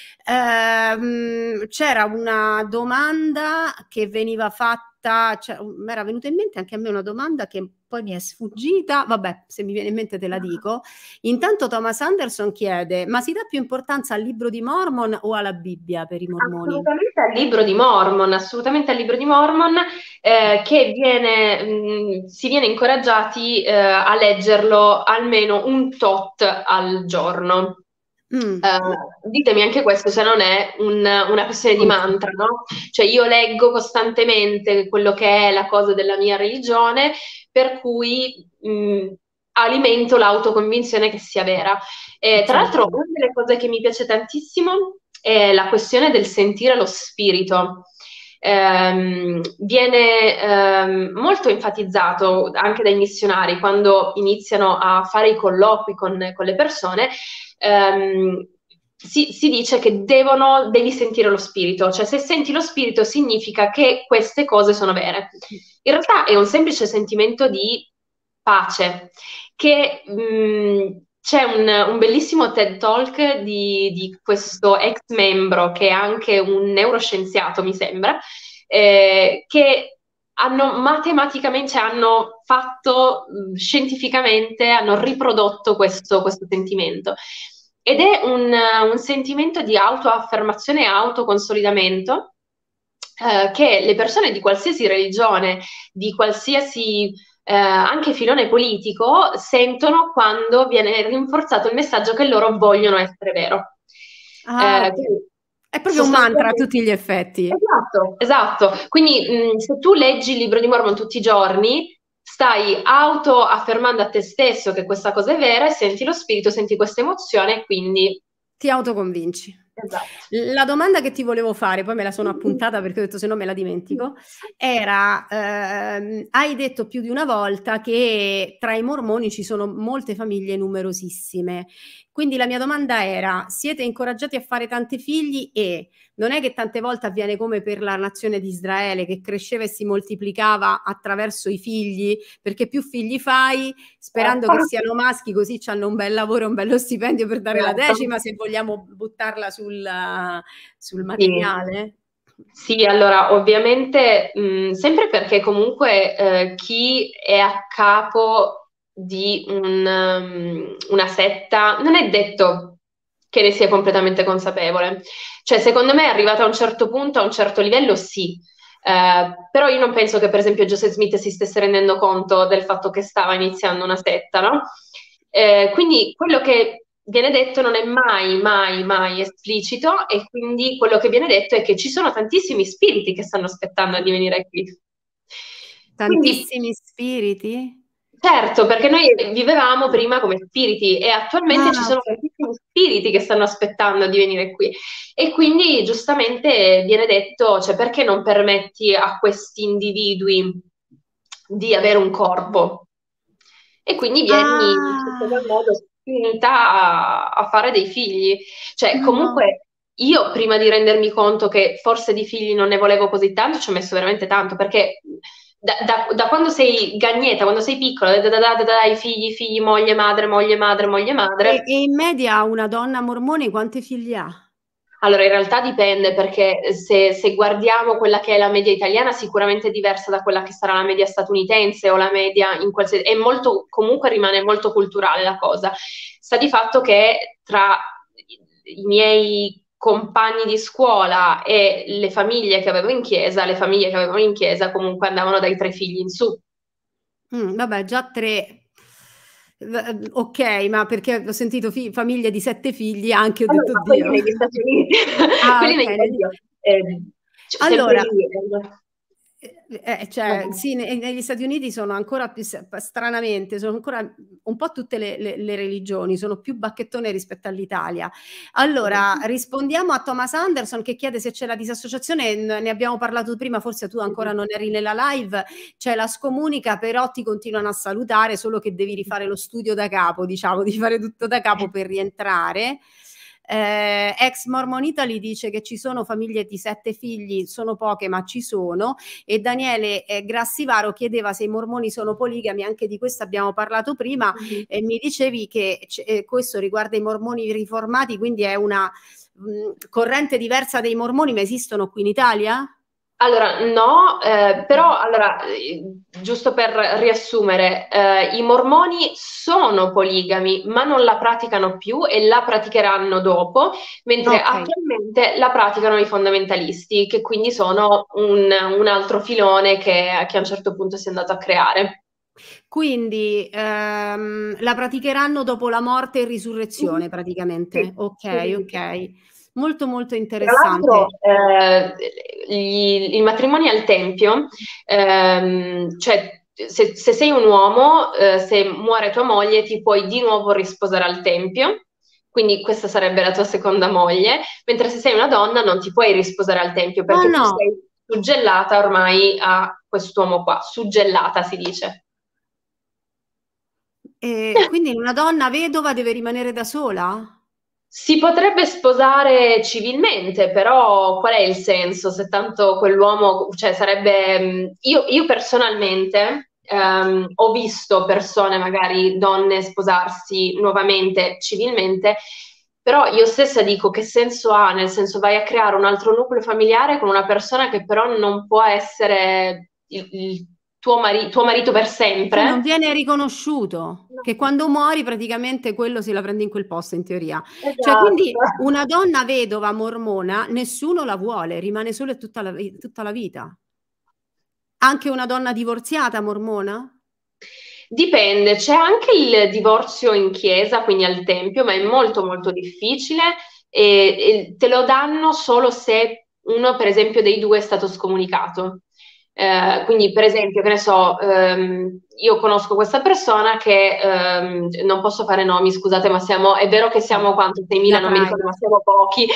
Ehm, c'era una domanda che veniva fatta, cioè, mi era venuta in mente anche a me una domanda che poi mi è sfuggita, vabbè, se mi viene in mente te la dico. Intanto Thomas Anderson chiede: ma si dà più importanza al libro di Mormon o alla Bibbia per i mormoni? Assolutamente al libro di Mormon, assolutamente al libro di Mormon, eh, che viene, mh, si viene incoraggiati eh, a leggerlo almeno un tot al giorno. Mm. Eh, ditemi anche questo se non è un- una questione di mantra, no? Cioè io leggo costantemente quello che è la cosa della mia religione, per cui mh, alimento l'autoconvinzione che sia vera. E, tra l'altro, Certo. una delle cose che mi piace tantissimo è la questione del sentire lo spirito. Ehm, viene ehm, molto enfatizzato anche dai missionari quando iniziano a fare i colloqui con, con le persone. ehm, si, si dice che devono, devi sentire lo spirito, cioè se senti lo spirito significa che queste cose sono vere. In realtà è un semplice sentimento di pace, che mh, c'è un, un bellissimo TED Talk di, di questo ex membro che è anche un neuroscienziato, mi sembra, eh, che hanno matematicamente, cioè hanno fatto mh, scientificamente, hanno riprodotto questo, questo sentimento. Ed è un, un sentimento di autoaffermazione e autoconsolidamento eh, che le persone di qualsiasi religione, di qualsiasi eh, anche filone politico, sentono quando viene rinforzato il messaggio che loro vogliono essere vero. Ah, Eh, ok. quindi È proprio un mantra a sostanzialmente... tutti gli effetti. Esatto, esatto. Quindi mh, se tu leggi il libro di Mormon tutti i giorni, stai autoaffermando a te stesso che questa cosa è vera e senti lo spirito, senti questa emozione, e quindi Ti autoconvinci. Esatto. La domanda che ti volevo fare, poi me la sono appuntata perché ho detto se no me la dimentico, era, ehm, hai detto più di una volta che tra i mormoni ci sono molte famiglie numerosissime. Quindi la mia domanda era: siete incoraggiati a fare tanti figli? E non è che tante volte avviene come per la nazione di Israele, che cresceva e si moltiplicava attraverso i figli, perché più figli fai, sperando che siano maschi, così hanno un bel lavoro, un bello stipendio per dare la decima, se vogliamo buttarla sul, sul Sì. materiale? Sì, allora ovviamente mh, sempre perché comunque eh, chi è a capo di un, um, una setta non è detto che ne sia completamente consapevole. Cioè, secondo me è arrivato a un certo punto, a un certo livello, sì. Eh, però io non penso che per esempio Joseph Smith si stesse rendendo conto del fatto che stava iniziando una setta, no? Eh, quindi quello che viene detto non è mai, mai, mai esplicito e quindi quello che viene detto è che ci sono tantissimi spiriti che stanno aspettando di venire qui. Quindi, Tantissimi spiriti? certo, perché noi vivevamo prima come spiriti e attualmente ci Ah, sono ok. tantissimi spiriti che stanno aspettando di venire qui. E quindi giustamente viene detto, cioè perché non permetti a questi individui di avere un corpo? E quindi vieni in questo qual Ah, modo spinta a, a fare dei figli. Cioè, ma no. comunque io prima di rendermi conto che forse di figli non ne volevo così tanto, ci ho messo veramente tanto, perché da, da- da quando sei gagnetta, quando sei piccola, da, da, da, da- dai figli, figli, moglie, madre, moglie, madre, moglie, E, madre. e in media una donna mormone quanti figli ha? Allora, in realtà dipende perché se, se guardiamo quella che è la media italiana, sicuramente è diversa da quella che sarà la media statunitense o la media in qualsiasi... È molto, comunque rimane molto culturale la cosa. Sta di fatto che tra i miei compagni di scuola e le famiglie che avevo in chiesa, le famiglie che avevano in chiesa comunque andavano dai tre figli in su. Mm, vabbè, già tre. V- Ok, ma perché ho sentito fi- famiglie di sette figli, anche ho Allora, detto ma quelli Dio. negli Stati Uniti, Ah, quelli ok. negli nel- oddio, eh, c- sempre Allora, lì. eh, Eh, eh, cioè, vabbè. sì, ne- negli Stati Uniti sono ancora più, s- stranamente, sono ancora un po' tutte le, le- le religioni, sono più bacchettone rispetto all'Italia. Allora, rispondiamo a Thomas Anderson che chiede se c'è la disassociazione, n- ne abbiamo parlato prima, forse tu ancora non eri nella live, c'è la scomunica, però ti continuano a salutare, solo che devi rifare lo studio da capo, diciamo, di fare tutto da capo per rientrare. Eh, ex Mormon Italy dice che ci sono famiglie di sette figli, sono poche ma ci sono, e Daniele eh, Grassivaro chiedeva se i mormoni sono poligami, anche di questo abbiamo parlato prima, Mhm. e mi dicevi che eh, questo riguarda i mormoni riformati, quindi è una mh, corrente diversa dei mormoni, ma esistono qui in Italia? Allora, no, eh, però allora, eh, giusto per riassumere, eh, i mormoni sono poligami, ma non la praticano più e la praticheranno dopo, mentre Ok, attualmente la praticano i fondamentalisti, che quindi sono un, un altro filone che, che a un certo punto si è andato a creare. quindi ehm, la praticheranno dopo la morte e Mhm. risurrezione praticamente. Sì, Ok, sì, sì, sì. ok. Molto molto Tra l'altro, interessante. eh, gli- i matrimoni al tempio, ehm, cioè se, se sei un uomo, eh, se muore tua moglie, ti puoi di nuovo risposare al tempio, quindi questa sarebbe la tua seconda moglie, mentre se sei una donna non ti puoi risposare al tempio Oh perché tu no, sei suggellata ormai a quest'uomo qua, suggellata si dice. e quindi una donna vedova deve rimanere da sola? Si potrebbe sposare civilmente, però qual è il senso se tanto quell'uomo, cioè sarebbe... mh, Io, io personalmente ehm, ho visto persone, magari donne, sposarsi nuovamente civilmente, però io stessa dico che senso ha, nel senso vai a creare un altro nucleo familiare con una persona che però non può essere il, il tuo mari- tuo marito per Cioè non sempre. viene riconosciuto, che quando muori praticamente quello se la prende in quel posto in teoria. Cioè quindi Esatto. una donna vedova mormona nessuno la vuole, rimane sola tutta la, vi- tutta la vita. Anche una donna divorziata mormona? Dipende, c'è anche il divorzio in chiesa, quindi al tempio, ma è molto molto difficile e, e te lo danno solo se uno, per esempio, dei due è stato scomunicato. Eh, quindi, per esempio, che ne so, ehm, io conosco questa persona che ehm, non posso fare nomi, scusate, ma siamo, è vero che siamo quanto? seimila, La non mi ricordo, ma privacy. siamo pochi.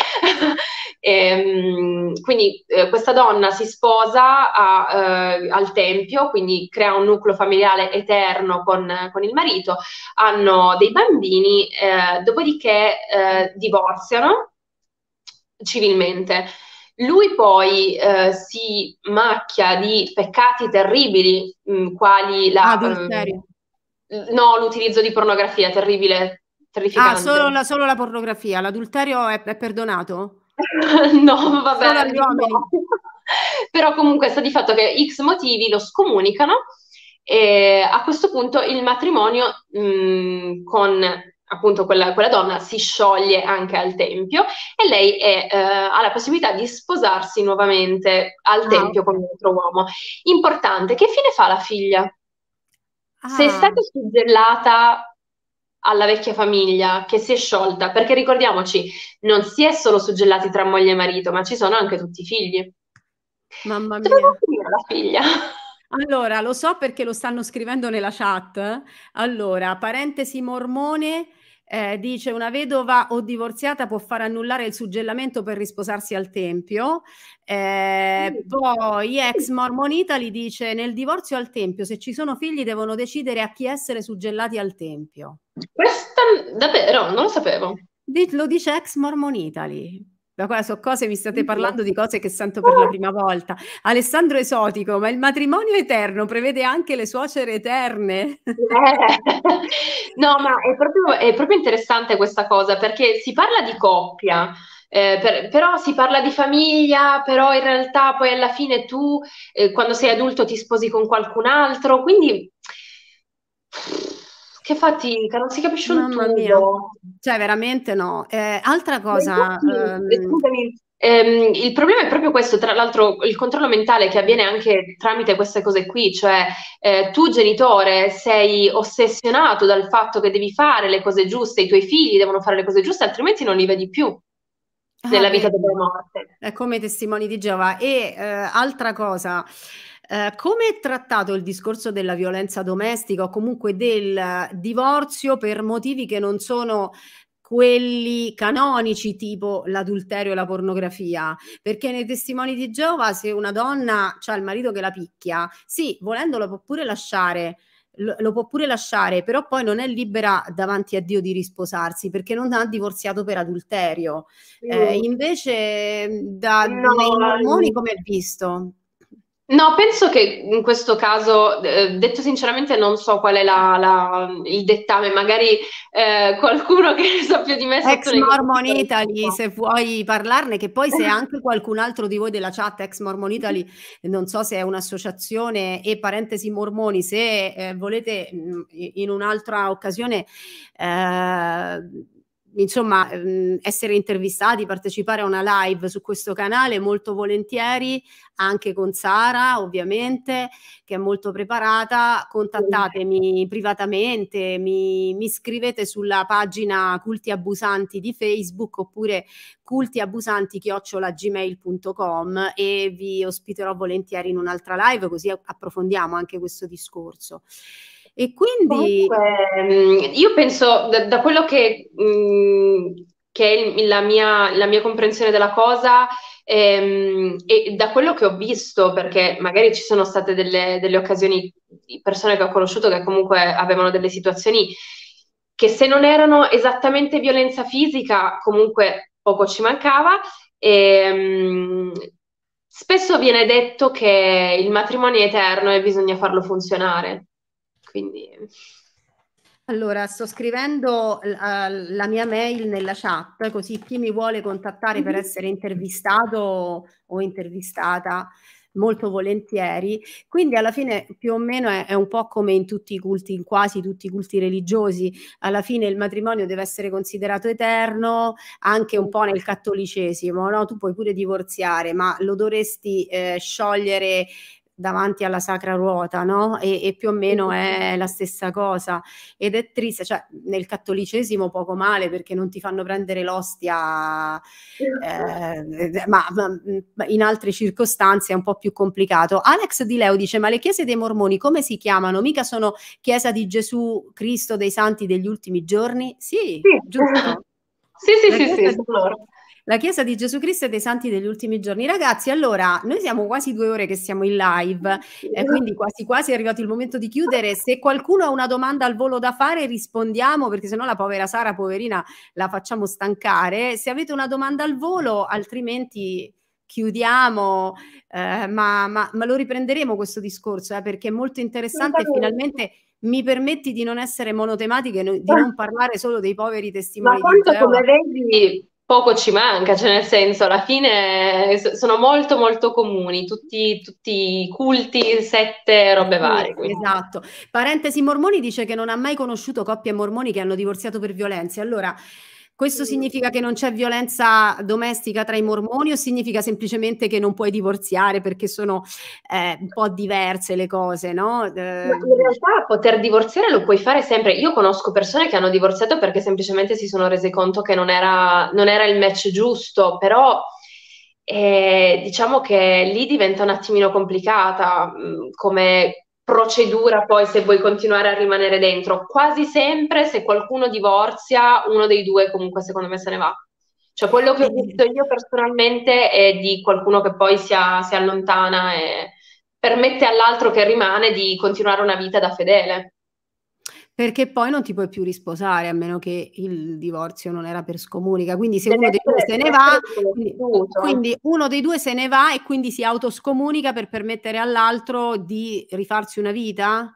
Ehm, quindi eh, questa donna si sposa a, eh, al tempio, quindi crea un nucleo familiare eterno con, con il marito, hanno dei bambini, eh, dopodiché eh, divorziano civilmente. Lui poi eh, si macchia di peccati terribili, mh, quali la, Adulterio. ehm, no, l'utilizzo di pornografia, terribile, Ah, solo terrificante. la solo la pornografia. L'adulterio è è perdonato? No, Solo vabbè, agli uomini? no. Però comunque sta di fatto che X motivi lo scomunicano e a questo punto il matrimonio mh, con appunto quella, quella donna si scioglie anche al tempio e lei è, eh, ha la possibilità di sposarsi nuovamente al Ah, tempio con okay. un altro uomo. Importante, che fine fa la figlia? Se è Ah. stata suggellata alla vecchia famiglia che si è sciolta, perché ricordiamoci, non si è solo suggellati tra moglie e marito, ma ci sono anche tutti i figli. Mamma Dove va a mia. finire la figlia? Allora, lo so perché lo stanno scrivendo nella chat. Allora, parentesi mormone, ehm, dice: "Una vedova o divorziata può fare annullare il suggellamento per risposarsi al tempio". Ehm, poi ex Mormon Italy dice: "Nel divorzio al tempio, se ci sono figli devono decidere a chi essere suggellati al tempio". Questa davvero, non lo sapevo. Di lo dice ex Mormon Italy. Ma guarda, so cose mi state parlando di cose che sento per la Oh, prima volta. Alessandro Esotico, ma il matrimonio eterno prevede anche le suocere eterne? eh. No, ma è proprio, è proprio interessante questa cosa perché si parla di coppia, eh, per- però si parla di famiglia, però in realtà poi alla fine tu, eh, quando sei adulto, ti sposi con qualcun altro, quindi che fatica, non si capisce un Mamma mia, tubo. cioè veramente no. Ehm, altra Ma cosa, infatti, eh, uhm scusami, ehm, il problema è proprio questo, tra l'altro il controllo mentale che avviene anche tramite queste cose qui, cioè eh, tu genitore sei ossessionato dal fatto che devi fare le cose giuste, i tuoi figli devono fare le cose giuste, altrimenti non li vedi più Ah, nella vita vedi, dopo la morte. è come i testimoni di Geova. E, ehm, altra cosa, ehm, come è trattato il discorso della violenza domestica o comunque del divorzio per motivi che non sono quelli canonici, tipo l'adulterio e la pornografia? Perché nei testimoni di Geova se una donna c'ha il marito che la picchia, sì, volendo lo può pure lasciare, lo lo può pure lasciare, però poi non è libera davanti a Dio di risposarsi, perché non ha divorziato per adulterio. Ehm, Mm, invece, mhmm, da no, nei mormoni come è visto? no, penso che in questo caso, eh, detto sinceramente, non so qual è la- la- il dettame, magari eh, qualcuno che ne sa più di me sotto Ex nei Mormon commenti. Italy, se vuoi parlarne, che poi se anche qualcun altro di voi della chat Ex Mormon Italy, non so se è un'associazione e parentesi mormoni, se, ehm, volete, mhmm, i in un'altra occasione, ehm, insomma, mhmm, essere intervistati, partecipare a una live su questo canale, molto volentieri, anche con Sara ovviamente, che è molto preparata, contattatemi privatamente, mi mi scrivete sulla pagina Culti Abusanti di Facebook oppure cultiabusanti chiocciola gmail punto com e vi ospiterò volentieri in un'altra live così a approfondiamo anche questo discorso. E quindi Comunque, mh, io penso, da, da quello che, mh, che è il- la mia, la mia comprensione della cosa, ehm, e da quello che ho visto, perché magari ci sono state delle, delle occasioni di persone che ho conosciuto che comunque avevano delle situazioni che se non erano esattamente violenza fisica, comunque poco ci mancava. E, mh, spesso viene detto che il matrimonio è eterno e bisogna farlo funzionare. Quindi, allora, sto scrivendo l uhm, la mia mail nella chat, così chi mi vuole contattare per mhm. essere intervistato o intervistata, molto volentieri. Quindi alla fine più o meno è è un po' come in tutti i culti, in quasi tutti i culti religiosi, alla fine il matrimonio deve essere considerato eterno, anche un po' nel cattolicesimo, no, tu puoi pure divorziare, ma lo dovresti, ehm, sciogliere davanti alla sacra ruota, no? E, e più o meno è la stessa cosa, ed è triste, cioè nel cattolicesimo poco male perché non ti fanno prendere l'ostia, eh, ma, ma in altre circostanze è un po' più complicato. Alex Di Leo dice: ma le chiese dei mormoni come si chiamano? Mica sono Chiesa di Gesù Cristo dei Santi degli Ultimi Giorni? Sì, Sì, giusto. sì, sì, La sì, chiesa sì, di- sono loro. la Chiesa di Gesù Cristo e dei Santi degli Ultimi Giorni. Ragazzi, allora, noi siamo quasi due ore che siamo in live, eh, quindi quasi quasi è arrivato il momento di chiudere. Se qualcuno ha una domanda al volo da fare, rispondiamo, perché sennò la povera Sara, poverina, la facciamo stancare. Se avete una domanda al volo, altrimenti chiudiamo, eh, ma, ma, ma lo riprenderemo questo discorso, eh, perché è molto interessante e finalmente mi permetti di non essere monotematica e di non parlare solo dei poveri Ma testimoni di tanto come Geova. vedi, poco ci manca, cioè nel senso, alla fine s- sono molto molto comuni, tutti, tutti culti, sette, robe Sì, varie. Quindi. esatto. Parentesi Mormoni dice che non ha mai conosciuto coppie mormoni che hanno divorziato per violenze. Allora, questo significa che non c'è violenza domestica tra i mormoni o significa semplicemente che non puoi divorziare perché sono eh, un po' diverse le cose, no? Ma Eh, in realtà poter divorziare lo puoi fare sempre. Io conosco persone che hanno divorziato perché semplicemente si sono rese conto che non era, non era il match giusto, però eh, diciamo che lì diventa un attimino complicata mh, come procedura poi se vuoi continuare a rimanere dentro. Quasi sempre se qualcuno divorzia, uno dei due comunque secondo me se ne va. Cioè quello che ho eh, visto io personalmente è di qualcuno che poi si, a- si allontana e permette all'altro che rimane di continuare una vita da fedele. Perché poi non ti puoi più risposare a meno che il divorzio non era per scomunica. Quindi se Deve uno dei due essere, se ne deve va, essere quindi, riconosciuto. quindi uno dei due se ne va e quindi si autoscomunica per permettere all'altro di rifarsi una vita?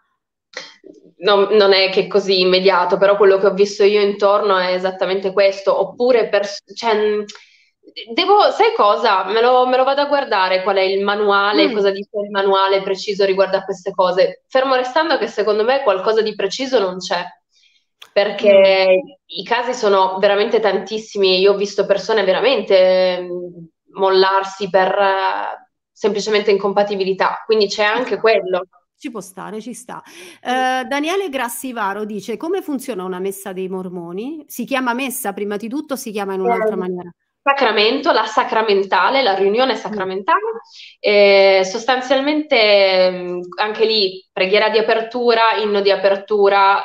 Non, non è che è così immediato, però quello che ho visto io intorno è esattamente questo. Oppure, per, cioè, mh, devo, sai cosa? Me lo, me lo vado a guardare qual è il manuale, Mm. cosa dice il manuale preciso riguardo a queste cose. Fermo restando che secondo me qualcosa di preciso non c'è, Mm. perché i casi sono veramente tantissimi. Io ho visto persone veramente mh, mollarsi per eh, semplicemente incompatibilità, quindi c'è Ci anche sta. quello. Ci può stare, ci sta. Eh, Daniele Grassivaro dice: come funziona una messa dei mormoni? Si chiama messa prima di tutto o si chiama in un'altra Eh, maniera? Sacramento, la sacramentale, la riunione Mm. sacramentale, eh, sostanzialmente mh, anche lì preghiera di apertura, inno di apertura,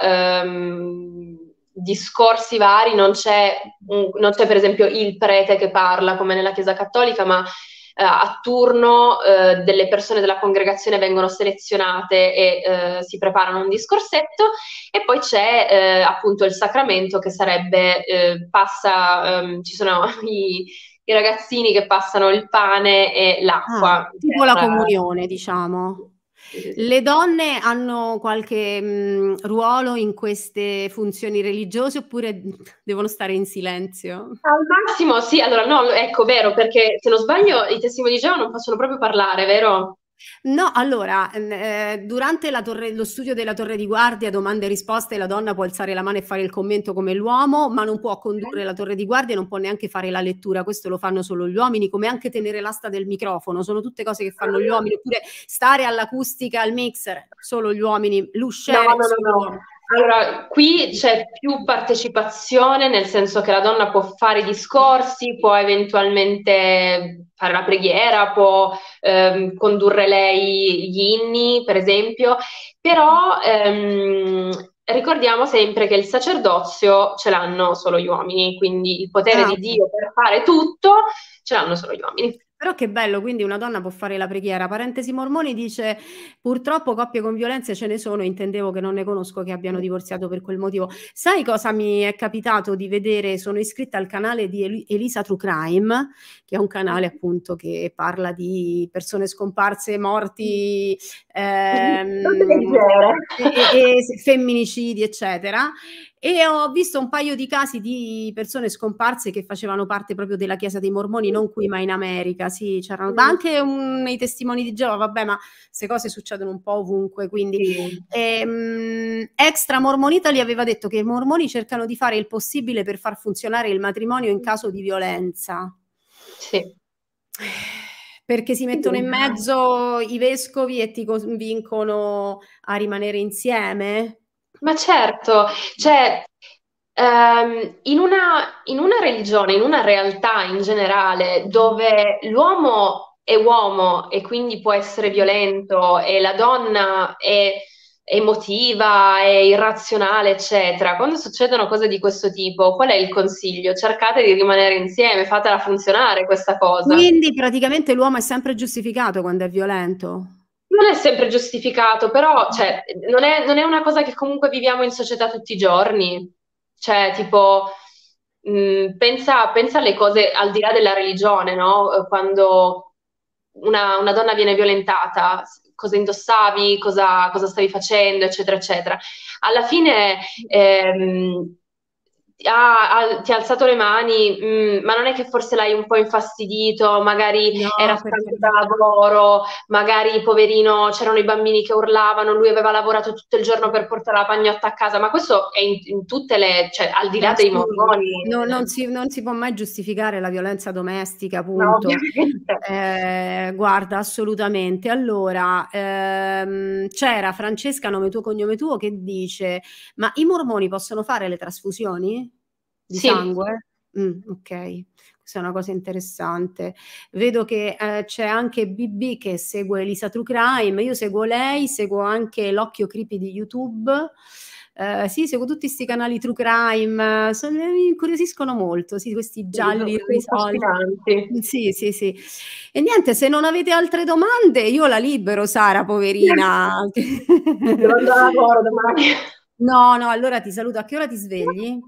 ehm, discorsi vari, non c'è, un- non c'è per esempio il prete che parla come nella Chiesa Cattolica, ma eh, a turno eh, delle persone della congregazione vengono selezionate e eh, si preparano un discorsetto e poi c'è eh, appunto il sacramento che sarebbe, eh, passa, ehm, ci sono i, i ragazzini che passano il pane e Ah, l'acqua. tipo la Per, comunione, diciamo. sì, sì, sì. Le donne hanno qualche mh, ruolo in queste funzioni religiose oppure devono stare in silenzio? Al massimo, sì, allora no, ecco, vero, perché se non sbaglio i testimoni di Geova non possono proprio parlare, vero? No, allora, ehm, eh, durante la torre- lo studio della torre di guardia, domande e risposte, la donna può alzare la mano e fare il commento come l'uomo, ma non può condurre la torre di guardia e non può neanche fare la lettura. Questo lo fanno solo gli uomini, come anche tenere l'asta del microfono. Sono tutte cose che fanno gli uomini, oppure stare all'acustica, al mixer, solo gli uomini, No, l'usciere, no, no, solo gli no. uomini. Allora, qui c'è più partecipazione, nel senso che la donna può fare i discorsi, può eventualmente fare la preghiera, può ehm, condurre lei gli inni, per esempio, però ehm, ricordiamo sempre che il sacerdozio ce l'hanno solo gli uomini, quindi il potere Ah, di ok. Dio per fare tutto ce l'hanno solo gli uomini. Però che bello, quindi una donna può fare la preghiera. Parentesi Mormoni dice, purtroppo coppie con violenze ce ne sono, intendevo che non ne conosco che abbiano divorziato per quel motivo. Sai cosa mi è capitato di vedere? Sono iscritta al canale di Eli- Elisa True Crime, che è un canale appunto che parla di persone scomparse, morti, Tutto ehm, leggero. e, e- e femminicidi, eccetera. E ho visto un paio di casi di persone scomparse che facevano parte proprio della Chiesa dei Mormoni, non qui ma in America, sì, c'erano ma anche un, nei testimoni di Geova, vabbè, ma queste cose succedono un po' ovunque, quindi Sì. ehm, Extra Mormon Italy aveva detto che i mormoni cercano di fare il possibile per far funzionare il matrimonio in caso di violenza. Sì. Perché si mettono in mezzo i vescovi e ti convincono a rimanere insieme? Ma certo, cioè, ehm, in una, in una religione, in una realtà in generale, dove l'uomo è uomo e quindi può essere violento e la donna è emotiva, è irrazionale, eccetera, quando succedono cose di questo tipo, qual è il consiglio? Cercate di rimanere insieme, fatela funzionare questa cosa. Quindi praticamente l'uomo è sempre giustificato quando è violento? Non è sempre giustificato, però cioè, non è, non è una cosa che comunque viviamo in società tutti i giorni. Cioè, tipo, mh, pensa, pensa alle cose al di là della religione, no? Eh, Quando una, una donna viene violentata, cosa indossavi, cosa, cosa stavi facendo, eccetera, eccetera. Alla fine, ehm, ah, ah, ti ha alzato le mani, mm, ma non è che forse l'hai un po' infastidito, magari No, era perché stanco da lavoro, magari poverino c'erano i bambini che urlavano, lui aveva lavorato tutto il giorno per portare la pagnotta a casa, ma questo è in, in tutte le, cioè al di è là dei assurdo. mormoni, No, non eh, si, non si può mai giustificare la violenza domestica, no, punto. ovviamente. Eh, guarda, assolutamente. Allora, ehm, c'era Francesca, nome tuo, cognome tuo, che dice: ma i mormoni possono fare le trasfusioni di Sì, sangue? Mm, ok, questa è una cosa interessante. Vedo che eh, c'è anche B B che segue Elisa True Crime, io seguo lei, seguo anche l'Occhio Creepy di YouTube. Eh, sì, seguo tutti questi canali True Crime, sono- mi incuriosiscono molto, sì, questi sì, gialli sono sono irrisolti. affascinanti. Sì, sì, sì. E niente, se non avete altre domande, io la libero, Sara, poverina. Devo andare a lavoro domani. No, no, allora ti saluto. A che ora ti svegli?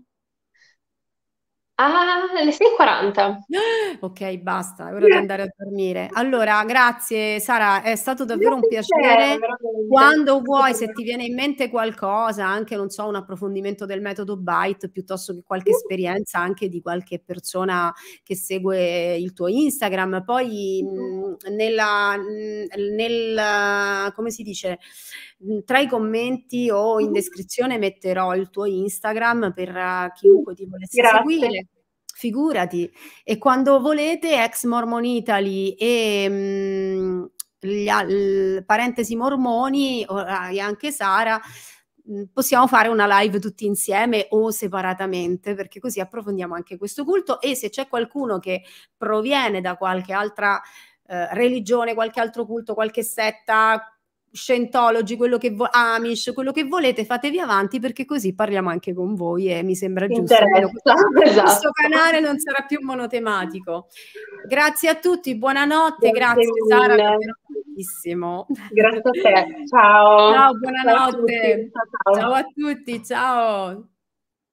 Ah, alle sei e quaranta. Ok, basta, è ora di andare a dormire. Allora, grazie Sara, è stato davvero un Grazie a te, piacere. veramente. Quando vuoi, se ti viene in mente qualcosa, anche non so, un approfondimento del metodo Byte, piuttosto che qualche esperienza anche di qualche persona che segue il tuo Instagram, poi mh, nella, mh, nel, come si dice, mh, tra i commenti o in descrizione metterò il tuo Instagram per eh, chiunque ti volesse Grazie. seguire. Figurati. E quando volete, ex Mormon Italy e mh, gli al- l- parentesi mormoni, o- ah, e anche Sara, mh, possiamo fare una live tutti insieme o separatamente, perché così approfondiamo anche questo culto. E se c'è qualcuno che proviene da qualche altra eh, religione, qualche altro culto, qualche setta, Scientology, quello che vo- Amish, quello che volete, fatevi avanti perché così parliamo anche con voi e mi sembra Ti giusto, almeno interessa, questo, questo esatto. canale non sarà più monotematico. Grazie a tutti, buonanotte, Grazie grazie Sara, mille. davvero tantissimo. Grazie a te. Ciao. Ciao, Ciao a tutti. buonanotte. Ciao, Ciao ciao. a tutti, ciao.